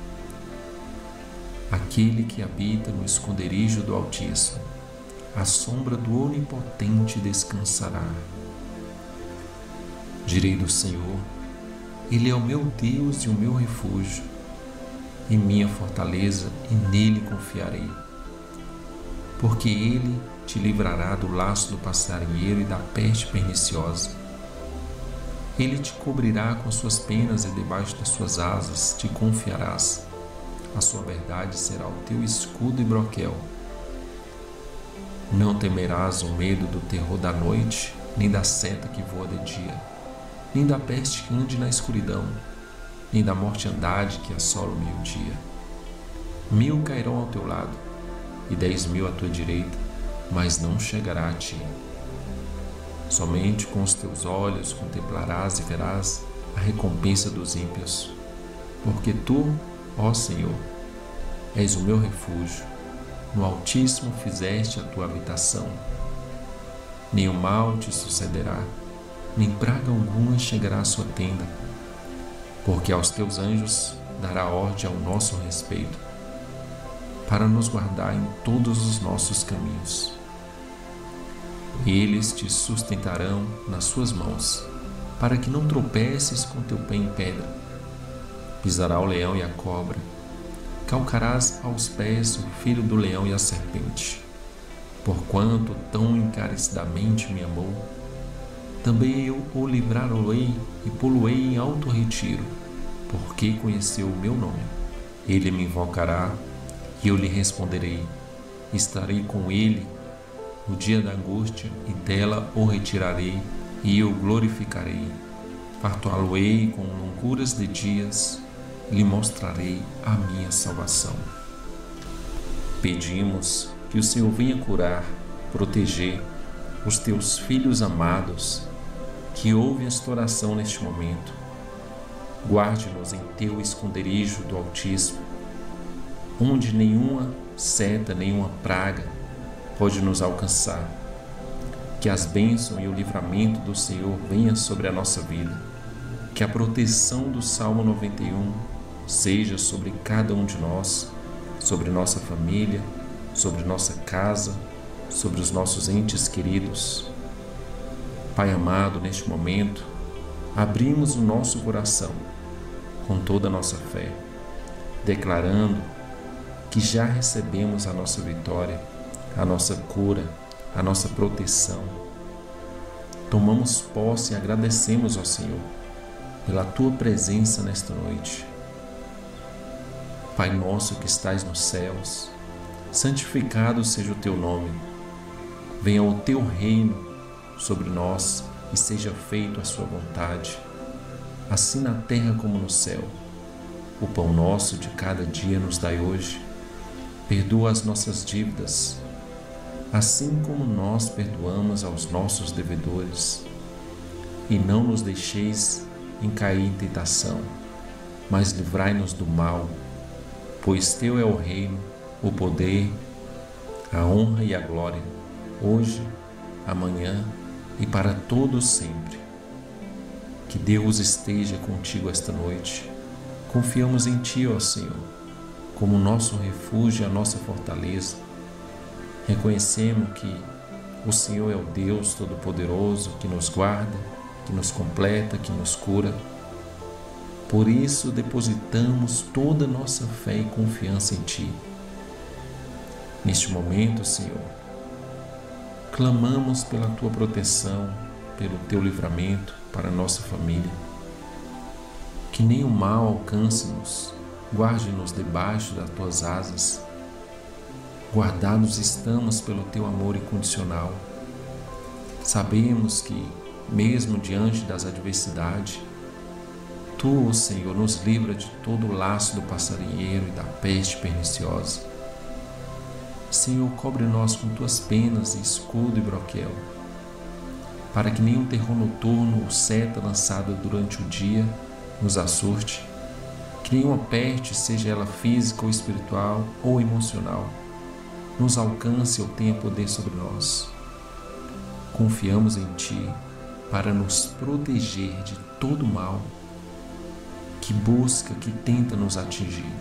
Aquele que habita no esconderijo do Altíssimo, à sombra do Onipotente descansará. Direi do Senhor: Ele é o meu Deus e o meu refúgio, e minha fortaleza, e nele confiarei. Porque Ele te livrará do laço do passarinheiro e da peste perniciosa. Ele te cobrirá com suas penas e debaixo das suas asas te confiarás. A sua verdade será o teu escudo e broquel. Não temerás o medo do terror da noite, nem da seta que voa de dia, nem da peste que ande na escuridão, nem da mortandade que assola o meio-dia. Mil cairão ao teu lado, e dez mil à tua direita, mas não chegará a ti. Somente com os teus olhos contemplarás e verás a recompensa dos ímpios, porque tu, ó Senhor, és o meu refúgio, no Altíssimo fizeste a tua habitação. Nenhum mal te sucederá, nem praga alguma chegará à sua tenda, porque aos teus anjos dará ordem ao nosso respeito, para nos guardar em todos os nossos caminhos. Eles te sustentarão nas suas mãos, para que não tropeces com teu pé em pedra. Pisará o leão e a cobra, calcarás aos pés o filho do leão e a serpente. Porquanto tão encarecidamente me amou, também eu o livrarei e pô-lo-ei em alto retiro, porque conheceu o meu nome. Ele me invocará e eu lhe responderei. Estarei com ele no dia da angústia, e dela o retirarei e o glorificarei. Fartá-lo-ei com longuras de dias, e lhe mostrarei a minha salvação. Pedimos que o Senhor venha curar, proteger os teus filhos amados, que ouvem esta oração neste momento. Guarde-nos em teu esconderijo do Altíssimo, onde nenhuma seta, nenhuma praga pode nos alcançar. Que as bênçãos e o livramento do Senhor venham sobre a nossa vida. Que a proteção do Salmo noventa e um seja sobre cada um de nós, sobre nossa família, sobre nossa casa, sobre os nossos entes queridos. Pai amado, neste momento, abrimos o nosso coração com toda a nossa fé, declarando que já recebemos a nossa vitória, a nossa cura, a nossa proteção. Tomamos posse e agradecemos ao Senhor pela Tua presença nesta noite. Pai nosso que estais nos céus, santificado seja o Teu nome. Venha o Teu reino sobre nós e seja feita a Sua vontade, assim na terra como no céu. O pão nosso de cada dia nos dai hoje. Perdoa as nossas dívidas, assim como nós perdoamos aos nossos devedores. E não nos deixeis em cair em tentação, mas livrai-nos do mal, pois Teu é o reino, o poder, a honra e a glória, hoje, amanhã e para todos sempre. Que Deus esteja contigo esta noite. Confiamos em Ti, ó Senhor, como nosso refúgio e a nossa fortaleza. Reconhecemos que o Senhor é o Deus Todo-Poderoso que nos guarda, que nos completa, que nos cura. Por isso, depositamos toda a nossa fé e confiança em Ti. Neste momento, Senhor, clamamos pela Tua proteção, pelo Teu livramento para a nossa família. Que nenhum mal alcance-nos, guarde-nos debaixo das Tuas asas. Guardados estamos pelo Teu amor incondicional. Sabemos que, mesmo diante das adversidades, Tu, Senhor, nos livra de todo o laço do passarinheiro e da peste perniciosa. Senhor, cobre-nós com Tuas penas, escudo e broquel, para que nenhum terror noturno ou seta lançada durante o dia nos assuste, que nenhuma peste, seja ela física ou espiritual ou emocional, nos alcance ou tenha poder sobre nós. Confiamos em Ti para nos proteger de todo mal que busca, que tenta nos atingir.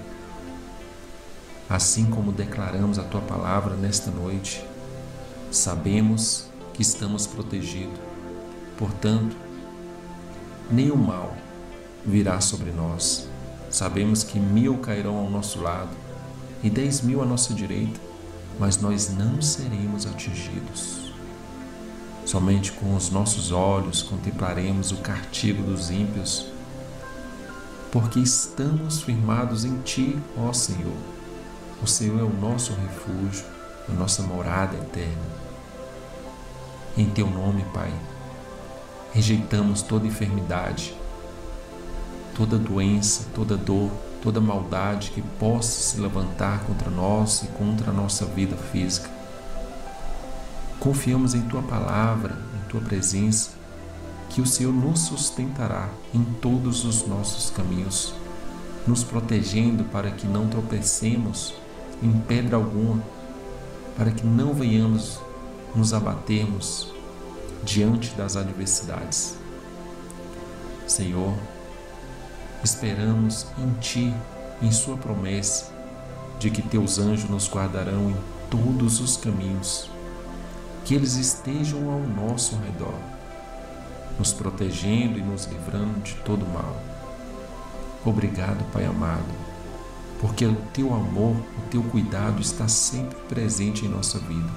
Assim como declaramos a Tua palavra nesta noite, sabemos que estamos protegidos. Portanto, nem o mal virá sobre nós. Sabemos que mil cairão ao nosso lado e dez mil à nossa direita, mas nós não seremos atingidos. Somente com os nossos olhos contemplaremos o castigo dos ímpios, porque estamos firmados em Ti, ó Senhor. O Senhor é o nosso refúgio, a nossa morada eterna. Em Teu nome, Pai, rejeitamos toda enfermidade, toda doença, toda dor, toda maldade que possa se levantar contra nós e contra a nossa vida física. Confiamos em Tua palavra, em Tua presença, que o Senhor nos sustentará em todos os nossos caminhos, nos protegendo para que não tropecemos em pedra alguma, para que não venhamos nos abatermos diante das adversidades. Senhor, esperamos em Ti, em Sua promessa, de que Teus anjos nos guardarão em todos os caminhos, que eles estejam ao nosso redor, nos protegendo e nos livrando de todo mal. Obrigado, Pai amado, porque o Teu amor, o Teu cuidado está sempre presente em nossa vida.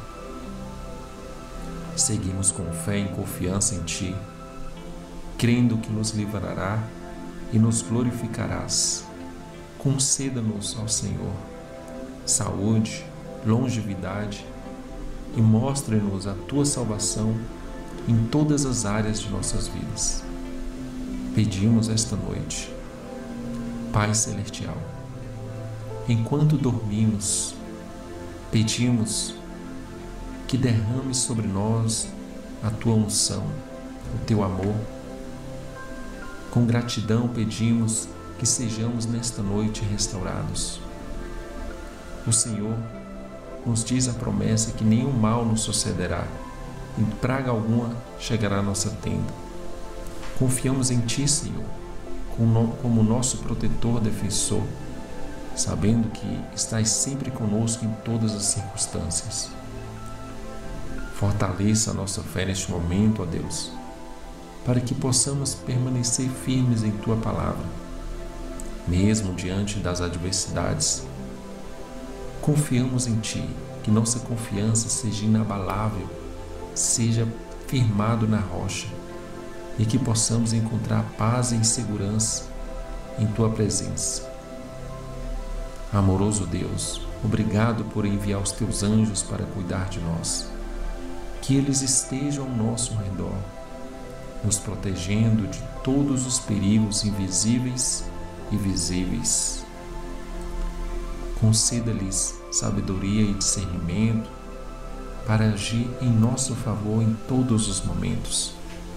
Seguimos com fé e confiança em Ti, crendo que nos livrará e nos glorificarás. Conceda-nos, ó Senhor, saúde, longevidade e mostre-nos a Tua salvação em todas as áreas de nossas vidas. Pedimos esta noite, Pai Celestial, enquanto dormimos, pedimos que derrame sobre nós a Tua unção, o Teu amor. Com gratidão pedimos que sejamos nesta noite restaurados. O Senhor nos diz a promessa que nenhum mal nos sucederá e praga alguma chegará à nossa tenda. Confiamos em Ti, Senhor, como nosso protetor, defensor, sabendo que estás sempre conosco em todas as circunstâncias. Fortaleça a nossa fé neste momento, ó Deus, para que possamos permanecer firmes em Tua palavra, mesmo diante das adversidades. Confiamos em Ti, que nossa confiança seja inabalável, seja firmado na rocha, e que possamos encontrar paz e segurança em Tua presença. Amoroso Deus, obrigado por enviar os Teus anjos para cuidar de nós. Que eles estejam ao nosso redor, nos protegendo de todos os perigos invisíveis e visíveis. Conceda-lhes sabedoria e discernimento para agir em nosso favor em todos os momentos.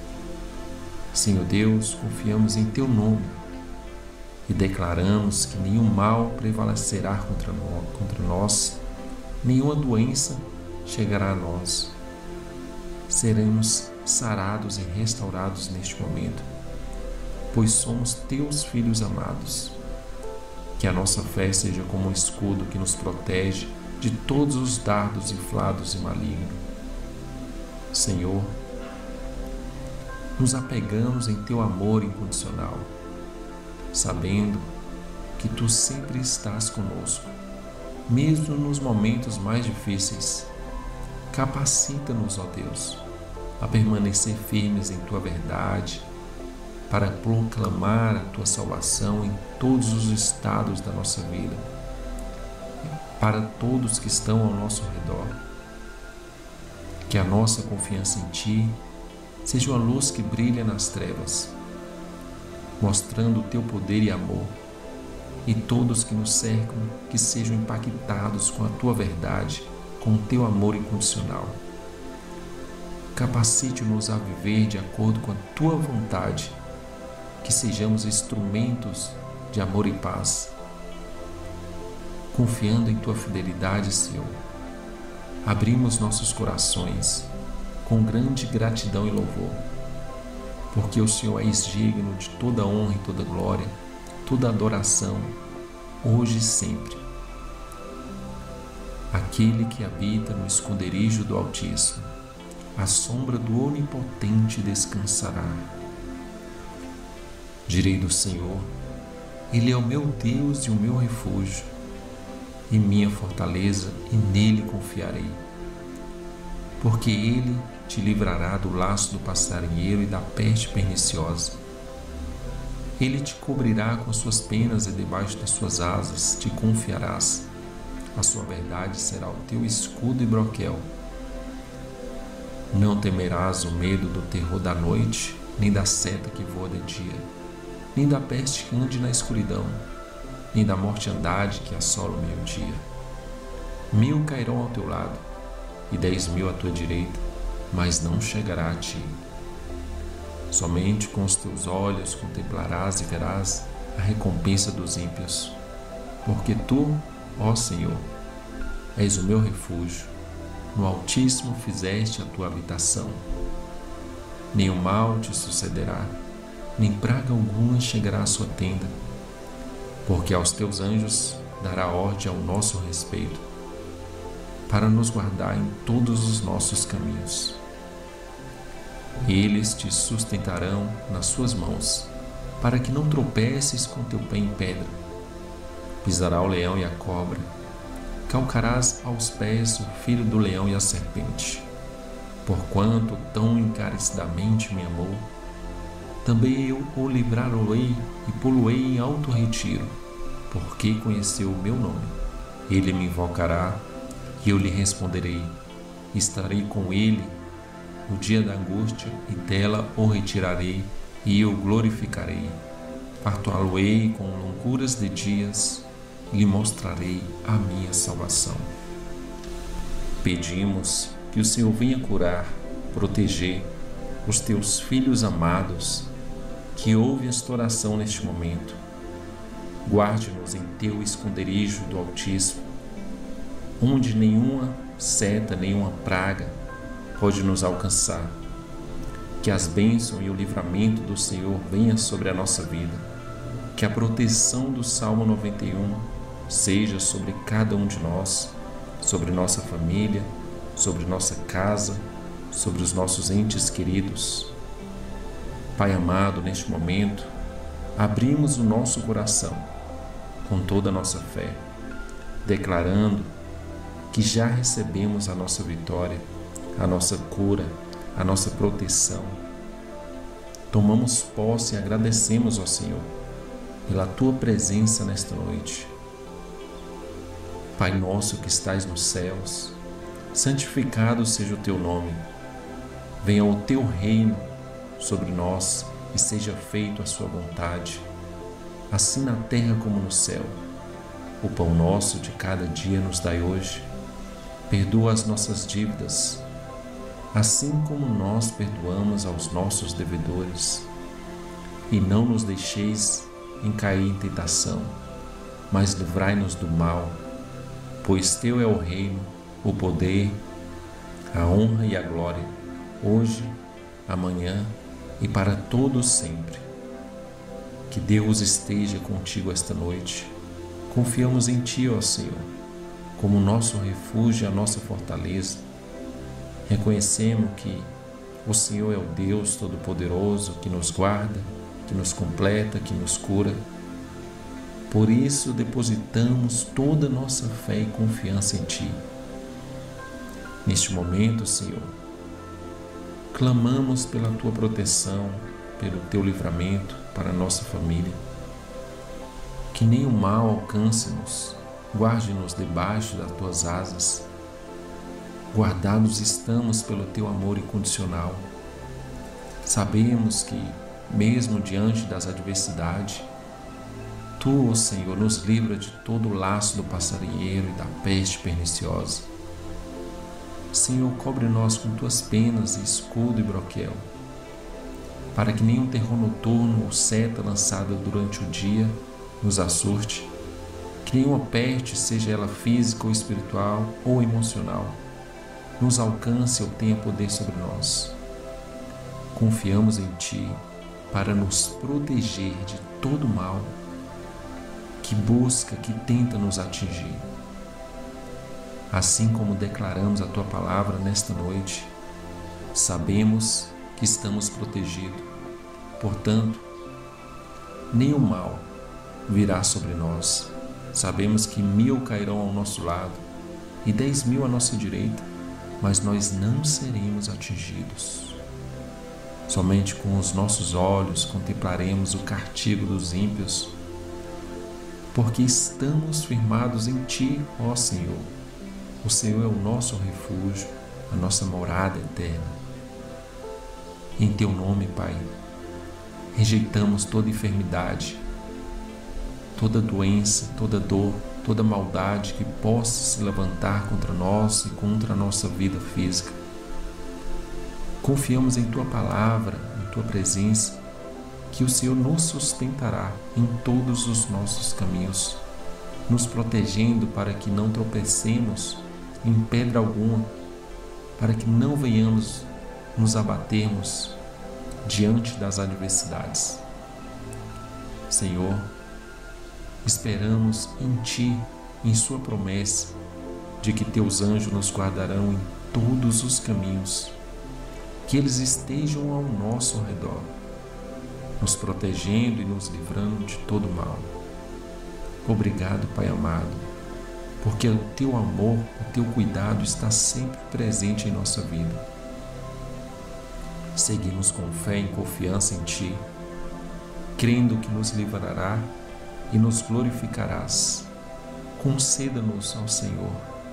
Senhor Deus, confiamos em Teu nome e declaramos que nenhum mal prevalecerá contra nós, contra nós, nenhuma doença chegará a nós. Seremos sarados e restaurados neste momento, pois somos Teus filhos amados. Que a nossa fé seja como um escudo que nos protege de todos os dardos inflados e malignos. Senhor, nos apegamos em Teu amor incondicional, sabendo que Tu sempre estás conosco, mesmo nos momentos mais difíceis. Capacita-nos, ó Deus, a permanecer firmes em Tua verdade, para proclamar a Tua salvação em todos os estados da nossa vida, para todos que estão ao nosso redor. Que a nossa confiança em Ti seja uma luz que brilha nas trevas, mostrando o Teu poder e amor, e todos que nos cercam que sejam impactados com a Tua verdade, com o Teu amor incondicional. Capacite-nos a viver de acordo com a Tua vontade, que sejamos instrumentos de amor e paz. Confiando em Tua fidelidade, Senhor, abrimos nossos corações com grande gratidão e louvor, porque o Senhor és digno de toda honra e toda glória, toda adoração, hoje e sempre. Aquele que habita no esconderijo do Altíssimo, à sombra do Onipotente descansará. Direi do Senhor: Ele é o meu Deus e o meu refúgio, e minha fortaleza, e nele confiarei. Porque Ele te livrará do laço do passarinheiro e da peste perniciosa. Ele te cobrirá com as suas penas e debaixo das suas asas te confiarás. A sua verdade será o teu escudo e broquel. Não temerás o medo do terror da noite, nem da seta que voa de dia, nem da peste que ande na escuridão, nem da mortandade que assola o meio-dia. Mil cairão ao teu lado, e dez mil à tua direita, mas não chegará a ti. Somente com os teus olhos contemplarás e verás a recompensa dos ímpios, porque tu, ó Senhor, és o meu refúgio, no Altíssimo fizeste a tua habitação. Nenhum mal te sucederá, nem praga alguma chegará à sua tenda, porque aos teus anjos dará ordem ao nosso respeito, para nos guardar em todos os nossos caminhos. Eles te sustentarão nas suas mãos, para que não tropeces com teu pé em pedra. Pisará o leão e a cobra, calcarás aos pés o filho do leão e a serpente. Porquanto tão encarecidamente me amou, também eu o livrarei e pô-lo-ei em alto retiro, porque conheceu o meu nome. Ele me invocará e eu lhe responderei. Estarei com ele no dia da angústia, e dela o retirarei e o glorificarei. Fartá-lo-ei com longuras de dias e lhe mostrarei a minha salvação. Pedimos que o Senhor venha curar, proteger os teus filhos amados que ouvem esta oração neste momento. Guarde-nos em teu esconderijo do Altíssimo, onde nenhuma seta, nenhuma praga pode nos alcançar. Que as bênçãos e o livramento do Senhor venham sobre a nossa vida. Que a proteção do Salmo noventa e um seja sobre cada um de nós, sobre nossa família, sobre nossa casa, sobre os nossos entes queridos. Pai amado, neste momento, abrimos o nosso coração com toda a nossa fé, declarando que já recebemos a nossa vitória, a nossa cura, a nossa proteção. Tomamos posse e agradecemos ao Senhor pela Tua presença nesta noite. Pai nosso que estais nos céus, santificado seja o Teu nome. Venha o Teu reino sobre nós e seja feita a Sua vontade, assim na terra como no céu. O pão nosso de cada dia nos dai hoje. Perdoa as nossas dívidas, assim como nós perdoamos aos nossos devedores. E não nos deixeis em cair em tentação, mas livrai-nos do mal, pois Teu é o reino, o poder, a honra e a glória, hoje, amanhã e para todos sempre. Que Deus esteja contigo esta noite. Confiamos em Ti, ó Senhor, como nosso refúgio e a nossa fortaleza. Reconhecemos que o Senhor é o Deus Todo-Poderoso que nos guarda, que nos completa, que nos cura. Por isso depositamos toda a nossa fé e confiança em Ti. Neste momento, Senhor, clamamos pela Tua proteção, pelo Teu livramento para a nossa família. Que nenhum mal alcance-nos, guarde-nos debaixo das Tuas asas. Guardados estamos pelo Teu amor incondicional. Sabemos que, mesmo diante das adversidades, Tu, ó Senhor, nos livra de todo o laço do passarinheiro e da peste perniciosa. Senhor, cobre-nós com Tuas penas, escudo e broquel, para que nenhum terror noturno ou seta lançada durante o dia nos assuste, que nenhuma peste, seja ela física ou espiritual ou emocional, nos alcance ou tenha poder sobre nós. Confiamos em Ti para nos proteger de todo mal que busca, que tenta nos atingir. Assim como declaramos a Tua palavra nesta noite, sabemos que estamos protegidos. Portanto, nenhum mal virá sobre nós. Sabemos que mil cairão ao nosso lado e dez mil à nossa direita, mas nós não seremos atingidos. Somente com os nossos olhos contemplaremos o castigo dos ímpios, porque estamos firmados em Ti, ó Senhor. O Senhor é o nosso refúgio, a nossa morada eterna. Em Teu nome, Pai, rejeitamos toda enfermidade, toda doença, toda dor, toda maldade que possa se levantar contra nós e contra a nossa vida física. Confiamos em Tua palavra, em Tua presença, que o Senhor nos sustentará em todos os nossos caminhos, nos protegendo para que não tropecemos em pedra alguma, para que não venhamos nos abatermos diante das adversidades. Senhor, esperamos em Ti, em Sua promessa, de que Teus anjos nos guardarão em todos os caminhos, que eles estejam ao nosso redor, nos protegendo e nos livrando de todo mal. Obrigado, Pai amado, porque o Teu amor, o Teu cuidado está sempre presente em nossa vida. Seguimos com fé e confiança em Ti, crendo que nos livrará e nos glorificarás. Conceda-nos, ó Senhor,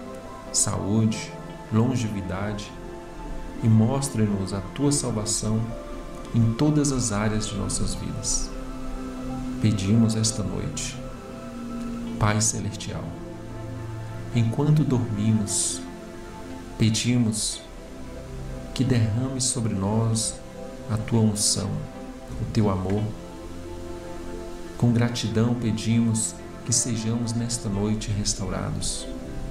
saúde, longevidade e mostre-nos a Tua salvação em todas as áreas de nossas vidas. Pedimos esta noite, Pai Celestial, enquanto dormimos, pedimos que derrame sobre nós a Tua unção, o Teu amor. Com gratidão pedimos que sejamos nesta noite restaurados.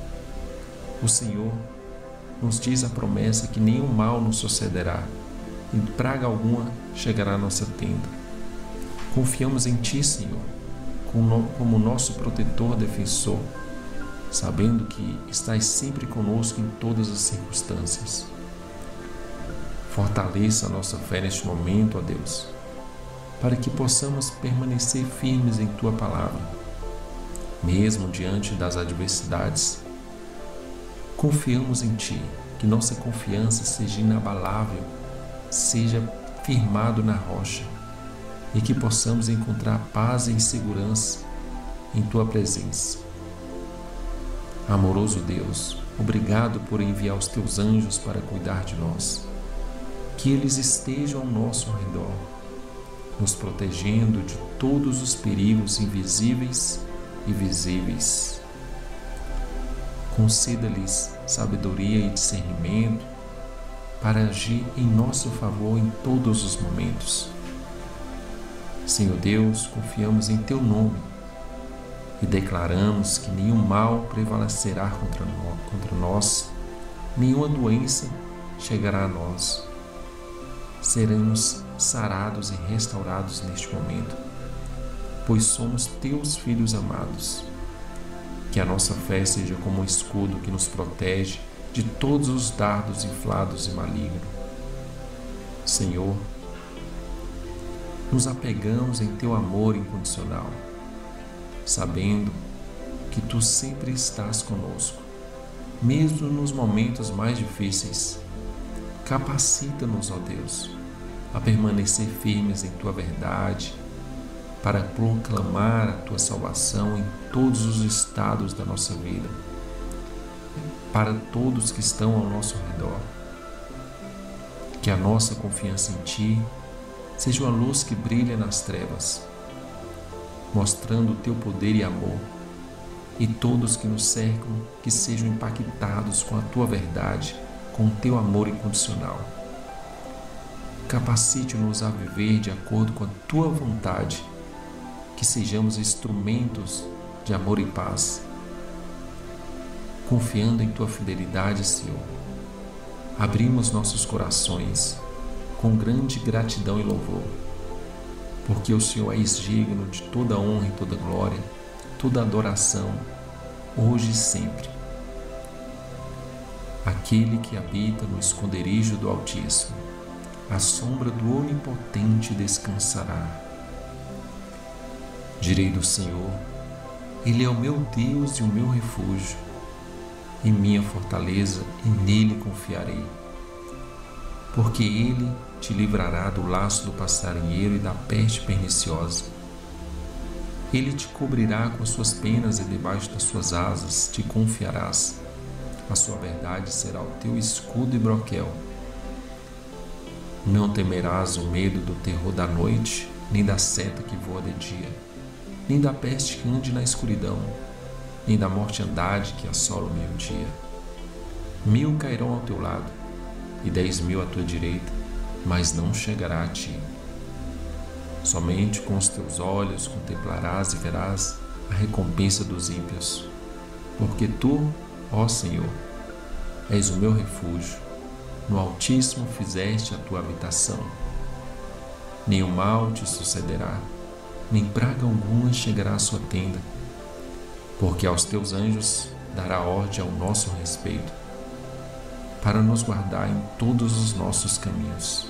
O Senhor nos diz a promessa que nenhum mal nos sucederá e praga alguma chegará à nossa tenda. Confiamos em Ti, Senhor, como nosso protetor, defensor, sabendo que estás sempre conosco em todas as circunstâncias. Fortaleça a nossa fé neste momento, ó Deus, para que possamos permanecer firmes em Tua palavra, mesmo diante das adversidades. Confiamos em Ti, que nossa confiança seja inabalável, seja firmado na rocha, e que possamos encontrar paz e segurança em Tua presença. Amoroso Deus, obrigado por enviar os Teus anjos para cuidar de nós. Que eles estejam ao nosso redor, nos protegendo de todos os perigos invisíveis e visíveis. Conceda-lhes sabedoria e discernimento para agir em nosso favor em todos os momentos. Senhor Deus, confiamos em Teu nome e declaramos que nenhum mal prevalecerá contra nós, contra nós, nenhuma doença chegará a nós. Seremos sarados e restaurados neste momento, pois somos Teus filhos amados. Que a nossa fé seja como um escudo que nos protege de todos os dardos inflados e malignos. Senhor, nos apegamos em Teu amor incondicional, sabendo que Tu sempre estás conosco, mesmo nos momentos mais difíceis. Capacita-nos, ó Deus, a permanecer firmes em Tua verdade, para proclamar a Tua salvação em todos os estados da nossa vida, para todos que estão ao nosso redor. Que a nossa confiança em Ti seja uma luz que brilha nas trevas, mostrando o Teu poder e amor, e todos que nos cercam que sejam impactados com a Tua verdade, com o Teu amor incondicional. Capacite-nos a viver de acordo com a Tua vontade, que sejamos instrumentos de amor e paz. Confiando em Tua fidelidade, Senhor, abrimos nossos corações com grande gratidão e louvor, porque o Senhor és digno de toda honra e toda glória, toda adoração, hoje e sempre. Aquele que habita no esconderijo do Altíssimo, à sombra do Onipotente descansará. Direi do Senhor: Ele é o meu Deus e o meu refúgio, e minha fortaleza, e nele confiarei. Porque Ele te livrará do laço do passarinheiro e da peste perniciosa. Ele te cobrirá com as suas penas e debaixo das suas asas te confiarás. A sua verdade será o teu escudo e broquel. Não temerás o medo do terror da noite, nem da seta que voa de dia, nem da peste que ande na escuridão, nem da mortandade que assola o meio-dia. Mil cairão ao teu lado, e dez mil à tua direita, mas não chegará a ti. Somente com os teus olhos contemplarás e verás a recompensa dos ímpios, porque tu, ó Senhor, és o meu refúgio, no Altíssimo fizeste a tua habitação. Nenhum mal te sucederá, nem praga alguma chegará à sua tenda, porque aos teus anjos dará ordem ao nosso respeito, para nos guardar em todos os nossos caminhos.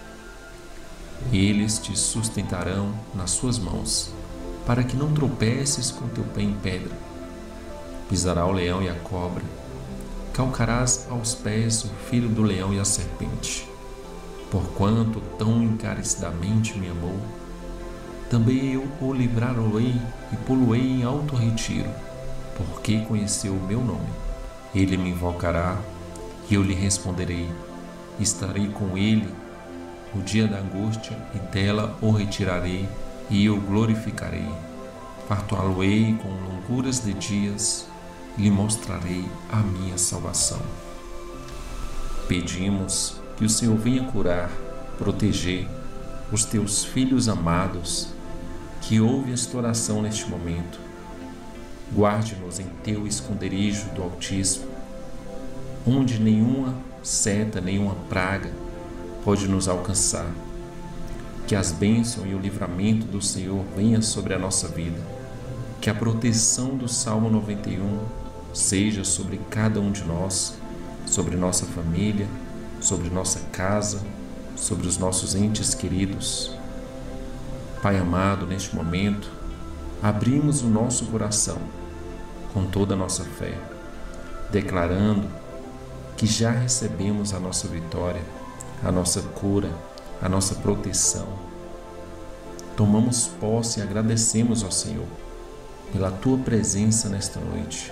Eles te sustentarão nas suas mãos, para que não tropeces com teu pé em pedra. Pisará o leão e a cobra, calcarás aos pés o filho do leão e a serpente. Porquanto tão encarecidamente me amou, também eu o livrarei e pô-lo-ei em alto retiro, porque conheceu o meu nome. Ele me invocará, e eu lhe responderei. Estarei com ele no dia da angústia, e dela o retirarei, e eu glorificarei. Fartá-lo-ei com longuras de dias, e lhe mostrarei a minha salvação. Pedimos que o Senhor venha curar, proteger os teus filhos amados, que ouvem esta oração neste momento. Guarde-nos em teu esconderijo do Altíssimo, onde nenhuma seta, nenhuma praga pode nos alcançar. Que as bênçãos e o livramento do Senhor venham sobre a nossa vida. Que a proteção do Salmo noventa e um seja sobre cada um de nós, sobre nossa família, sobre nossa casa, sobre os nossos entes queridos. Pai amado, neste momento, abrimos o nosso coração com toda a nossa fé, declarando que já recebemos a nossa vitória, a nossa cura, a nossa proteção. Tomamos posse e agradecemos ao Senhor pela Tua presença nesta noite.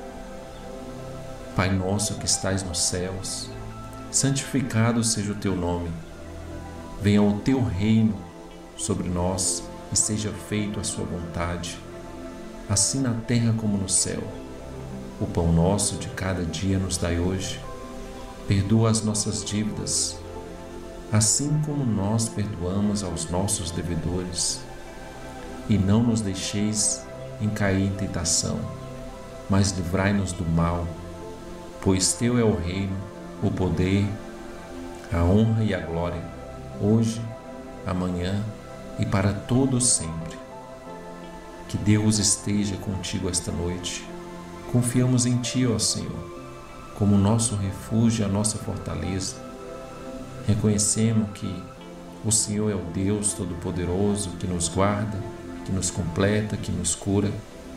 Pai nosso que estais nos céus, santificado seja o Teu nome. Venha o Teu reino sobre nós e seja feita a Sua vontade, assim na terra como no céu. O pão nosso de cada dia nos dai hoje. Perdoa as nossas dívidas, assim como nós perdoamos aos nossos devedores. E não nos deixeis em cair em tentação, mas livrai-nos do mal, pois Teu é o reino, o poder, a honra e a glória, hoje, amanhã e para todos sempre. Que Deus esteja contigo esta noite. Confiamos em Ti, ó Senhor, como nosso refúgio e a nossa fortaleza. Reconhecemos que o Senhor é o Deus Todo-Poderoso que nos guarda, que nos completa, que nos cura.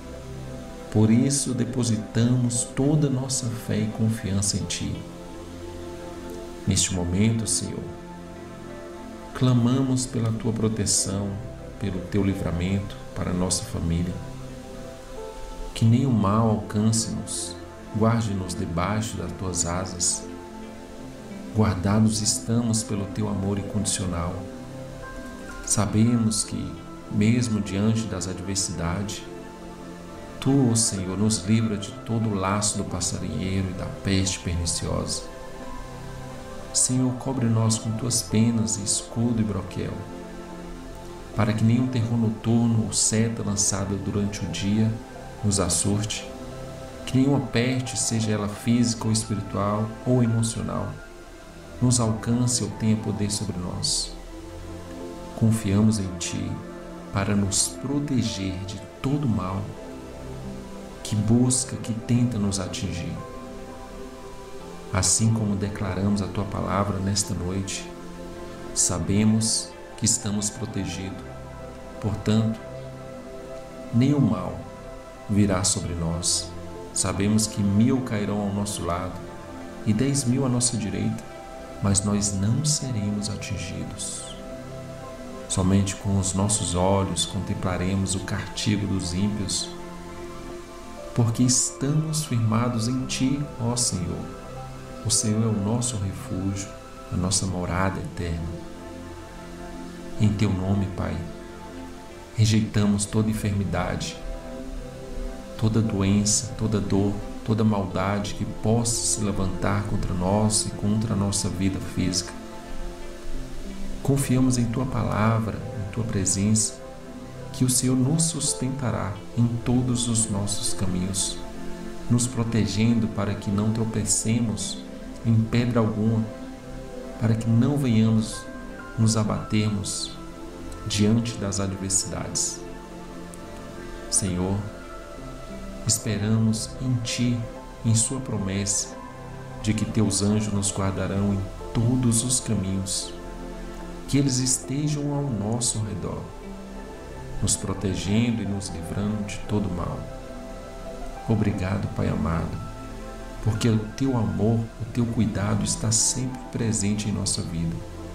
Por isso depositamos toda a nossa fé e confiança em Ti. Neste momento, Senhor, clamamos pela Tua proteção, pelo Teu livramento para a nossa família. Que nenhum mal alcance-nos, guarde-nos debaixo das Tuas asas. Guardados estamos pelo Teu amor incondicional. Sabemos que, mesmo diante das adversidades, Tu, Senhor, nos livra de todo o laço do passarinheiro e da peste perniciosa. Senhor, cobre-nos com Tuas penas, escudo e broquel, para que nenhum terror noturno ou seta lançada durante o dia nos assuste, que nenhuma peste, seja ela física ou espiritual ou emocional, nos alcance ou tenha poder sobre nós. Confiamos em Ti para nos proteger de todo mal que busca, que tenta nos atingir. Assim como declaramos a Tua palavra nesta noite, sabemos que estamos protegidos. Portanto, nenhum mal virá sobre nós. Sabemos que mil cairão ao nosso lado e dez mil à nossa direita, mas nós não seremos atingidos. Somente com os nossos olhos contemplaremos o castigo dos ímpios, porque estamos firmados em Ti, ó Senhor. O Senhor é o nosso refúgio, a nossa morada eterna. Em Teu nome, Pai, rejeitamos toda enfermidade, toda doença, toda dor, toda maldade que possa se levantar contra nós e contra a nossa vida física. Confiamos em Tua palavra, em Tua presença, que o Senhor nos sustentará em todos os nossos caminhos, nos protegendo para que não tropecemos em pedra alguma, para que não venhamos nos abatermos diante das adversidades. Senhor, esperamos em Ti, em Sua promessa, de que Teus anjos nos guardarão em todos os caminhos, que eles estejam ao nosso redor, nos protegendo e nos livrando de todo mal. Obrigado, Pai amado, porque o Teu amor, o Teu cuidado está sempre presente em nossa vida.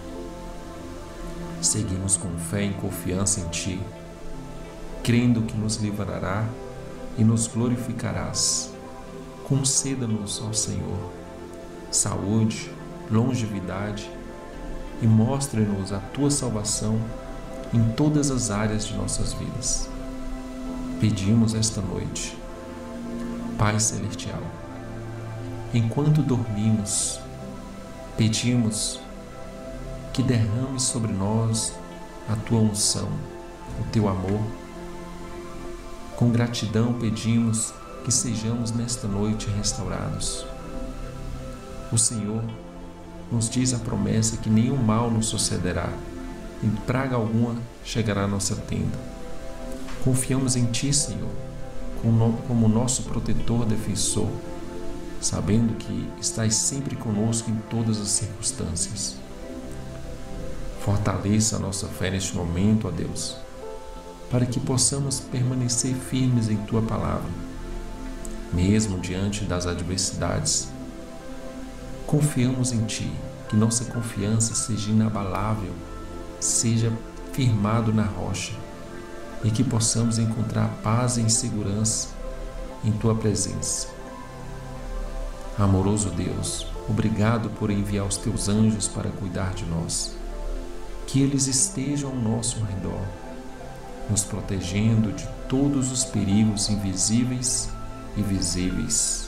Seguimos com fé e confiança em Ti, crendo que nos livrará e nos glorificarás. Conceda-nos, ó Senhor, saúde, longevidade e mostre-nos a Tua salvação em todas as áreas de nossas vidas. Pedimos esta noite, Pai Celestial, enquanto dormimos, pedimos que derrame sobre nós a Tua unção, o Teu amor. Com gratidão pedimos que sejamos nesta noite restaurados. O Senhor nos diz a promessa que nenhum mal nos sucederá e praga alguma chegará à nossa tenda. Confiamos em Ti, Senhor, como nosso protetor defensor, sabendo que estás sempre conosco em todas as circunstâncias. Fortaleça a nossa fé neste momento, ó Deus, para que possamos permanecer firmes em Tua palavra, mesmo diante das adversidades. Confiamos em Ti, que nossa confiança seja inabalável, seja firmado na rocha e que possamos encontrar paz e segurança em Tua presença. Amoroso Deus, obrigado por enviar os Teus anjos para cuidar de nós. Que eles estejam ao nosso redor, nos protegendo de todos os perigos invisíveis e visíveis.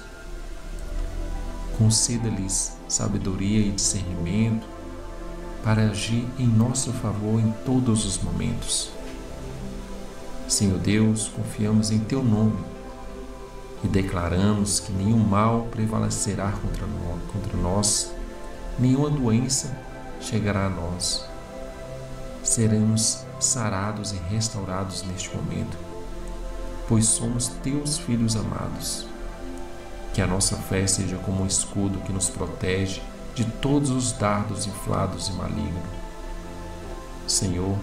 Conceda-lhes sabedoria e discernimento para agir em nosso favor em todos os momentos. Senhor Deus, confiamos em Teu nome e declaramos que nenhum mal prevalecerá contra nós, contra nós, nenhuma doença chegará a nós. Seremos sarados e restaurados neste momento, pois somos Teus filhos amados. Que a nossa fé seja como um escudo que nos protege de todos os dardos inflados e malignos. Senhor,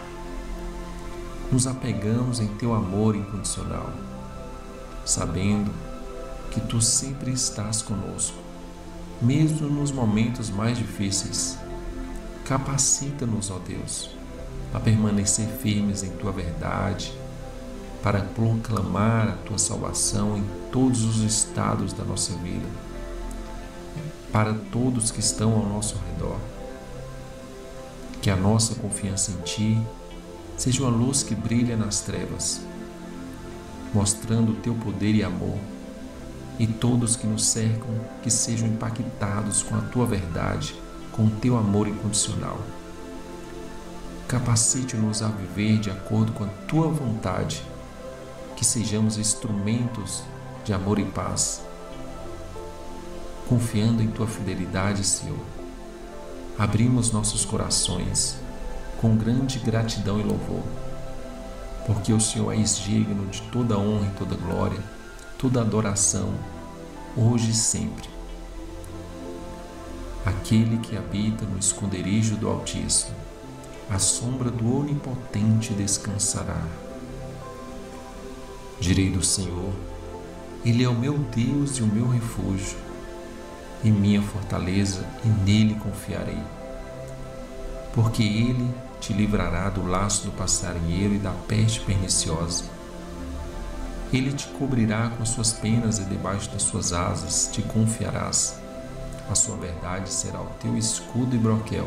nos apegamos em Teu amor incondicional, sabendo que Tu sempre estás conosco, mesmo nos momentos mais difíceis. Capacita-nos, ó Deus, a permanecer firmes em Tua verdade, para proclamar a Tua salvação em todos os estados da nossa vida, para todos que estão ao nosso redor. Que a nossa confiança em Ti seja uma luz que brilha nas trevas, mostrando o Teu poder e amor, e todos que nos cercam que sejam impactados com a Tua verdade, com o Teu amor incondicional. Capacite-nos a viver de acordo com a Tua vontade, que sejamos instrumentos de amor e paz. Confiando em Tua fidelidade, Senhor, abrimos nossos corações com grande gratidão e louvor, porque o Senhor és digno de toda honra e toda glória, toda adoração, hoje e sempre. Aquele que habita no esconderijo do Altíssimo, à sombra do Onipotente descansará. Direi do Senhor: Ele é o meu Deus e o meu refúgio, e minha fortaleza, e nele confiarei. Porque Ele te livrará do laço do passarinheiro e da peste perniciosa. Ele te cobrirá com suas penas e debaixo das suas asas te confiarás. A sua verdade será o teu escudo e broquel.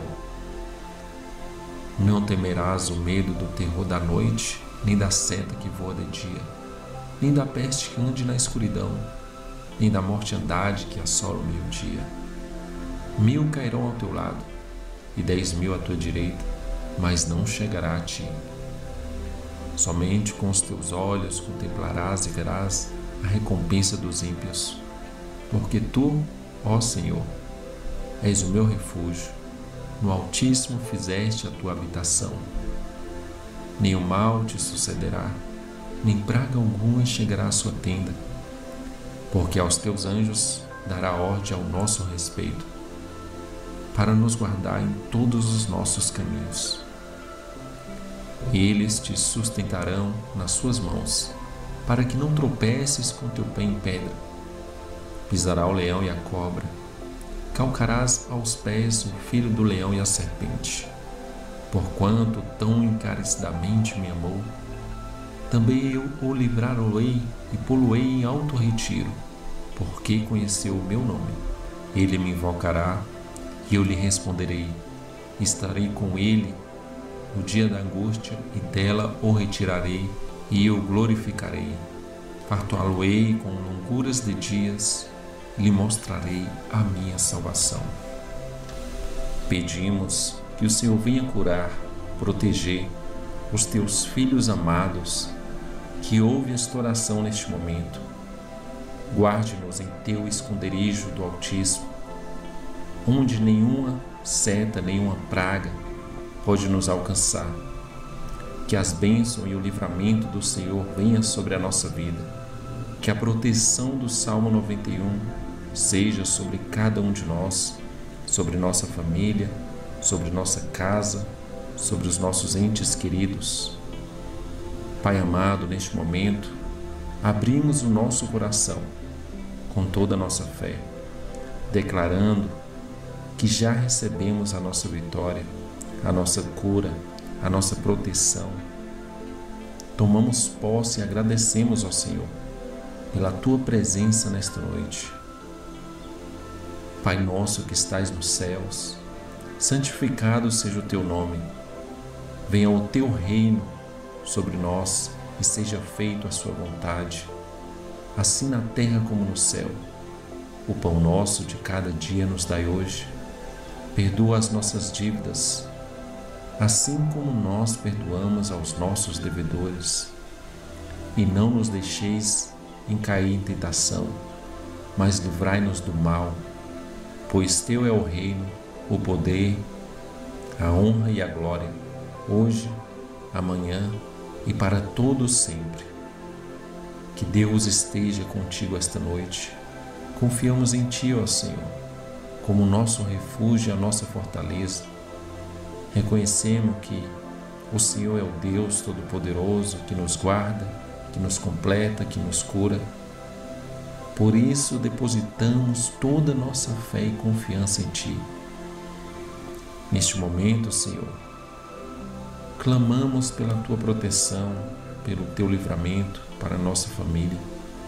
Não temerás o medo do terror da noite, nem da seta que voa de dia, nem da peste que ande na escuridão, nem da mortandade que assola o meio-dia. Mil cairão ao teu lado, e dez mil à tua direita, mas não chegará a ti. Somente com os teus olhos contemplarás e verás a recompensa dos ímpios, porque tu, ó Senhor, és o meu refúgio, no Altíssimo fizeste a tua habitação. Nenhum mal te sucederá, nem praga alguma chegará à sua tenda, porque aos teus anjos dará ordem ao nosso respeito, para nos guardar em todos os nossos caminhos. Eles te sustentarão nas suas mãos, para que não tropeces com teu pé em pedra. Pisará o leão e a cobra, calcarás aos pés o filho do leão e a serpente. Porquanto tão encarecidamente me amou, também eu o livrarei e pô-lo-ei em alto retiro, porque conheceu o meu nome. Ele me invocará, e eu lhe responderei. Estarei com ele no dia da angústia, e dela o retirarei, e o glorificarei. Fartá-lo-ei com longuras de dias, e lhe mostrarei a minha salvação. Pedimos que o Senhor venha curar, proteger os teus filhos amados, que ouvem esta oração neste momento. Guarde-nos em teu esconderijo do Altíssimo, onde nenhuma seta, nenhuma praga pode nos alcançar. Que as bênçãos e o livramento do Senhor venham sobre a nossa vida. Que a proteção do Salmo noventa e um seja sobre cada um de nós, sobre nossa família, sobre nossa casa, sobre os nossos entes queridos. Pai amado, neste momento, abrimos o nosso coração com toda a nossa fé, declarando que já recebemos a nossa vitória, a nossa cura, a nossa proteção. Tomamos posse e agradecemos ao Senhor pela Tua presença nesta noite. Pai nosso que estais nos céus, santificado seja o Teu nome. Venha o Teu reino sobre nós e seja feita a Sua vontade, assim na terra como no céu. O pão nosso de cada dia nos dai hoje. Perdoa as nossas dívidas, assim como nós perdoamos aos nossos devedores. E não nos deixeis em cair em tentação, mas livrai-nos do mal, pois Teu é o reino, o poder, a honra e a glória, hoje, amanhã e para todos sempre. Que Deus esteja contigo esta noite. Confiamos em Ti, ó Senhor, como nosso refúgio e a nossa fortaleza. Reconhecemos que o Senhor é o Deus Todo-Poderoso que nos guarda, que nos completa, que nos cura. Por isso depositamos toda a nossa fé e confiança em Ti. Neste momento, Senhor, clamamos pela Tua proteção, pelo Teu livramento para a nossa família.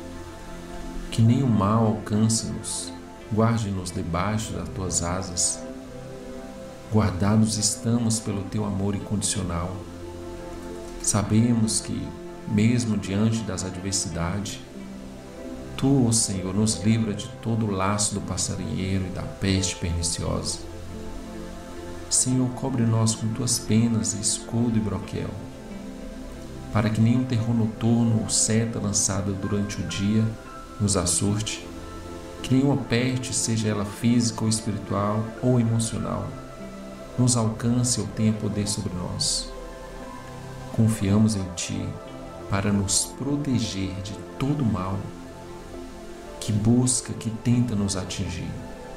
Que nenhum mal alcance-nos, guarde-nos debaixo das Tuas asas. Guardados estamos pelo Teu amor incondicional. Sabemos que, mesmo diante das adversidades, Tu, ó Senhor, nos livra de todo o laço do passarinheiro e da peste perniciosa. Senhor, cobre-nos com Tuas penas, escudo e broquel, para que nenhum terror noturno ou seta lançada durante o dia nos assuste, que nenhuma peste, seja ela física ou espiritual ou emocional, nos alcance ou tenha poder sobre nós. Confiamos em Ti para nos proteger de todo mal que busca, que tenta nos atingir.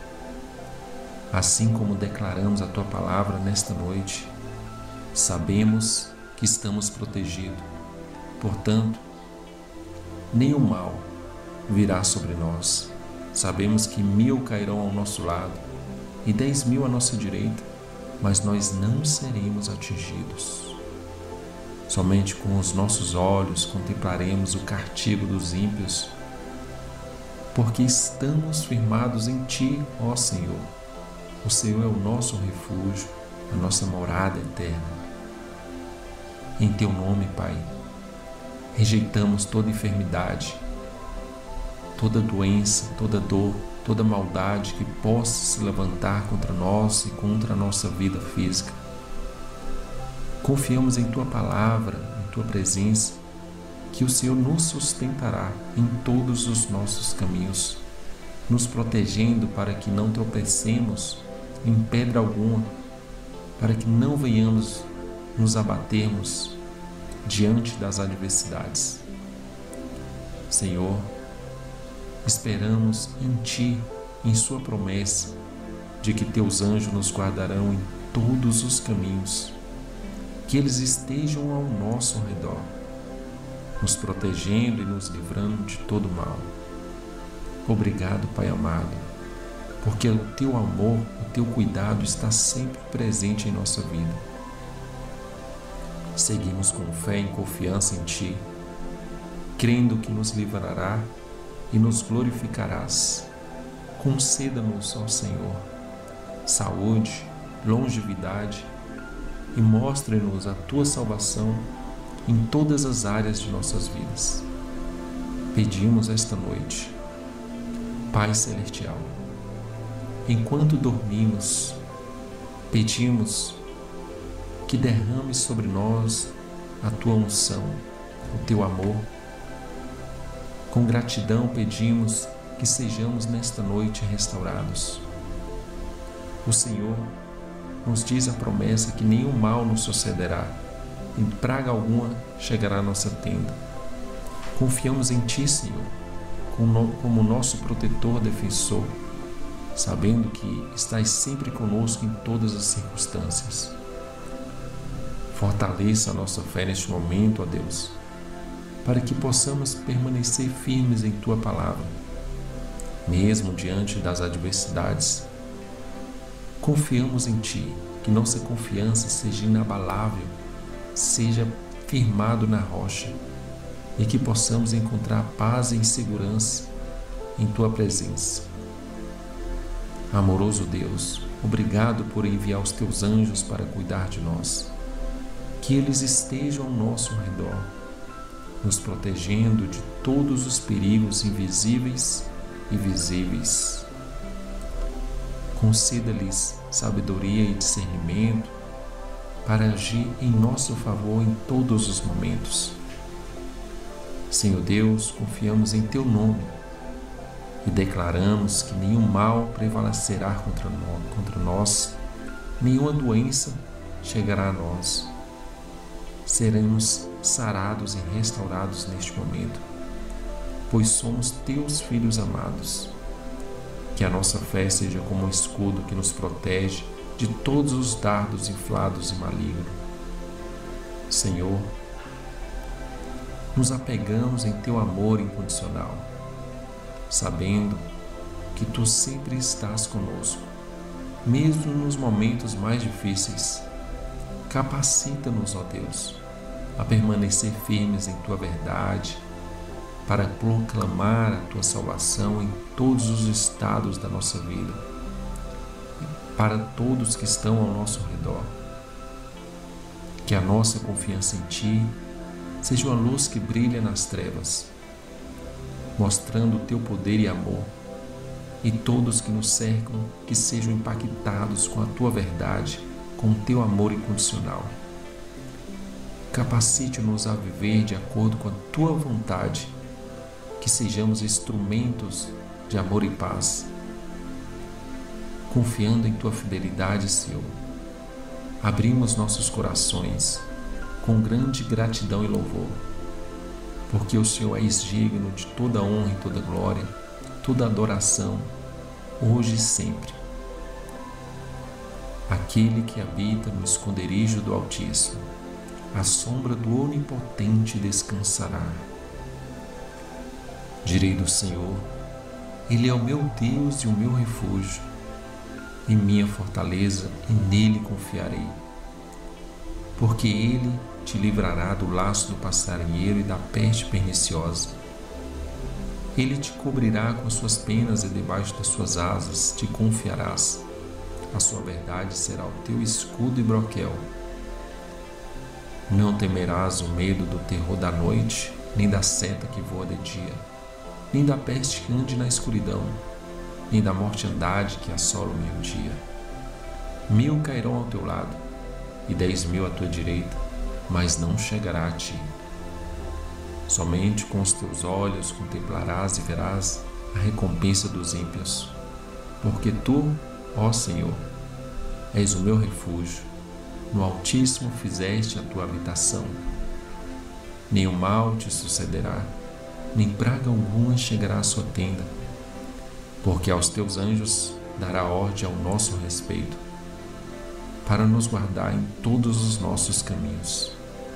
Assim como declaramos a Tua palavra nesta noite, sabemos que estamos protegidos. Portanto, nem o mal virá sobre nós. Sabemos que mil cairão ao nosso lado e dez mil à nossa direita, mas nós não seremos atingidos. Somente com os nossos olhos contemplaremos o castigo dos ímpios, porque estamos firmados em Ti, ó Senhor. O Senhor é o nosso refúgio, a nossa morada eterna. Em Teu nome, Pai, rejeitamos toda enfermidade, toda doença, toda dor, toda maldade que possa se levantar contra nós e contra a nossa vida física. Confiamos em Tua palavra, em Tua presença, que o Senhor nos sustentará em todos os nossos caminhos, nos protegendo para que não tropecemos em pedra alguma, para que não venhamos nos abatermos diante das adversidades. Senhor, esperamos em Ti, em Sua promessa, de que Teus anjos nos guardarão em todos os caminhos, que eles estejam ao nosso redor, nos protegendo e nos livrando de todo mal. Obrigado, Pai amado, porque o Teu amor, o Teu cuidado está sempre presente em nossa vida. Seguimos com fé e confiança em Ti, crendo que nos livrará e nos glorificarás. Conceda-nos, ó Senhor, saúde, longevidade e mostre-nos a Tua salvação em todas as áreas de nossas vidas. Pedimos esta noite, Pai Celestial, enquanto dormimos, pedimos que derrame sobre nós a Tua unção, o Teu amor. Com gratidão pedimos que sejamos nesta noite restaurados. O Senhor nos diz a promessa que nenhum mal nos sucederá e praga alguma chegará à nossa tenda. Confiamos em Ti, Senhor, como nosso protetor, defensor, sabendo que estás sempre conosco em todas as circunstâncias. Fortaleça a nossa fé neste momento, ó Deus, para que possamos permanecer firmes em Tua palavra, mesmo diante das adversidades. Confiamos em Ti, que nossa confiança seja inabalável, seja firmado na rocha, e que possamos encontrar paz e segurança em Tua presença. Amoroso Deus, obrigado por enviar os Teus anjos para cuidar de nós. Que eles estejam ao nosso redor, nos protegendo de todos os perigos invisíveis e visíveis. Conceda-lhes sabedoria e discernimento para agir em nosso favor em todos os momentos. Senhor Deus, confiamos em Teu nome e declaramos que nenhum mal prevalecerá contra nós, contra nós, nenhuma doença chegará a nós. Seremos sarados e restaurados neste momento, pois somos Teus filhos amados. Que a nossa fé seja como um escudo que nos protege de todos os dardos inflados e malignos. Senhor, nos apegamos em Teu amor incondicional, sabendo que Tu sempre estás conosco, mesmo nos momentos mais difíceis. Capacita-nos, ó Deus, a permanecer firmes em Tua verdade, para proclamar a Tua salvação em todos os estados da nossa vida, para todos que estão ao nosso redor. Que a nossa confiança em Ti seja uma luz que brilha nas trevas, mostrando o Teu poder e amor, e todos que nos cercam que sejam impactados com a Tua verdade, com o Teu amor incondicional. Capacite-nos a viver de acordo com a Tua vontade, que sejamos instrumentos de amor e paz. Confiando em Tua fidelidade, Senhor, abrimos nossos corações com grande gratidão e louvor, porque o Senhor é digno de toda honra e toda glória, toda adoração, hoje e sempre. Aquele que habita no esconderijo do Altíssimo, à sombra do Onipotente descansará. Direi do Senhor: Ele é o meu Deus e o meu refúgio, e minha fortaleza, e nele confiarei. Porque Ele te livrará do laço do passarinheiro e da peste perniciosa. Ele te cobrirá com as suas penas e debaixo das suas asas te confiarás. A sua verdade será o teu escudo e broquel. Não temerás o medo do terror da noite, nem da seta que voa de dia, nem da peste que ande na escuridão, nem da mortandade que assola o meio-dia. Mil cairão ao teu lado, e dez mil à tua direita, mas não chegará a ti. Somente com os teus olhos contemplarás e verás a recompensa dos ímpios, porque tu, ó Senhor, és o meu refúgio, no Altíssimo fizeste a tua habitação. Nenhum mal te sucederá, nem praga alguma chegará à sua tenda, porque aos teus anjos dará ordem ao nosso respeito, para nos guardar em todos os nossos caminhos.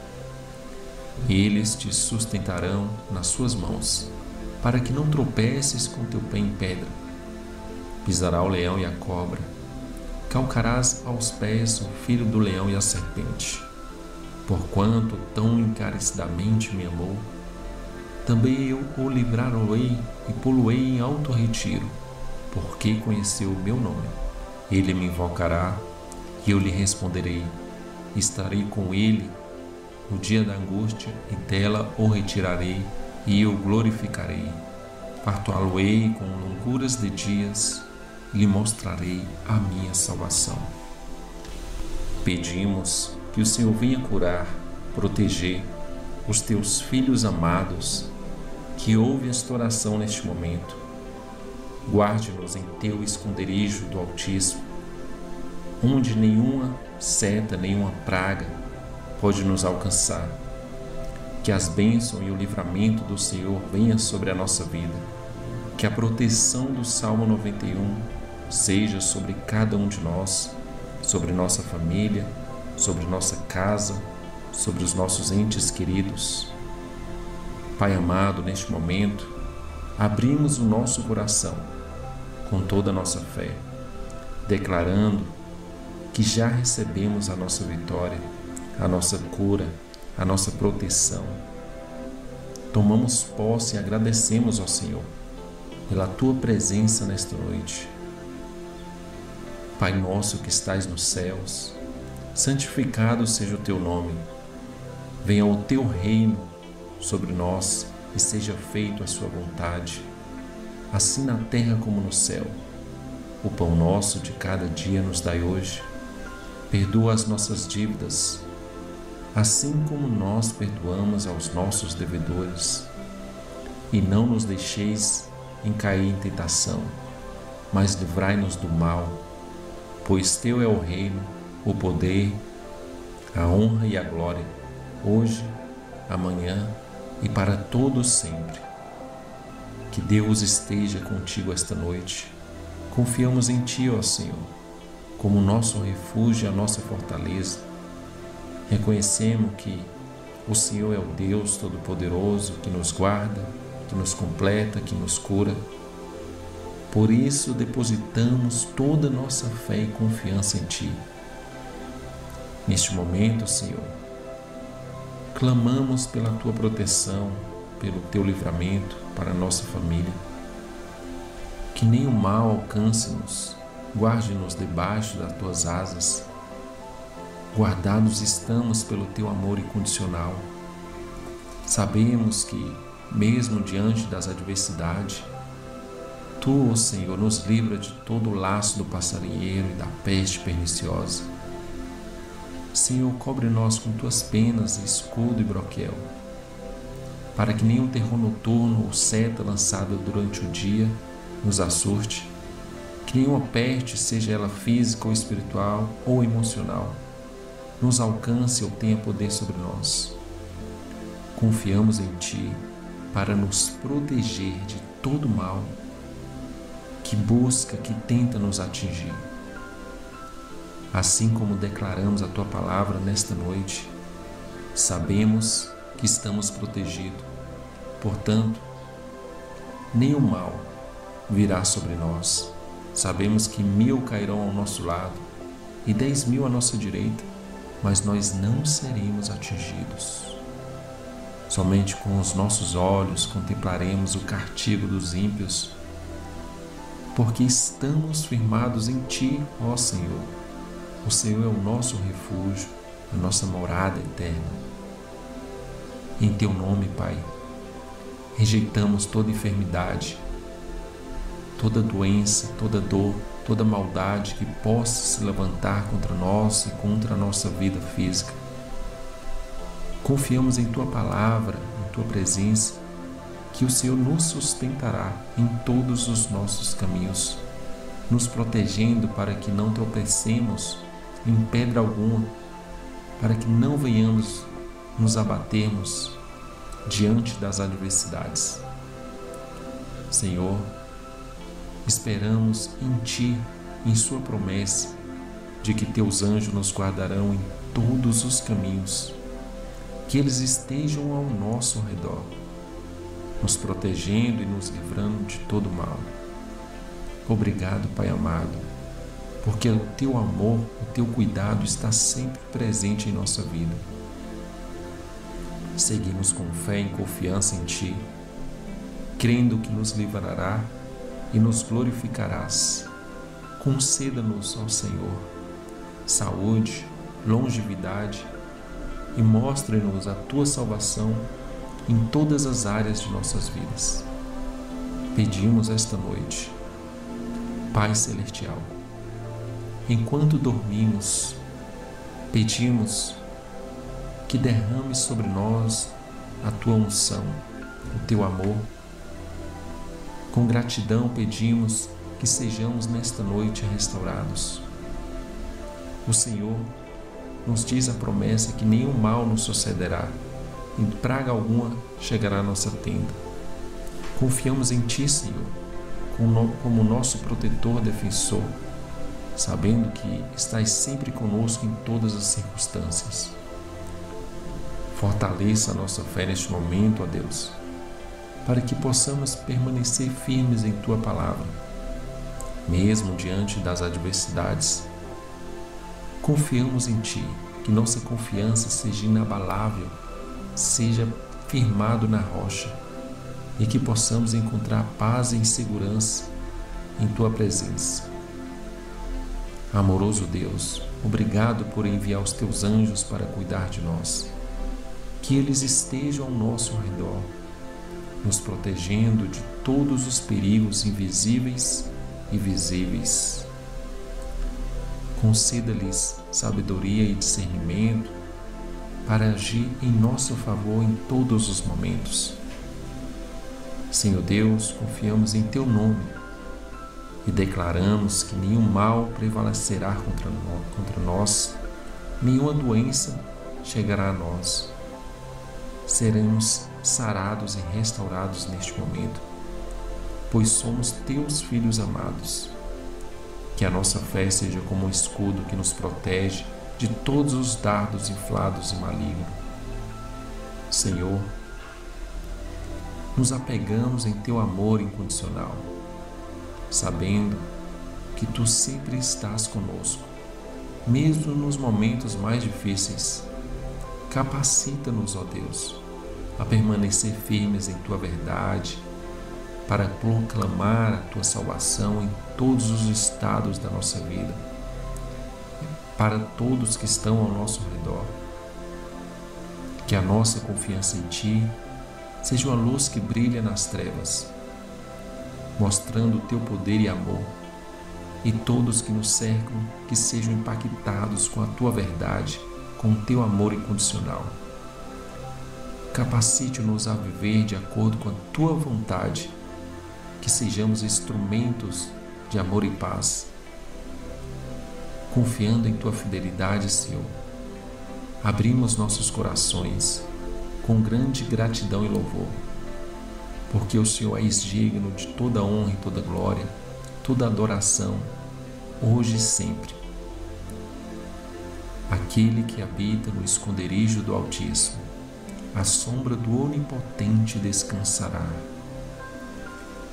Eles te sustentarão nas suas mãos, para que não tropeces com teu pé em pedra. Pisará o leão e a cobra, calcarás aos pés o filho do leão e a serpente. Porquanto tão encarecidamente me amou, também eu o livrarei e pô-lo-ei em alto retiro, porque conheceu o meu nome. Ele me invocará, e eu lhe responderei. Estarei com ele no dia da angústia, e dela o retirarei, e eu glorificarei. Fartá-lo-ei com longuras de dias, e lhe mostrarei a minha salvação. Pedimos que o Senhor venha curar, proteger os teus filhos amados, que ouvem esta oração neste momento. Guarde-nos em teu esconderijo do Altíssimo, onde nenhuma seta, nenhuma praga pode nos alcançar. Que as bênçãos e o livramento do Senhor venham sobre a nossa vida. Que a proteção do Salmo noventa e um seja sobre cada um de nós, sobre nossa família, sobre nossa casa, sobre os nossos entes queridos. Pai amado, neste momento, abrimos o nosso coração com toda a nossa fé, declarando que já recebemos a nossa vitória, a nossa cura, a nossa proteção. Tomamos posse e agradecemos ao Senhor pela Tua presença nesta noite. Pai nosso que estais nos céus, santificado seja o Teu nome. Venha o Teu reino sobre nós e seja feita a Sua vontade, assim na terra como no céu. O pão nosso de cada dia nos dai hoje. Perdoa as nossas dívidas, assim como nós perdoamos aos nossos devedores. E não nos deixeis em cair em tentação, mas livrai-nos do mal, pois Teu é o reino, o poder, a honra e a glória, hoje, amanhã e para todos sempre. Que Deus esteja contigo esta noite. Confiamos em Ti, ó Senhor, como nosso refúgio e a nossa fortaleza. Reconhecemos que o Senhor é o Deus Todo-Poderoso que nos guarda, que nos completa, que nos cura. Por isso depositamos toda a nossa fé e confiança em Ti. Neste momento, Senhor, clamamos pela Tua proteção, pelo Teu livramento para a nossa família. Que nenhum mal alcance-nos, guarde-nos debaixo das Tuas asas. Guardados estamos pelo Teu amor incondicional. Sabemos que, mesmo diante das adversidades, Tu, ó Senhor, nos livra de todo o laço do passarinheiro e da peste perniciosa. Senhor, cobre-nós com Tuas penas, escudo e broquel, para que nenhum terror noturno ou seta lançada durante o dia nos assuste, que nenhuma peste, seja ela física ou espiritual ou emocional, nos alcance ou tenha poder sobre nós. Confiamos em Ti para nos proteger de todo mal que busca, que tenta nos atingir. Assim como declaramos a Tua palavra nesta noite, sabemos que estamos protegidos. Portanto, nenhum mal virá sobre nós. Sabemos que mil cairão ao nosso lado e dez mil à nossa direita, mas nós não seremos atingidos. Somente com os nossos olhos contemplaremos o castigo dos ímpios, porque estamos firmados em Ti, ó Senhor. O Senhor é o nosso refúgio, a nossa morada eterna. Em Teu nome, Pai, rejeitamos toda enfermidade, toda doença, toda dor, toda maldade que possa se levantar contra nós e contra a nossa vida física. Confiamos em Tua palavra, em Tua presença, que o Senhor nos sustentará em todos os nossos caminhos, nos protegendo para que não tropecemos em pedra alguma, para que não venhamos nos abatermos diante das adversidades. Senhor, esperamos em Ti, em Sua promessa, de que Teus anjos nos guardarão em todos os caminhos, que eles estejam ao nosso redor, nos protegendo e nos livrando de todo mal. Obrigado, Pai amado, porque o Teu amor, o Teu cuidado está sempre presente em nossa vida. Seguimos com fé e confiança em Ti, crendo que nos livrará e nos glorificarás. Conceda-nos, ó Senhor, saúde, longevidade e mostre-nos a Tua salvação em todas as áreas de nossas vidas. Pedimos esta noite, Pai Celestial, enquanto dormimos, pedimos que derrame sobre nós a Tua unção, o Teu amor. Com gratidão pedimos que sejamos nesta noite restaurados. O Senhor nos diz a promessa que nenhum mal nos sucederá, e praga alguma chegará à nossa tenda. Confiamos em Ti, Senhor, como nosso protetor defensor, sabendo que estás sempre conosco em todas as circunstâncias. Fortaleça a nossa fé neste momento, ó Deus, para que possamos permanecer firmes em Tua palavra, mesmo diante das adversidades. Confiamos em Ti, que nossa confiança seja inabalável, seja firmado na rocha, e que possamos encontrar paz e segurança em Tua presença. Amoroso Deus, obrigado por enviar os Teus anjos para cuidar de nós. Que eles estejam ao nosso redor, nos protegendo de todos os perigos invisíveis e visíveis. Conceda-lhes sabedoria e discernimento para agir em nosso favor em todos os momentos. Senhor Deus, confiamos em Teu nome e declaramos que nenhum mal prevalecerá contra nós, contra nós, nenhuma doença chegará a nós. Seremos sarados e restaurados neste momento, pois somos Teus filhos amados. Que a nossa fé seja como um escudo que nos protege de todos os dardos inflados e malignos. Senhor, nos apegamos em Teu amor incondicional, sabendo que Tu sempre estás conosco, mesmo nos momentos mais difíceis. Capacita-nos, ó Deus, a permanecer firmes em Tua verdade, para proclamar a Tua salvação em todos os estados da nossa vida, para todos que estão ao nosso redor. Que a nossa confiança em Ti seja uma luz que brilha nas trevas, mostrando o Teu poder e amor, e todos que nos cercam que sejam impactados com a Tua verdade, com o Teu amor incondicional. Capacite-nos a viver de acordo com a Tua vontade, que sejamos instrumentos de amor e paz. Confiando em Tua fidelidade, Senhor, abrimos nossos corações com grande gratidão e louvor, porque o Senhor és digno de toda honra e toda glória, toda adoração, hoje e sempre. Aquele que habita no esconderijo do Altíssimo, à sombra do Onipotente descansará.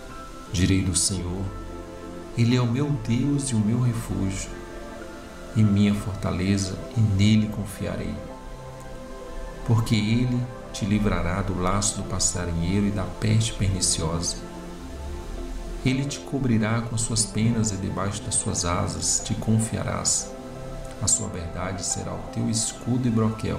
Direi do Senhor: Ele é o meu Deus e o meu refúgio, e minha fortaleza, e nele confiarei. Porque Ele te livrará do laço do passarinheiro e da peste perniciosa. Ele te cobrirá com as suas penas e debaixo das suas asas te confiarás. A sua verdade será o teu escudo e broquel.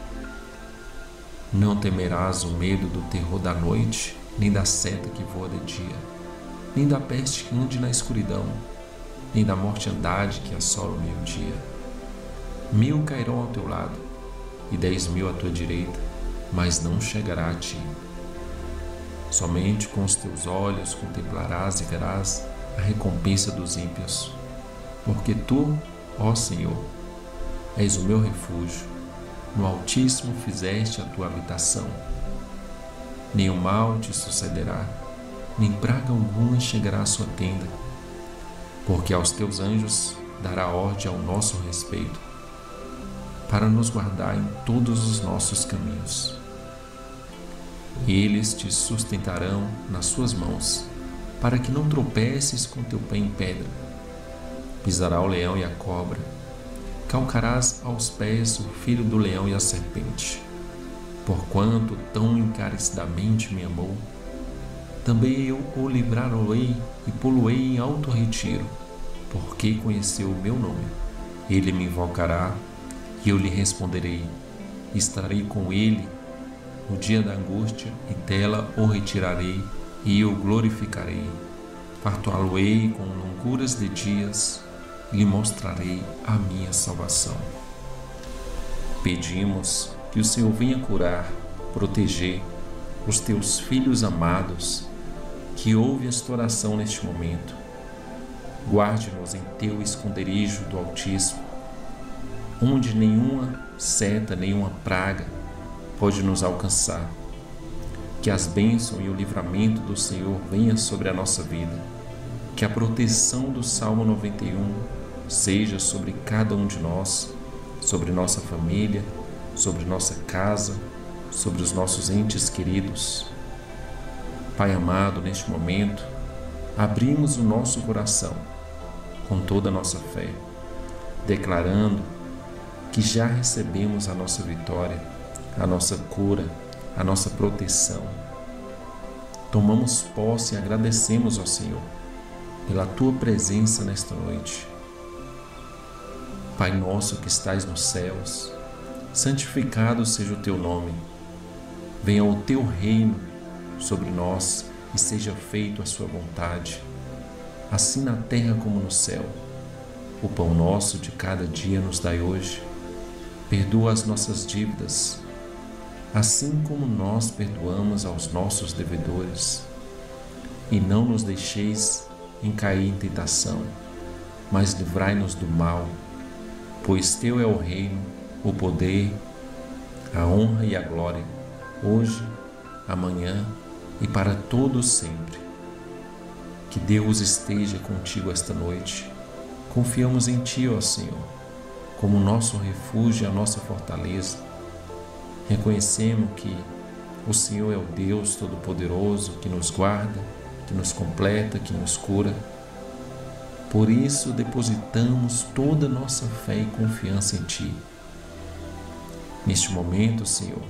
Não temerás o medo do terror da noite, nem da seta que voa de dia, nem da peste que hunde na escuridão, nem da mortandade que assola o meio-dia. Mil cairão ao teu lado, e dez mil à tua direita, mas não chegará a ti. Somente com os teus olhos contemplarás e verás a recompensa dos ímpios, porque tu, ó Senhor, és o meu refúgio, no Altíssimo fizeste a tua habitação. Nenhum mal te sucederá, nem praga alguma chegará à sua tenda, porque aos teus anjos dará ordem ao nosso respeito, para nos guardar em todos os nossos caminhos. E eles te sustentarão nas suas mãos, para que não tropeces com teu pé em pedra. Pisará o leão e a cobra, calcarás aos pés o filho do leão e a serpente. Porquanto tão encarecidamente me amou, também eu o livrarei e pô-lo-ei em alto retiro, porque conheceu o meu nome. Ele me invocará, e eu lhe responderei. Estarei com ele no dia da angústia, e dela o retirarei, e o glorificarei. Fartá-lo-ei com longuras de dias, e lhe mostrarei a minha salvação. Pedimos que o Senhor venha curar, proteger os teus filhos amados, que ouvem esta oração neste momento. Guarde-nos em teu esconderijo do Altíssimo, onde nenhuma seta, nenhuma praga pode nos alcançar. Que as bênçãos e o livramento do Senhor venham sobre a nossa vida. Que a proteção do Salmo noventa e um seja sobre cada um de nós, sobre nossa família, sobre nossa casa, sobre os nossos entes queridos. Pai amado, neste momento, abrimos o nosso coração com toda a nossa fé, declarando que já recebemos a nossa vitória, a nossa cura, a nossa proteção. Tomamos posse e agradecemos ao Senhor pela Tua presença nesta noite. Pai nosso que estais nos céus, santificado seja o Teu nome. Venha o Teu reino sobre nós e seja feita a Sua vontade, assim na terra como no céu. O pão nosso de cada dia nos dai hoje. Perdoa as nossas dívidas, assim como nós perdoamos aos nossos devedores. E não nos deixeis em cair em tentação, mas livrai-nos do mal, pois Teu é o reino, o poder, a honra e a glória, hoje, amanhã e para todos sempre. Que Deus esteja contigo esta noite. Confiamos em Ti, ó Senhor, como nosso refúgio e a nossa fortaleza. Reconhecemos que o Senhor é o Deus Todo-Poderoso que nos guarda, que nos completa, que nos cura. Por isso depositamos toda a nossa fé e confiança em Ti. Neste momento, Senhor,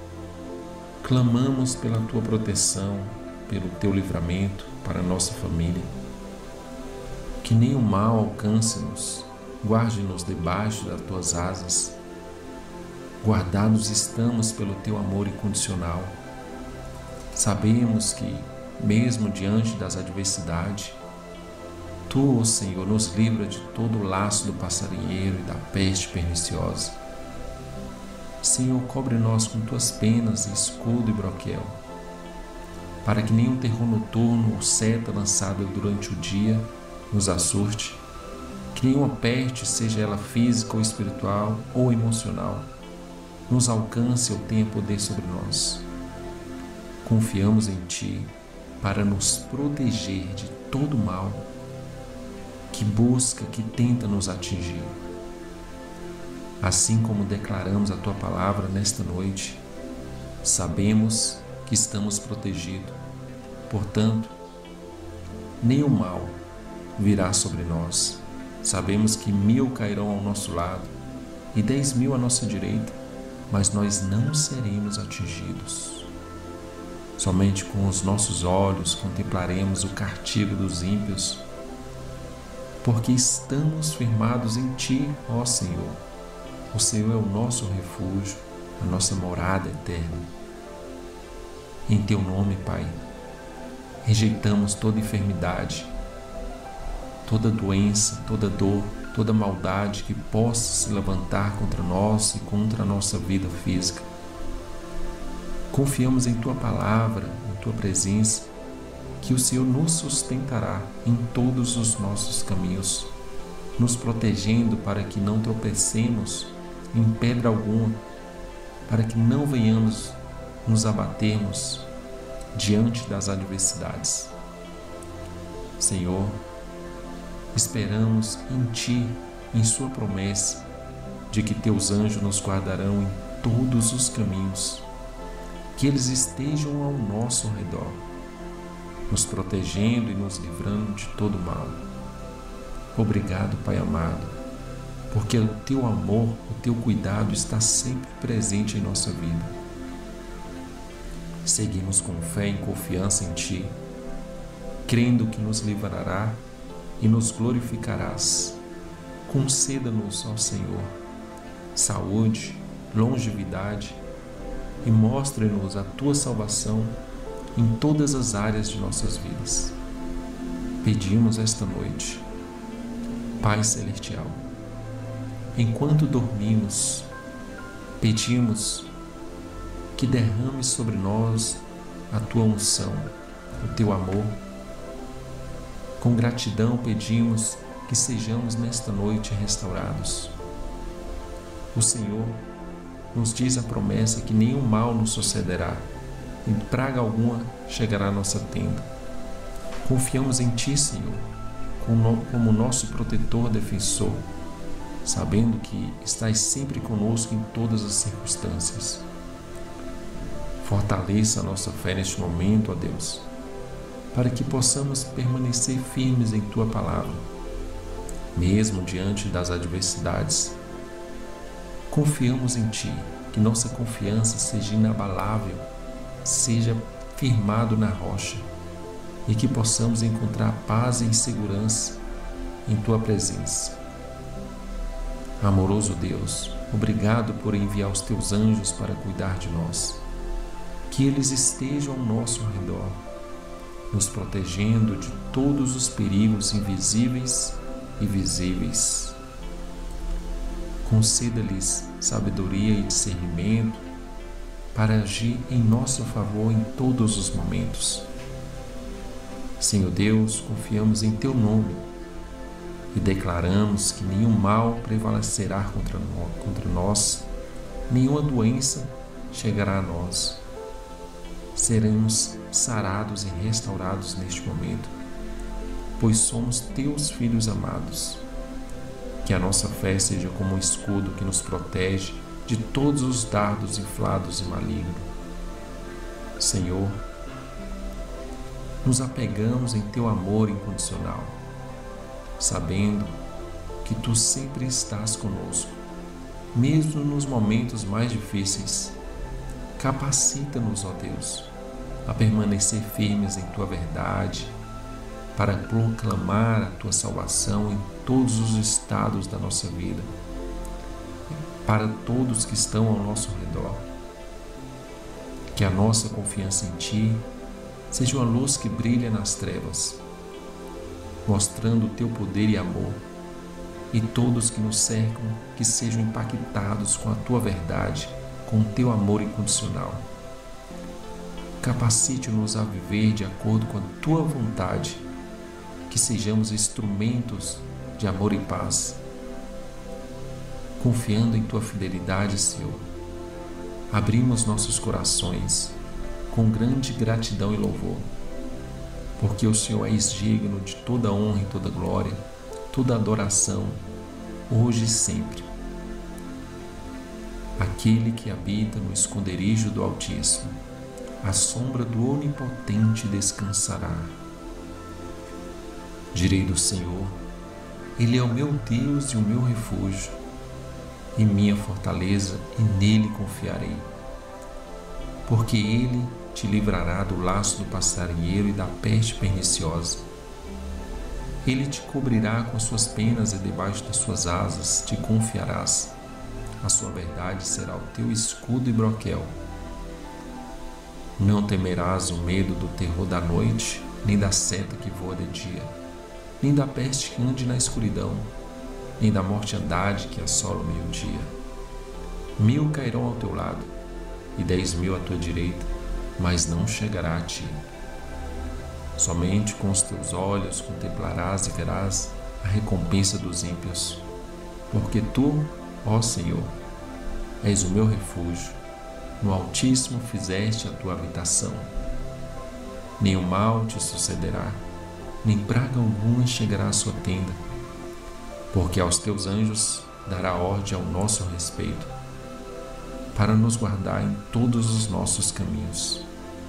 clamamos pela Tua proteção, pelo Teu livramento para a nossa família. Que nenhum mal alcance-nos, guarde-nos debaixo das Tuas asas. Guardados estamos pelo Teu amor incondicional. Sabemos que, mesmo diante das adversidades, Tu, ó Senhor, nos livra de todo o laço do passarinheiro e da peste perniciosa. Senhor, cobre-nos com Tuas penas, escudo e broquel, para que nenhum terror noturno ou seta lançada durante o dia nos assuste, que nenhuma peste, seja ela física ou espiritual ou emocional, nos alcance ou tenha poder sobre nós. Confiamos em Ti para nos proteger de todo mal que busca, que tenta nos atingir. Assim como declaramos a Tua palavra nesta noite, sabemos que estamos protegidos. Portanto, nenhum mal virá sobre nós. Sabemos que mil cairão ao nosso lado e dez mil à nossa direita, mas nós não seremos atingidos. Somente com os nossos olhos contemplaremos o castigo dos ímpios, porque estamos firmados em Ti, ó Senhor. O Senhor é o nosso refúgio, a nossa morada eterna. Em Teu nome, Pai, rejeitamos toda enfermidade, toda doença, toda dor, toda maldade que possa se levantar contra nós e contra a nossa vida física. Confiamos em Tua palavra, em Tua presença, que o Senhor nos sustentará em todos os nossos caminhos, nos protegendo para que não tropecemos em pedra alguma, para que não venhamos nos abatermos diante das adversidades. Senhor, esperamos em Ti, em Sua promessa, de que Teus anjos nos guardarão em todos os caminhos, que eles estejam ao nosso redor, nos protegendo e nos livrando de todo mal. Obrigado, Pai amado, porque o Teu amor, o Teu cuidado está sempre presente em nossa vida. Seguimos com fé e confiança em Ti, crendo que nos livrará e nos glorificarás. Conceda-nos, ó Senhor, saúde, longevidade e mostre-nos a Tua salvação em todas as áreas de nossas vidas. Pedimos esta noite, Pai Celestial, enquanto dormimos, pedimos que derrame sobre nós a Tua unção, o Teu amor. Com gratidão pedimos que sejamos nesta noite restaurados. O Senhor nos diz a promessa que nenhum mal nos sucederá e praga alguma chegará à nossa tenda. Confiamos em Ti, Senhor, como nosso protetor defensor, sabendo que estás sempre conosco em todas as circunstâncias. Fortaleça a nossa fé neste momento, ó Deus, para que possamos permanecer firmes em Tua palavra, mesmo diante das adversidades. Confiamos em Ti, que nossa confiança seja inabalável, seja firmado na rocha e que possamos encontrar paz e segurança em Tua presença. Amoroso Deus, obrigado por enviar os Teus anjos para cuidar de nós. Que eles estejam ao nosso redor, nos protegendo de todos os perigos invisíveis e visíveis. Conceda-lhes sabedoria e discernimento para agir em nosso favor em todos os momentos. Senhor Deus, confiamos em Teu nome e declaramos que nenhum mal prevalecerá contra nós, contra nós, nenhuma doença chegará a nós. Seremos sarados e restaurados neste momento, pois somos Teus filhos amados. Que a nossa fé seja como um escudo que nos protege de todos os dardos inflados e malignos. Senhor, nos apegamos em Teu amor incondicional, sabendo que Tu sempre estás conosco, mesmo nos momentos mais difíceis. Capacita-nos, ó Deus, a permanecer firmes em Tua verdade, para proclamar a Tua salvação em todos os estados da nossa vida, para todos que estão ao nosso redor. Que a nossa confiança em Ti seja uma luz que brilha nas trevas, mostrando o Teu poder e amor, e todos que nos cercam que sejam impactados com a Tua verdade, com o Teu amor incondicional. Capacite-nos a viver de acordo com a Tua vontade, que sejamos instrumentos de amor e paz. Confiando em Tua fidelidade, Senhor, abrimos nossos corações com grande gratidão e louvor, porque o Senhor és digno de toda honra e toda glória, toda adoração, hoje e sempre. Aquele que habita no esconderijo do Altíssimo, à sombra do Onipotente descansará. Direi do Senhor: Ele é o meu Deus e o meu refúgio, e minha fortaleza, e nele confiarei. Porque Ele te livrará do laço do passarinheiro e da peste perniciosa. Ele te cobrirá com suas penas e debaixo das suas asas te confiarás. A sua verdade será o teu escudo e broquel. Não temerás o medo do terror da noite, nem da seta que voa de dia, nem da peste que ande na escuridão, nem da mortandade que assola o meio-dia. Mil cairão ao teu lado, e dez mil à tua direita, mas não chegará a ti. Somente com os teus olhos contemplarás e verás a recompensa dos ímpios, porque tu, ó Senhor, és o meu refúgio, no Altíssimo fizeste a tua habitação. Nenhum mal te sucederá, nem praga alguma chegará à sua tenda, porque aos teus anjos dará ordem ao nosso respeito, para nos guardar em todos os nossos caminhos.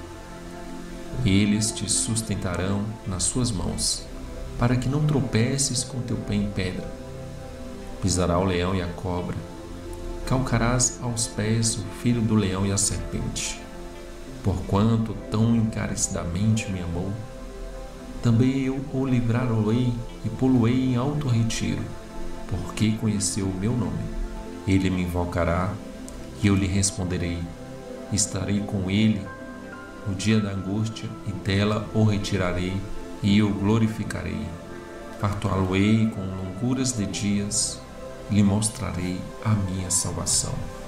Eles te sustentarão nas suas mãos, para que não tropeces com teu pé em pedra. Pisará o leão e a cobra, calcarás aos pés o filho do leão e a serpente. Porquanto tão encarecidamente me amou, também eu o livrarei e pô-lo-ei em alto retiro, porque conheceu o meu nome. Ele me invocará, e eu lhe responderei. Estarei com ele no dia da angústia, e dela o retirarei, e o glorificarei. Fartá-lo-ei com longuras de dias, e lhe mostrarei a minha salvação.